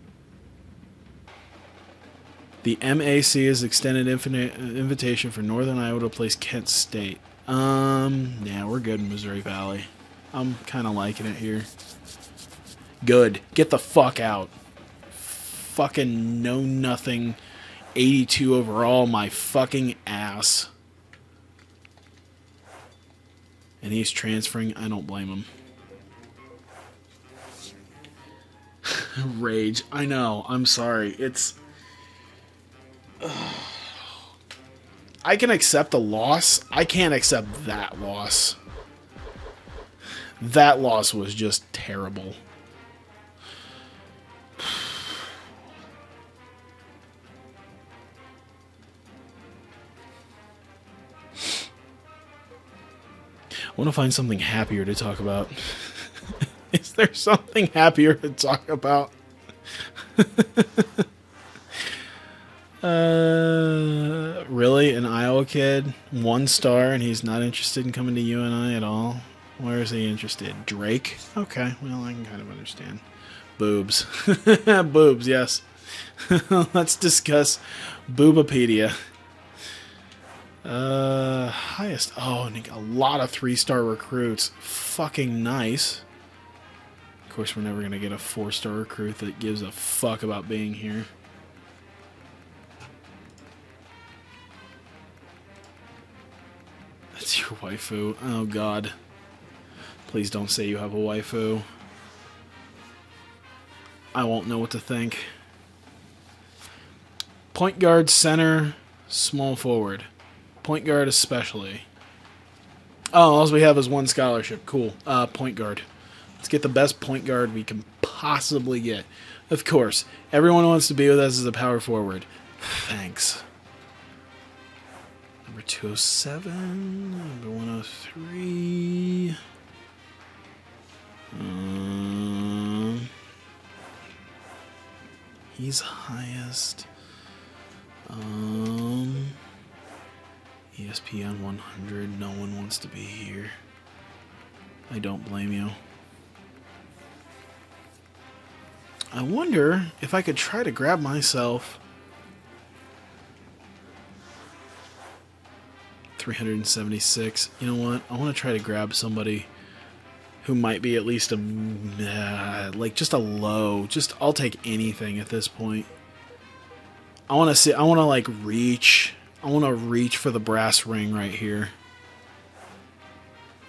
The M A C has extended infinite invitation for Northern Iowa to place Kent State. Um, yeah, we're good in Missouri Valley. I'm kind of liking it here. Good. Get the fuck out. Fucking know nothing. eighty-two overall, my fucking ass. And he's transferring. I don't blame him. Rage. I know. I'm sorry. It's... I can accept a loss. I can't accept that loss. That loss was just terrible. I want to find something happier to talk about. Is there something happier to talk about? Uh, really? An Iowa kid? One star and he's not interested in coming to U N I at all? Where is he interested? Drake? Okay, well, I can kind of understand. Boobs. Boobs, yes. Let's discuss Boobapedia. Uh, highest... Oh, a lot of three-star recruits. Fucking nice. Of course, we're never going to get a four-star recruit that gives a fuck about being here. That's your waifu. Oh, God. Please don't say you have a waifu. I won't know what to think. Point guard, center, small forward. Point guard especially. Oh, all we have is one scholarship. Cool. Uh, point guard. Let's get the best point guard we can possibly get. Of course, everyone wants to be with us as a power forward. Thanks. Number two oh seven, number one oh three. Um, he's highest. Um, E S P N one hundred, no one wants to be here. I don't blame you. I wonder if I could try to grab myself three hundred seventy-six. You know what? I want to try to grab somebody who might be at least a uh, like just a low. Just I'll take anything at this point. I want to see. I want to like reach. I want to reach for the brass ring right here.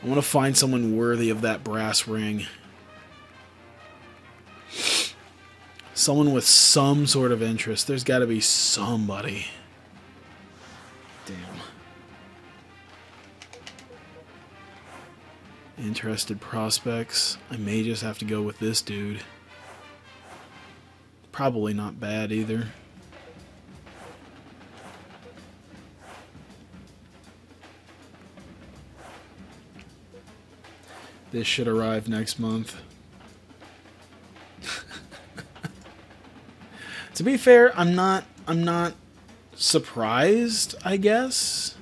I want to find someone worthy of that brass ring. Someone with some sort of interest. There's got to be somebody. Damn. Interested prospects. I may just have to go with this dude. Probably not bad either. This should arrive next month. To be fair, I'm not I'm not surprised, I guess.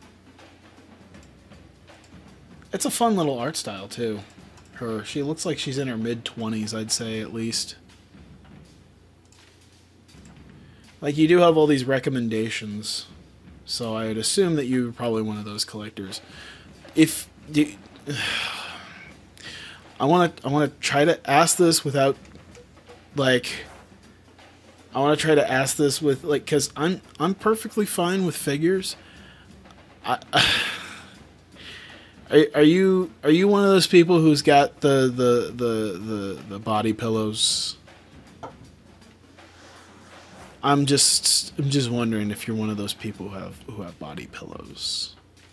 It's a fun little art style too. Her, she looks like she's in her mid twenties, I'd say at least. Like, you do have all these recommendations, so I would assume that you're probably one of those collectors. If you, I want to, I want to try to ask this without, like, I want to try to ask this with, like, because I'm, I'm perfectly fine with figures. I, are, are you, are you one of those people who's got the, the, the, the, the body pillows? I'm just, I'm just wondering if you're one of those people who have, who have body pillows.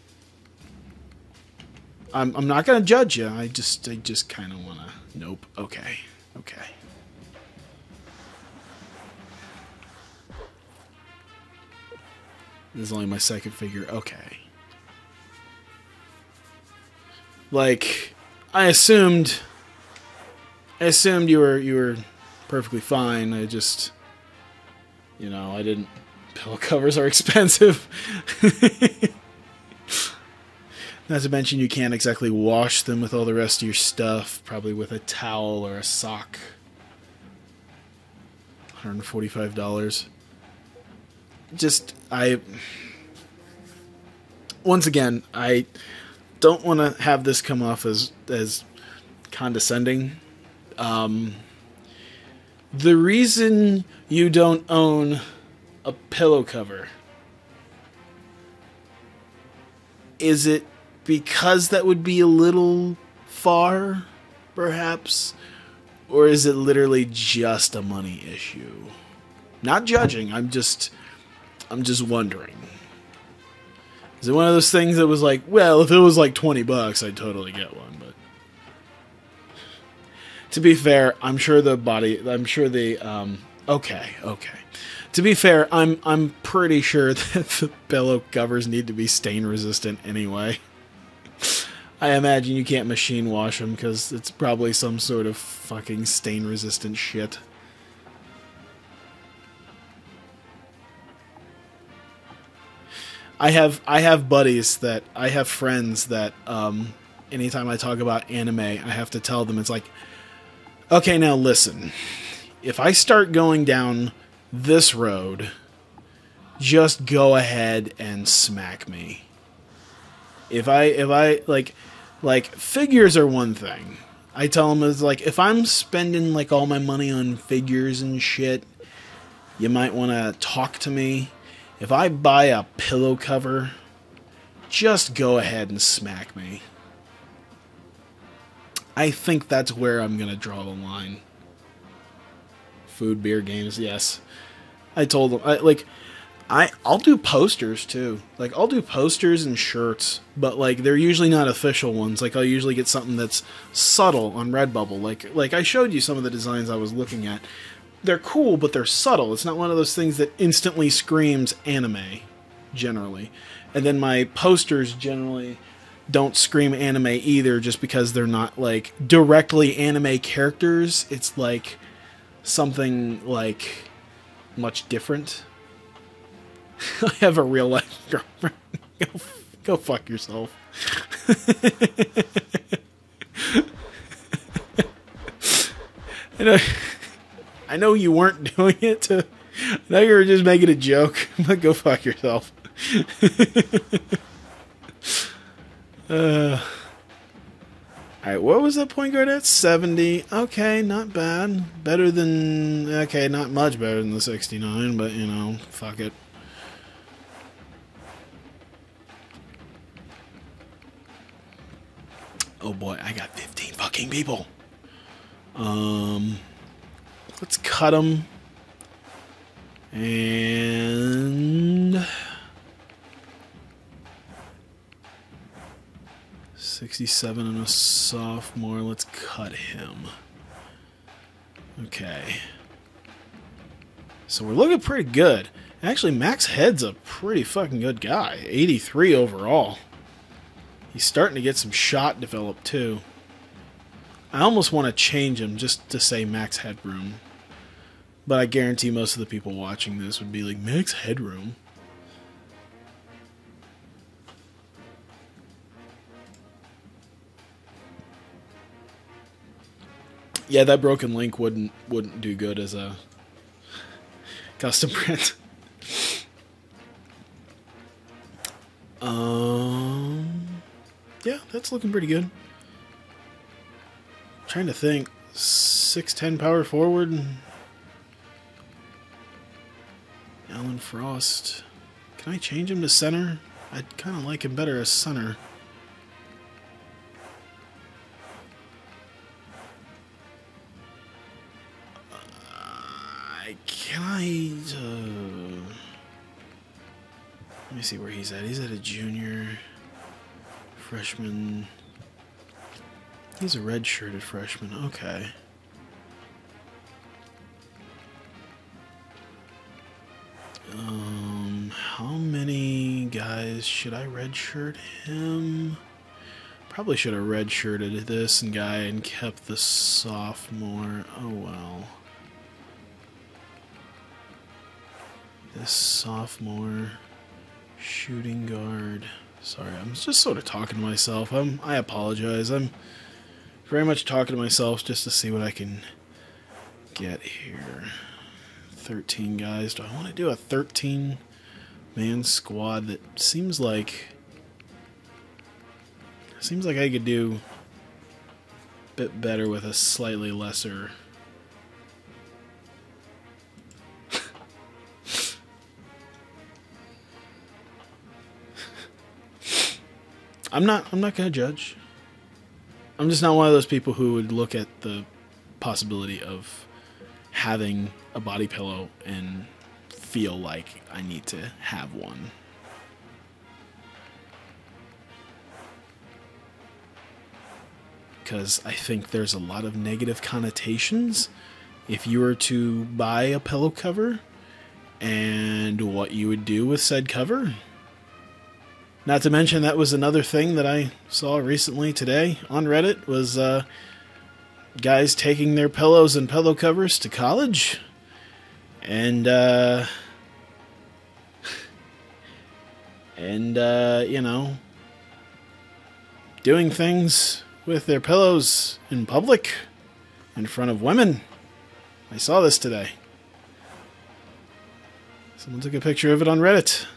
I'm, I'm not gonna judge you. I just, I just kind of wanna. Nope. Okay. Okay. This is only my second figure. Okay. Like, I assumed, I assumed you were, you were perfectly fine. I just. You know, I didn't... Pillow covers are expensive. Not to mention you can't exactly wash them with all the rest of your stuff. Probably with a towel or a sock. one hundred forty-five dollars. Just, I... Once again, I don't want to have this come off as, as condescending. Um... The reason you don't own a pillow cover, is it because that would be a little far, perhaps? Or is it literally just a money issue? Not judging, I'm just, I'm just wondering. Is it one of those things that was like, well, if it was like twenty bucks, I'd totally get one, but... To be fair, I'm sure the body, I'm sure the, um, okay, okay. To be fair, I'm, I'm pretty sure that the pillow covers need to be stain resistant anyway. I imagine you can't machine wash them because it's probably some sort of fucking stain resistant shit. I have, I have buddies that, I have friends that, um, anytime I talk about anime, I have to tell them, it's like, okay, now listen. If I start going down this road, just go ahead and smack me. If I, if I, like, like, figures are one thing. I tell them, it's like, if I'm spending, like, all my money on figures and shit, you might want to talk to me. If I buy a pillow cover, just go ahead and smack me. I think that's where I'm going to draw the line. Food, beer, games, yes. I told them, I, like, I, I'll do posters, too. Like, I'll do posters and shirts, but, like, they're usually not official ones. Like, I'll usually get something that's subtle on Redbubble. Like, like I showed you some of the designs I was looking at. They're cool, but they're subtle. It's not one of those things that instantly screams anime, generally. And then my posters generally... don't scream anime either, just because they're not, like, directly anime characters. It's, like, something, like, much different. I have a real-life girlfriend. Go, go fuck yourself. I know, I know you weren't doing it to... I know you were just making a joke, but go fuck yourself. Uh, Alright, what was that point guard at? seventy. Okay, not bad. Better than... Okay, not much better than the sixty-nine, but, you know, fuck it. boy, I got fifteen fucking people. Um, let's cut them. And sixty-seven and a sophomore. Let's cut him. Okay. So we're looking pretty good. Actually, Max Head's a pretty fucking good guy. eighty-three overall. He's starting to get some shot developed too. I almost want to change him just to say Max Headroom. But I guarantee most of the people watching this would be like, Max Headroom? Yeah, that broken link wouldn't wouldn't do good as a custom print. um, yeah, that's looking pretty good. Trying to think, six ten power forward. Alan Frost. Can I change him to center? I'd kind of like him better as center. Uh, can I... Uh, let me see where he's at. He's at a junior. Freshman. He's a red-shirted freshman. Okay. Um, how many guys should I redshirt him? Probably should have redshirted this guy and kept the sophomore. Oh well. This sophomore shooting guard. Sorry, I'm just sort of talking to myself. I'm. I apologize. I'm very much talking to myself just to see what I can get here. thirteen guys. Do I want to do a thirteen man squad? That seems like seems like I could do a bit better with a slightly lesser. I'm not I'm not gonna judge. I'm just not one of those people who would look at the possibility of having a body pillow and feel like I need to have one. Because I think there's a lot of negative connotations if you were to buy a pillow cover and what you would do with said cover. Not to mention that was another thing that I saw recently today on Reddit was uh, guys taking their pillows and pillow covers to college and uh, and uh, you know, doing things with their pillows in public in front of women. I saw this today. Someone took a picture of it on Reddit.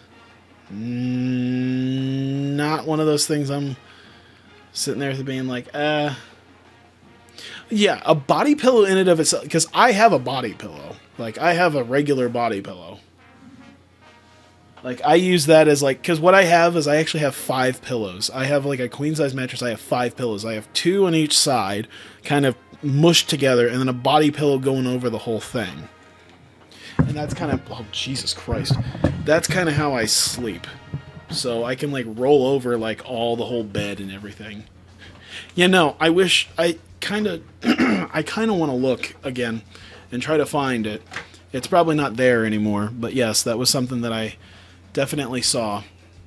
Not one of those things I'm sitting there being like, uh... yeah, a body pillow in and of itself, because I have a body pillow. Like, I have a regular body pillow. Like, I use that as, like, because what I have is I actually have five pillows. I have, like, a queen-size mattress. I have five pillows. I have two on each side, kind of mushed together, and then a body pillow going over the whole thing. And that's kind of, oh, Jesus Christ. That's kind of how I sleep. So I can, like, roll over, like, all the whole bed and everything. Yeah, no, I wish, I kind of, I kind of want to look again and try to find it. It's probably not there anymore, but yes, that was something that I definitely saw.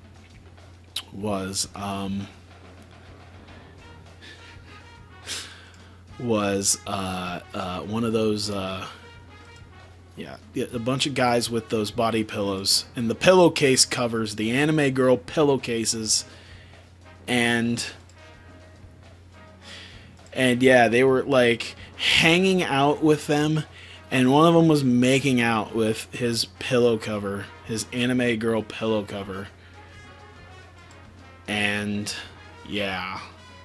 Was, um, was, uh, uh, one of those, uh, Yeah, a bunch of guys with those body pillows. And the pillowcase covers, the anime girl pillowcases. And, and yeah, they were like hanging out with them. And one of them was making out with his pillow cover, his anime girl pillow cover. And, yeah.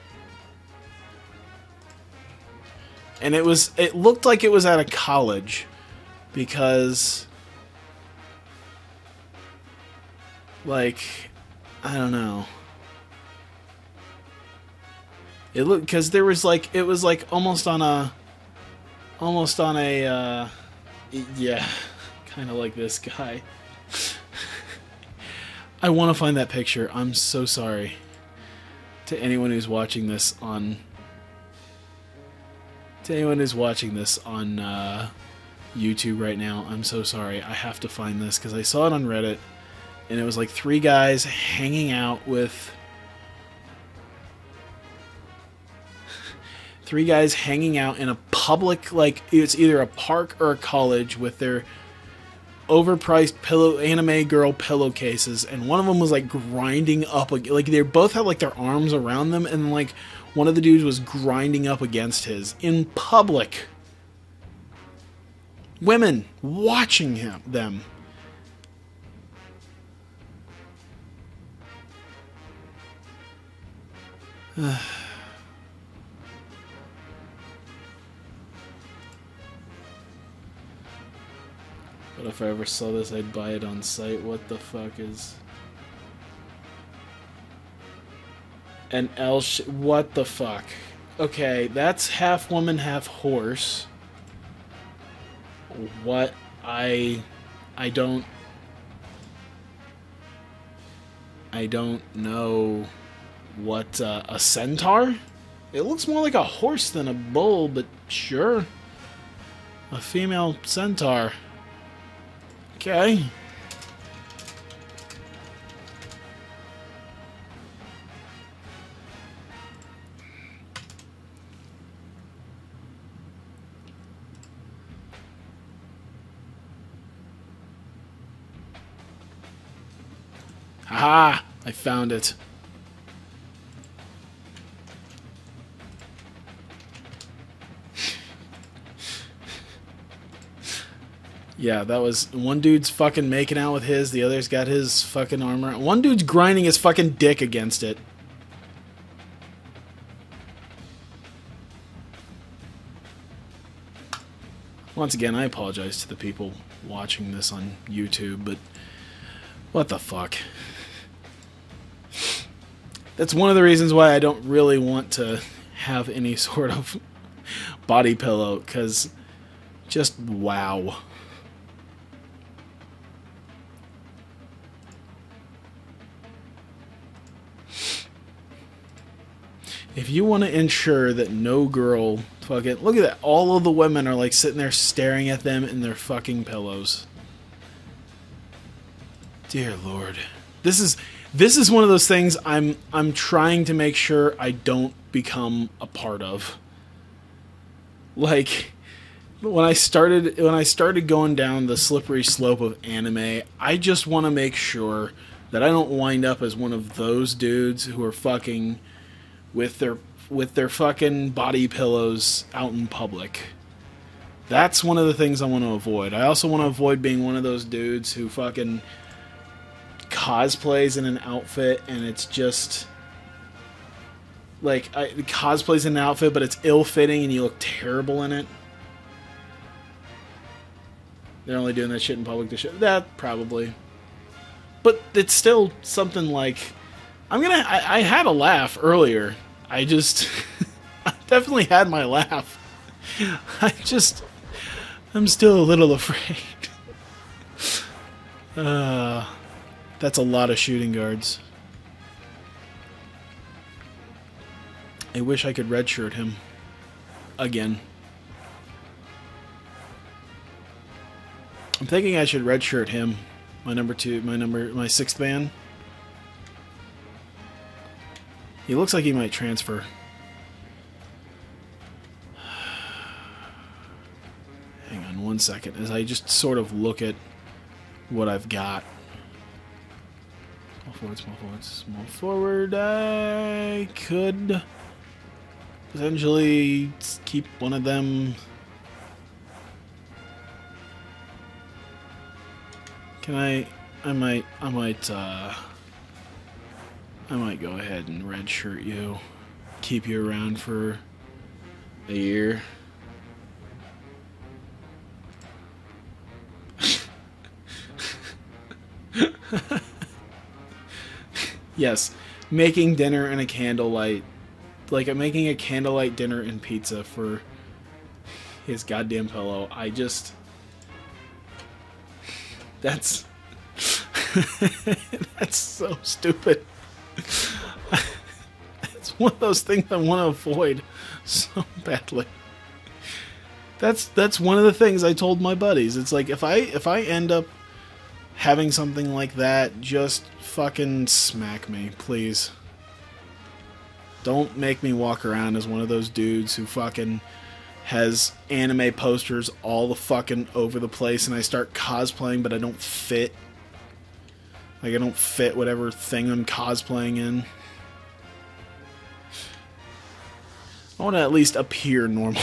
And it was, it looked like it was at a college. Because, like, I don't know. It looked, because there was like, it was like almost on a, almost on a, uh, yeah, kind of like this guy. I want to find that picture. I'm so sorry to anyone who's watching this on, to anyone who's watching this on uh, YouTube right now. I'm so sorry. I have to find this because I saw it on Reddit, and it was like three guys hanging out with three guys hanging out in a public, like it's either a park or a college, with their overpriced pillow anime girl pillowcases, and one of them was like grinding up, like they both had like their arms around them, and like one of the dudes was grinding up against his in public. Women watching him them. But if I ever saw this, I'd buy it on site. What the fuck is... An L sh... What the fuck? Okay, that's half woman, half horse. What? I... I don't... I don't know what... Uh, a centaur? It looks more like a horse than a bull, but sure. A female centaur. Okay. Haha! I found it. Yeah, that was... One dude's fucking making out with his, the other's got his fucking arm around... One dude's grinding his fucking dick against it. Once again, I apologize to the people watching this on YouTube, but... What the fuck? That's one of the reasons why I don't really want to have any sort of body pillow, because... Just wow. If you want to ensure that no girl fucking... Look at that. All of the women are like sitting there staring at them in their fucking pillows. Dear Lord. This is this is one of those things I'm I'm trying to make sure I don't become a part of. Like when I started when I started going down the slippery slope of anime, I just want to make sure that I don't wind up as one of those dudes who are fucking with their with their fucking body pillows out in public. That's one of the things I want to avoid. I also want to avoid being one of those dudes who fucking cosplays in an outfit and it's just like I, cosplays in an outfit but it's ill-fitting and you look terrible in it. They're only doing that shit in public to show that, probably. But it's still something like... I'm gonna... I, I had a laugh earlier. I just... I definitely had my laugh. I just... I'm still a little afraid. Uh, that's a lot of shooting guards. I wish I could redshirt him. Again. I'm thinking I should redshirt him. My number two, my number, my sixth man. He looks like he might transfer. Hang on one second as I just sort of look at what I've got. Small forward, small forward, small forward. I could potentially keep one of them. Can I? I might. I might. Uh, I might go ahead and redshirt you. Keep you around for a year. Yes, making dinner in a candlelight like, I'm making a candlelight dinner and pizza for his goddamn pillow. I just... That's... That's so stupid. It's one of those things I want to avoid so badly. That's that's one of the things I told my buddies. It's like, if I if I end up having something like that, just fucking smack me, please. Don't make me walk around as one of those dudes who fucking has anime posters all the fucking over the place and I start cosplaying but I don't fit. Like, I don't fit whatever thing I'm cosplaying in. I want to at least appear normal.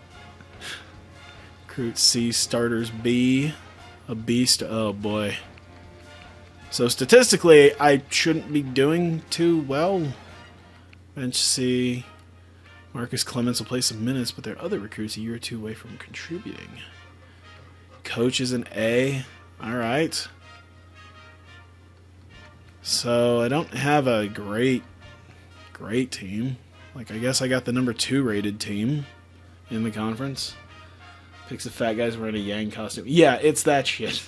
Recruit C, starters B. A beast. Oh boy. So statistically, I shouldn't be doing too well. Bench C. Marcus Clemens will play some minutes, but there are other recruits a year or two away from contributing. Coach is an A. Alright. So I don't have a great, great team. Like, I guess I got the number two rated team in the conference. Picks the fat guys wearing a Yang costume. Yeah, it's that shit.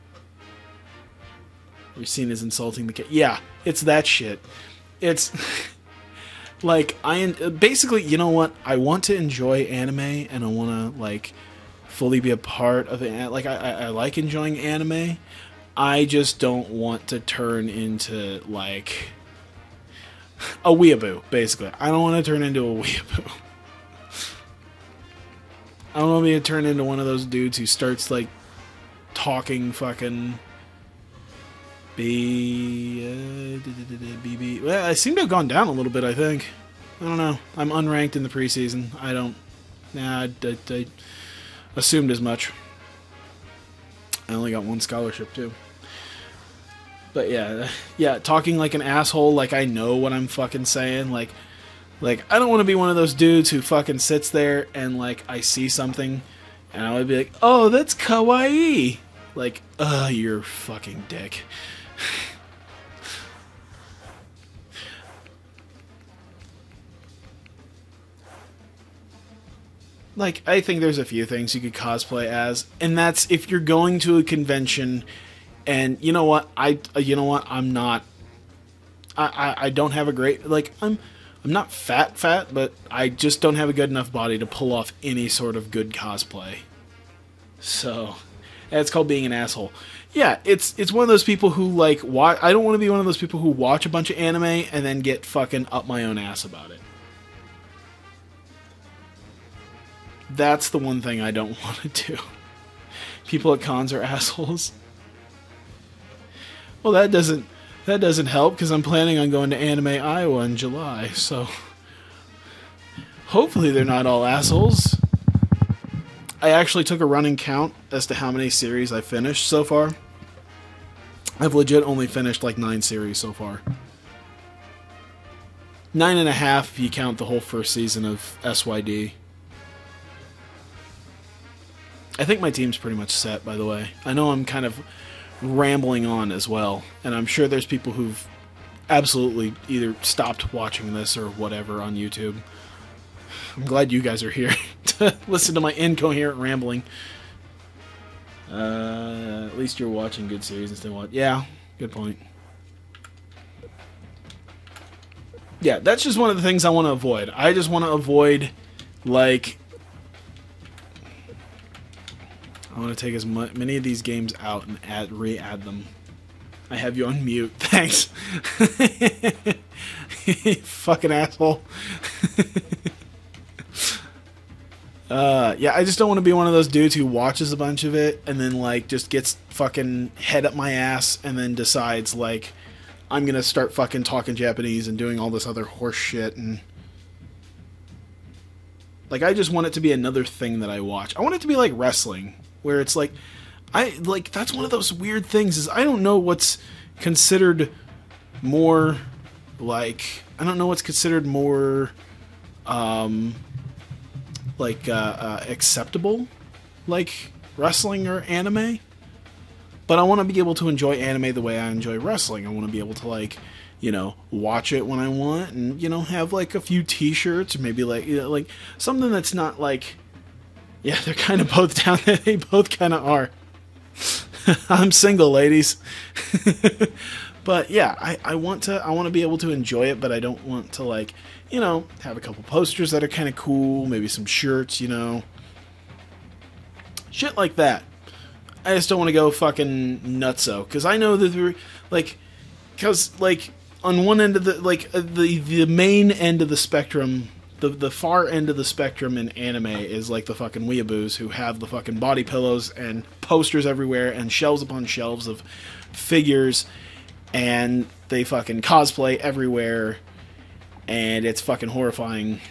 You're seen as insulting the kid. Yeah, it's that shit. It's... Like, I basically, you know what? I want to enjoy anime, and I want to, like, fully be a part of it. Like, I, I like enjoying anime. I just don't want to turn into, like, a weeaboo, basically. I don't want to turn into a weeaboo. I don't want me to turn into one of those dudes who starts, like, talking fucking... B, uh, B, B. Well, I seem to have gone down a little bit, I think. I don't know. I'm unranked in the preseason. I don't... Nah, I, I, I assumed as much. I only got one scholarship, too. But yeah, yeah, talking like an asshole, like I know what I'm fucking saying. Like, like I don't want to be one of those dudes who fucking sits there and, like, I see something and I would be like, oh, that's kawaii. Like, ugh, you're a fucking dick. Like, I think there's a few things you could cosplay as, and that's if you're going to a convention, and you know what, I, you know what, I'm not, I, I, I don't have a great, like, I'm, I'm not fat, fat, but I just don't have a good enough body to pull off any sort of good cosplay. So, that's called being an asshole. Yeah, it's it's one of those people who, like, watch, I don't want to be one of those people who watch a bunch of anime and then get fucking up my own ass about it. That's the one thing I don't want to do. People at cons are assholes. Well, that doesn't that doesn't help because I'm planning on going to Anime Iowa in July, so hopefully they're not all assholes. I actually took a running count as to how many series I finished so far. I've legit only finished like nine series so far. Nine and a half if you count the whole first season of S Y D. I think my team's pretty much set, by the way. I know I'm kind of rambling on as well, and I'm sure there's people who've absolutely either stopped watching this or whatever on YouTube. I'm glad you guys are here to listen to my incoherent rambling. Uh, at least you're watching good series instead of what? Yeah, good point. Yeah, that's just one of the things I want to avoid. I just want to avoid, like... I want to take as mu many of these games out and add, re-add them. I have you on mute. Thanks. Fucking asshole. uh, yeah, I just don't want to be one of those dudes who watches a bunch of it and then, like, just gets fucking head up my ass and then decides, like, I'm going to start fucking talking Japanese and doing all this other horse shit and... Like, I just want it to be another thing that I watch. I want it to be like wrestling, where it's like, I like that's one of those weird things is I don't know what's considered more like I don't know what's considered more um like uh, uh, acceptable, like wrestling or anime. But I want to be able to enjoy anime the way I enjoy wrestling. I want to be able to like you know, watch it when I want, and, you know, have like a few t-shirts, or maybe like, you know, like something that's not like, yeah, they're kind of both down there. They both kind of are. I'm single, ladies. But yeah, I, I want to I want to be able to enjoy it, but I don't want to, like, you know, have a couple posters that are kind of cool, maybe some shirts, you know. Shit like that. I just don't want to go fucking nutso, because I know that there, like, because, like, on one end of the, like, uh, the the main end of the spectrum, the the far end of the spectrum in anime is, like, the fucking weeaboos who have the fucking body pillows and posters everywhere and shelves upon shelves of figures, and they fucking cosplay everywhere, and it's fucking horrifying.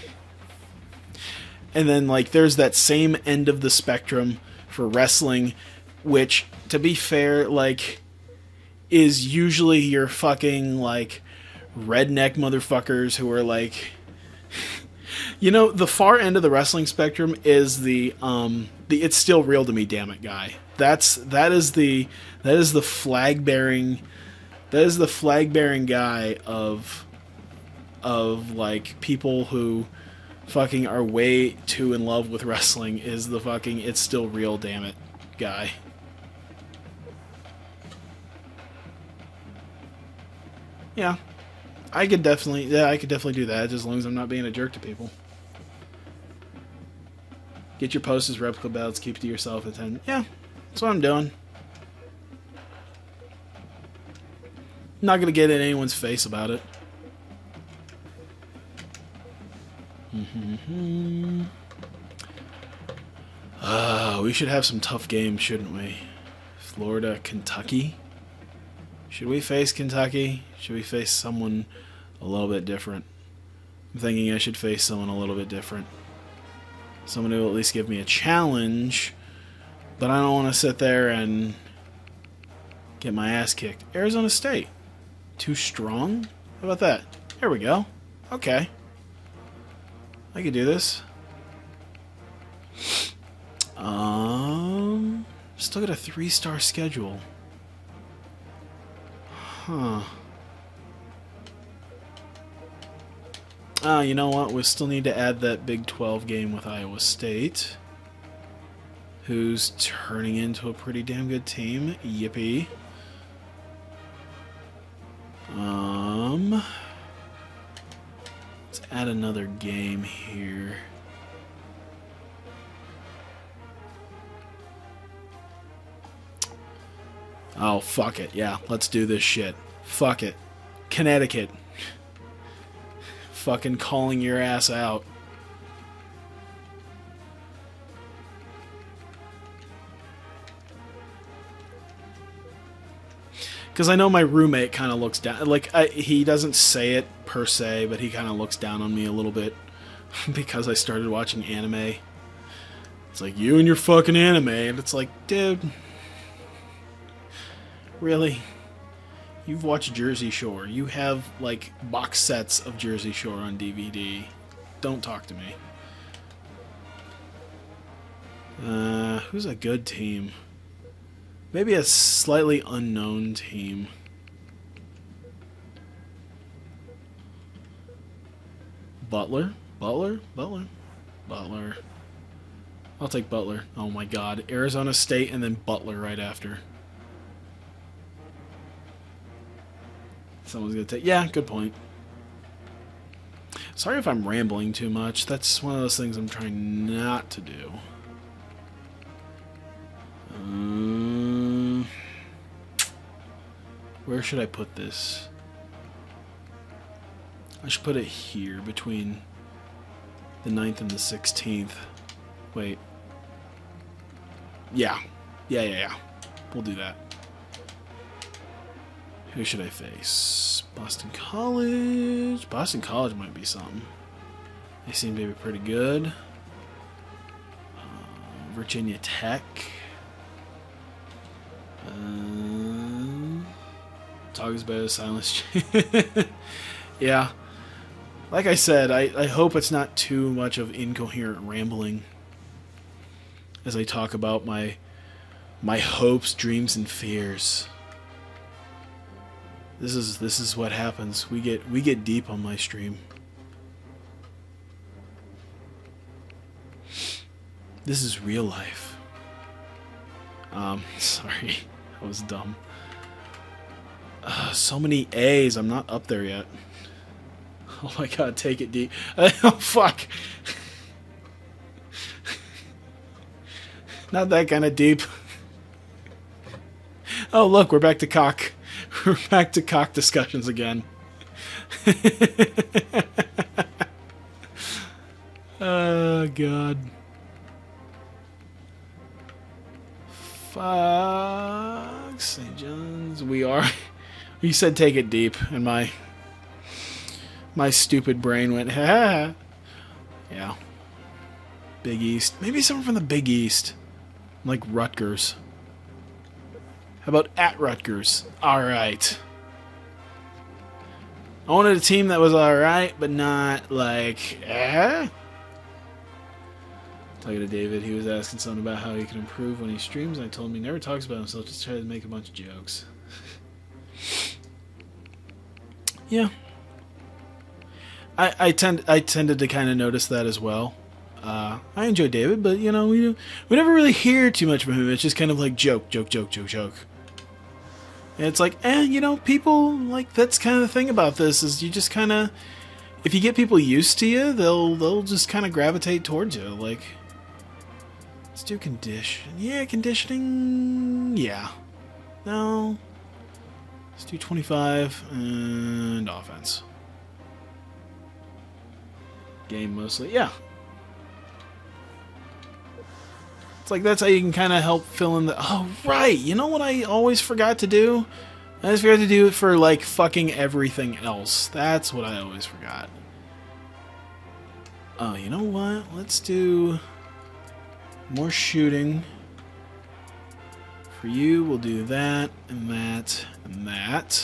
And then, like, there's that same end of the spectrum for wrestling, which, to be fair, like, is usually your fucking, like, redneck motherfuckers who are, like, you know, the far end of the wrestling spectrum is the, um, the it's still real to me, damn it, guy. That's, that is the, that is the flag-bearing, that is the flag-bearing guy of, of, like, people who fucking are way too in love with wrestling, is the fucking it's still real, damn it, guy. Yeah. I could definitely, yeah, I could definitely do that, as long as I'm not being a jerk to people. Get your posters, replica belts, keep it to yourself, attend. Yeah, that's what I'm doing. Not gonna get in anyone's face about it. Mm-hmm. Uh, we should have some tough games, shouldn't we? Florida, Kentucky? Should we face Kentucky? Should we face someone a little bit different? I'm thinking I should face someone a little bit different. Someone who will at least give me a challenge, but I don't want to sit there and get my ass kicked. Arizona State. Too strong? How about that? There we go. Okay. I could do this. Um, still got a three-star schedule. Huh. Ah, uh, you know what? We still need to add that Big twelve game with Iowa State, who's turning into a pretty damn good team. Yippee. Um... Let's add another game here. Oh, fuck it. Yeah, let's do this shit. Fuck it. Connecticut. Fucking calling your ass out. Because I know my roommate kind of looks down, like, I, he doesn't say it per se, but he kind of looks down on me a little bit because I started watching anime. It's like, you and your fucking anime, and it's like, dude, really? You've watched Jersey Shore. You have, like, box sets of Jersey Shore on D V D. Don't talk to me. Uh, who's a good team? Maybe a slightly unknown team. Butler? Butler? Butler? Butler. I'll take Butler. Oh my god. Arizona State and then Butler right after. Someone's gonna take... Yeah, good point. Sorry if I'm rambling too much. That's one of those things I'm trying not to do. Um, where should I put this? I should put it here between the ninth and the sixteenth. Wait. Yeah. Yeah, yeah, yeah. We'll do that. Who should I face? Boston College? Boston College might be something. They seem to be pretty good. Uh, Virginia Tech. Uh, talk is better than silence. Yeah. Like I said, I, I hope it's not too much of incoherent rambling as I talk about my my hopes, dreams, and fears. This is this is what happens. We get we get deep on my stream. This is real life. Um, sorry, that was dumb. Uh, so many A's. I'm not up there yet. Oh my god, take it deep. Oh fuck. Not that kind of deep. Oh look, we're back to cock. We're back to cock discussions again. Oh god. Fuck Saint John's. We are. You said take it deep, and my my stupid brain went, ha. Yeah. Big East. Maybe someone from the Big East. Like Rutgers. How about at Rutgers? Alright. I wanted a team that was alright, but not like, eh? Talking to David, he was asking something about how he can improve when he streams, and I told him he never talks about himself, just tries to make a bunch of jokes. Yeah. I, I tend I tended to kind of notice that as well. Uh, I enjoy David, but you know, we we never really hear too much from him. It's just kind of like joke, joke, joke, joke, joke. And it's like, eh, you know, people like that's kind of the thing about this is you just kind of, if you get people used to you, they'll they'll just kind of gravitate towards you. Like, let's do condition. Yeah, conditioning. Yeah. No. Let's do twenty-five and offense. Game mostly. Yeah. Like that's how you can kind of help fill in the. Oh right, you know what I always forgot to do? I always forgot to do it for like fucking everything else. That's what I always forgot. Oh, you know what? Let's do more shooting. For you, we'll do that and that and that.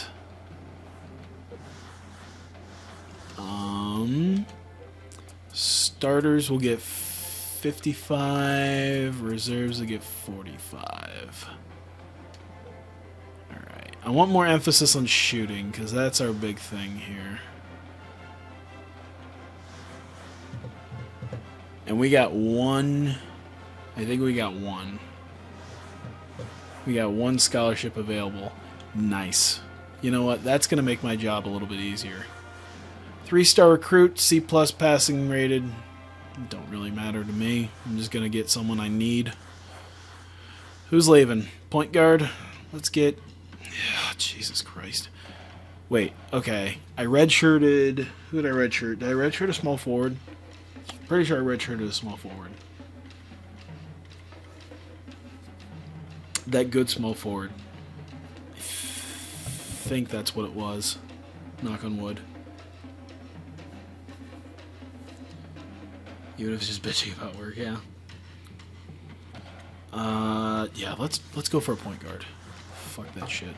Um, starters will get fifty-five, reserves will get forty-five. Alright, I want more emphasis on shooting, because that's our big thing here. And we got one, I think we got one. We got one scholarship available. Nice. You know what, that's going to make my job a little bit easier. Three-star recruit, C plus passing rated. Don't really matter to me. I'm just going to get someone I need. Who's leaving? Point guard? Let's get... Oh, Jesus Christ. Wait, okay. I redshirted... Who did I redshirt? Did I redshirt a small forward? Pretty sure I redshirted a small forward. That good small forward. I think that's what it was. Knock on wood. Even if it's just bitching about work, yeah. Uh, yeah, let's let's go for a point guard. Fuck that shit.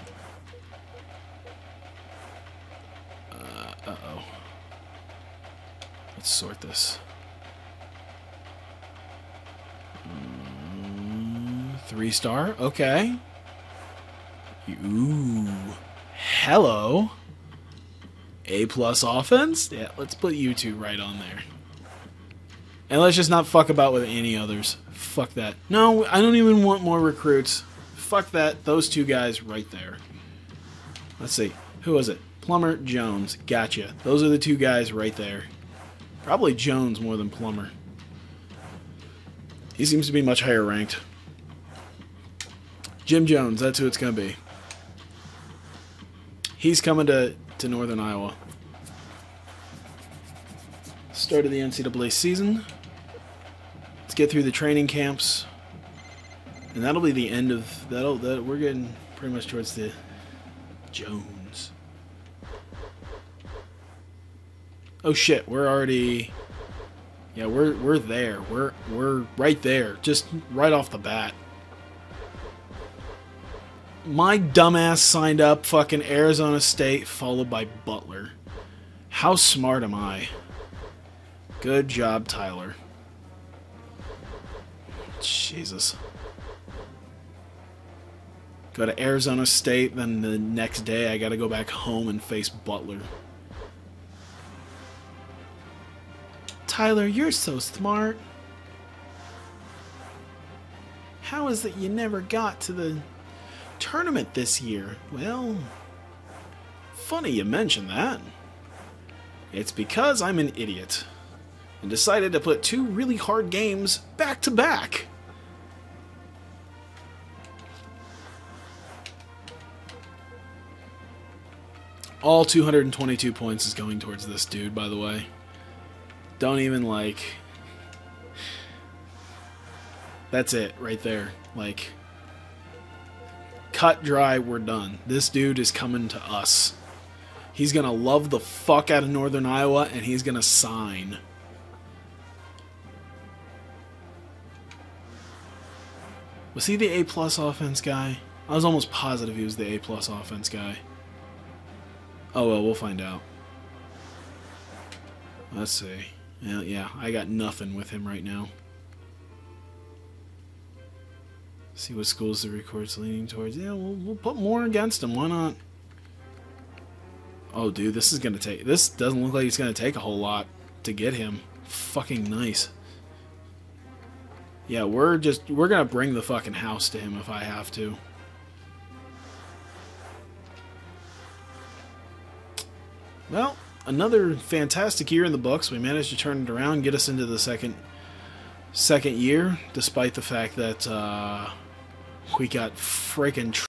Uh, uh-oh. Let's sort this. Mm, three star, okay. Ooh, hello. A plus offense? Yeah, let's put you two right on there. And let's just not fuck about with any others. Fuck that. No, I don't even want more recruits. Fuck that. Those two guys right there. Let's see. Who was it? Plummer, Jones. Gotcha. Those are the two guys right there. Probably Jones more than Plummer. He seems to be much higher ranked. Jim Jones. That's who it's going to be. He's coming to, to Northern Iowa. Start of the N C double A season. Let's get through the training camps, and that'll be the end of that'll. That we're getting pretty much towards the Jones. Oh shit, we're already. Yeah, we're we're there. We're we're right there, just right off the bat. My dumbass signed up fucking Arizona State followed by Butler. How smart am I? Good job, Tyler. Jesus. Go to Arizona State, then the next day I got to go back home and face Butler. Tyler, you're so smart. How is it you never got to the tournament this year? Well, funny you mention that. It's because I'm an idiot and decided to put two really hard games back to back. All two hundred twenty-two points is going towards this dude, by the way. Don't even, like... That's it, right there. Like, cut dry, we're done. This dude is coming to us. He's gonna love the fuck out of Northern Iowa, and he's gonna sign. Was he the A-plus offense guy? I was almost positive he was the A-plus offense guy. Oh well, we'll find out. Let's see. Yeah, yeah, I got nothing with him right now. See what schools the record's leaning towards. Yeah, we'll, we'll put more against him. Why not? Oh, dude, this is gonna take. This doesn't look like it's gonna take a whole lot to get him. Fucking nice. Yeah, we're just we're gonna bring the fucking house to him if I have to. Well, another fantastic year in the books. We managed to turn it around, get us into the second second year, despite the fact that uh, we got freaking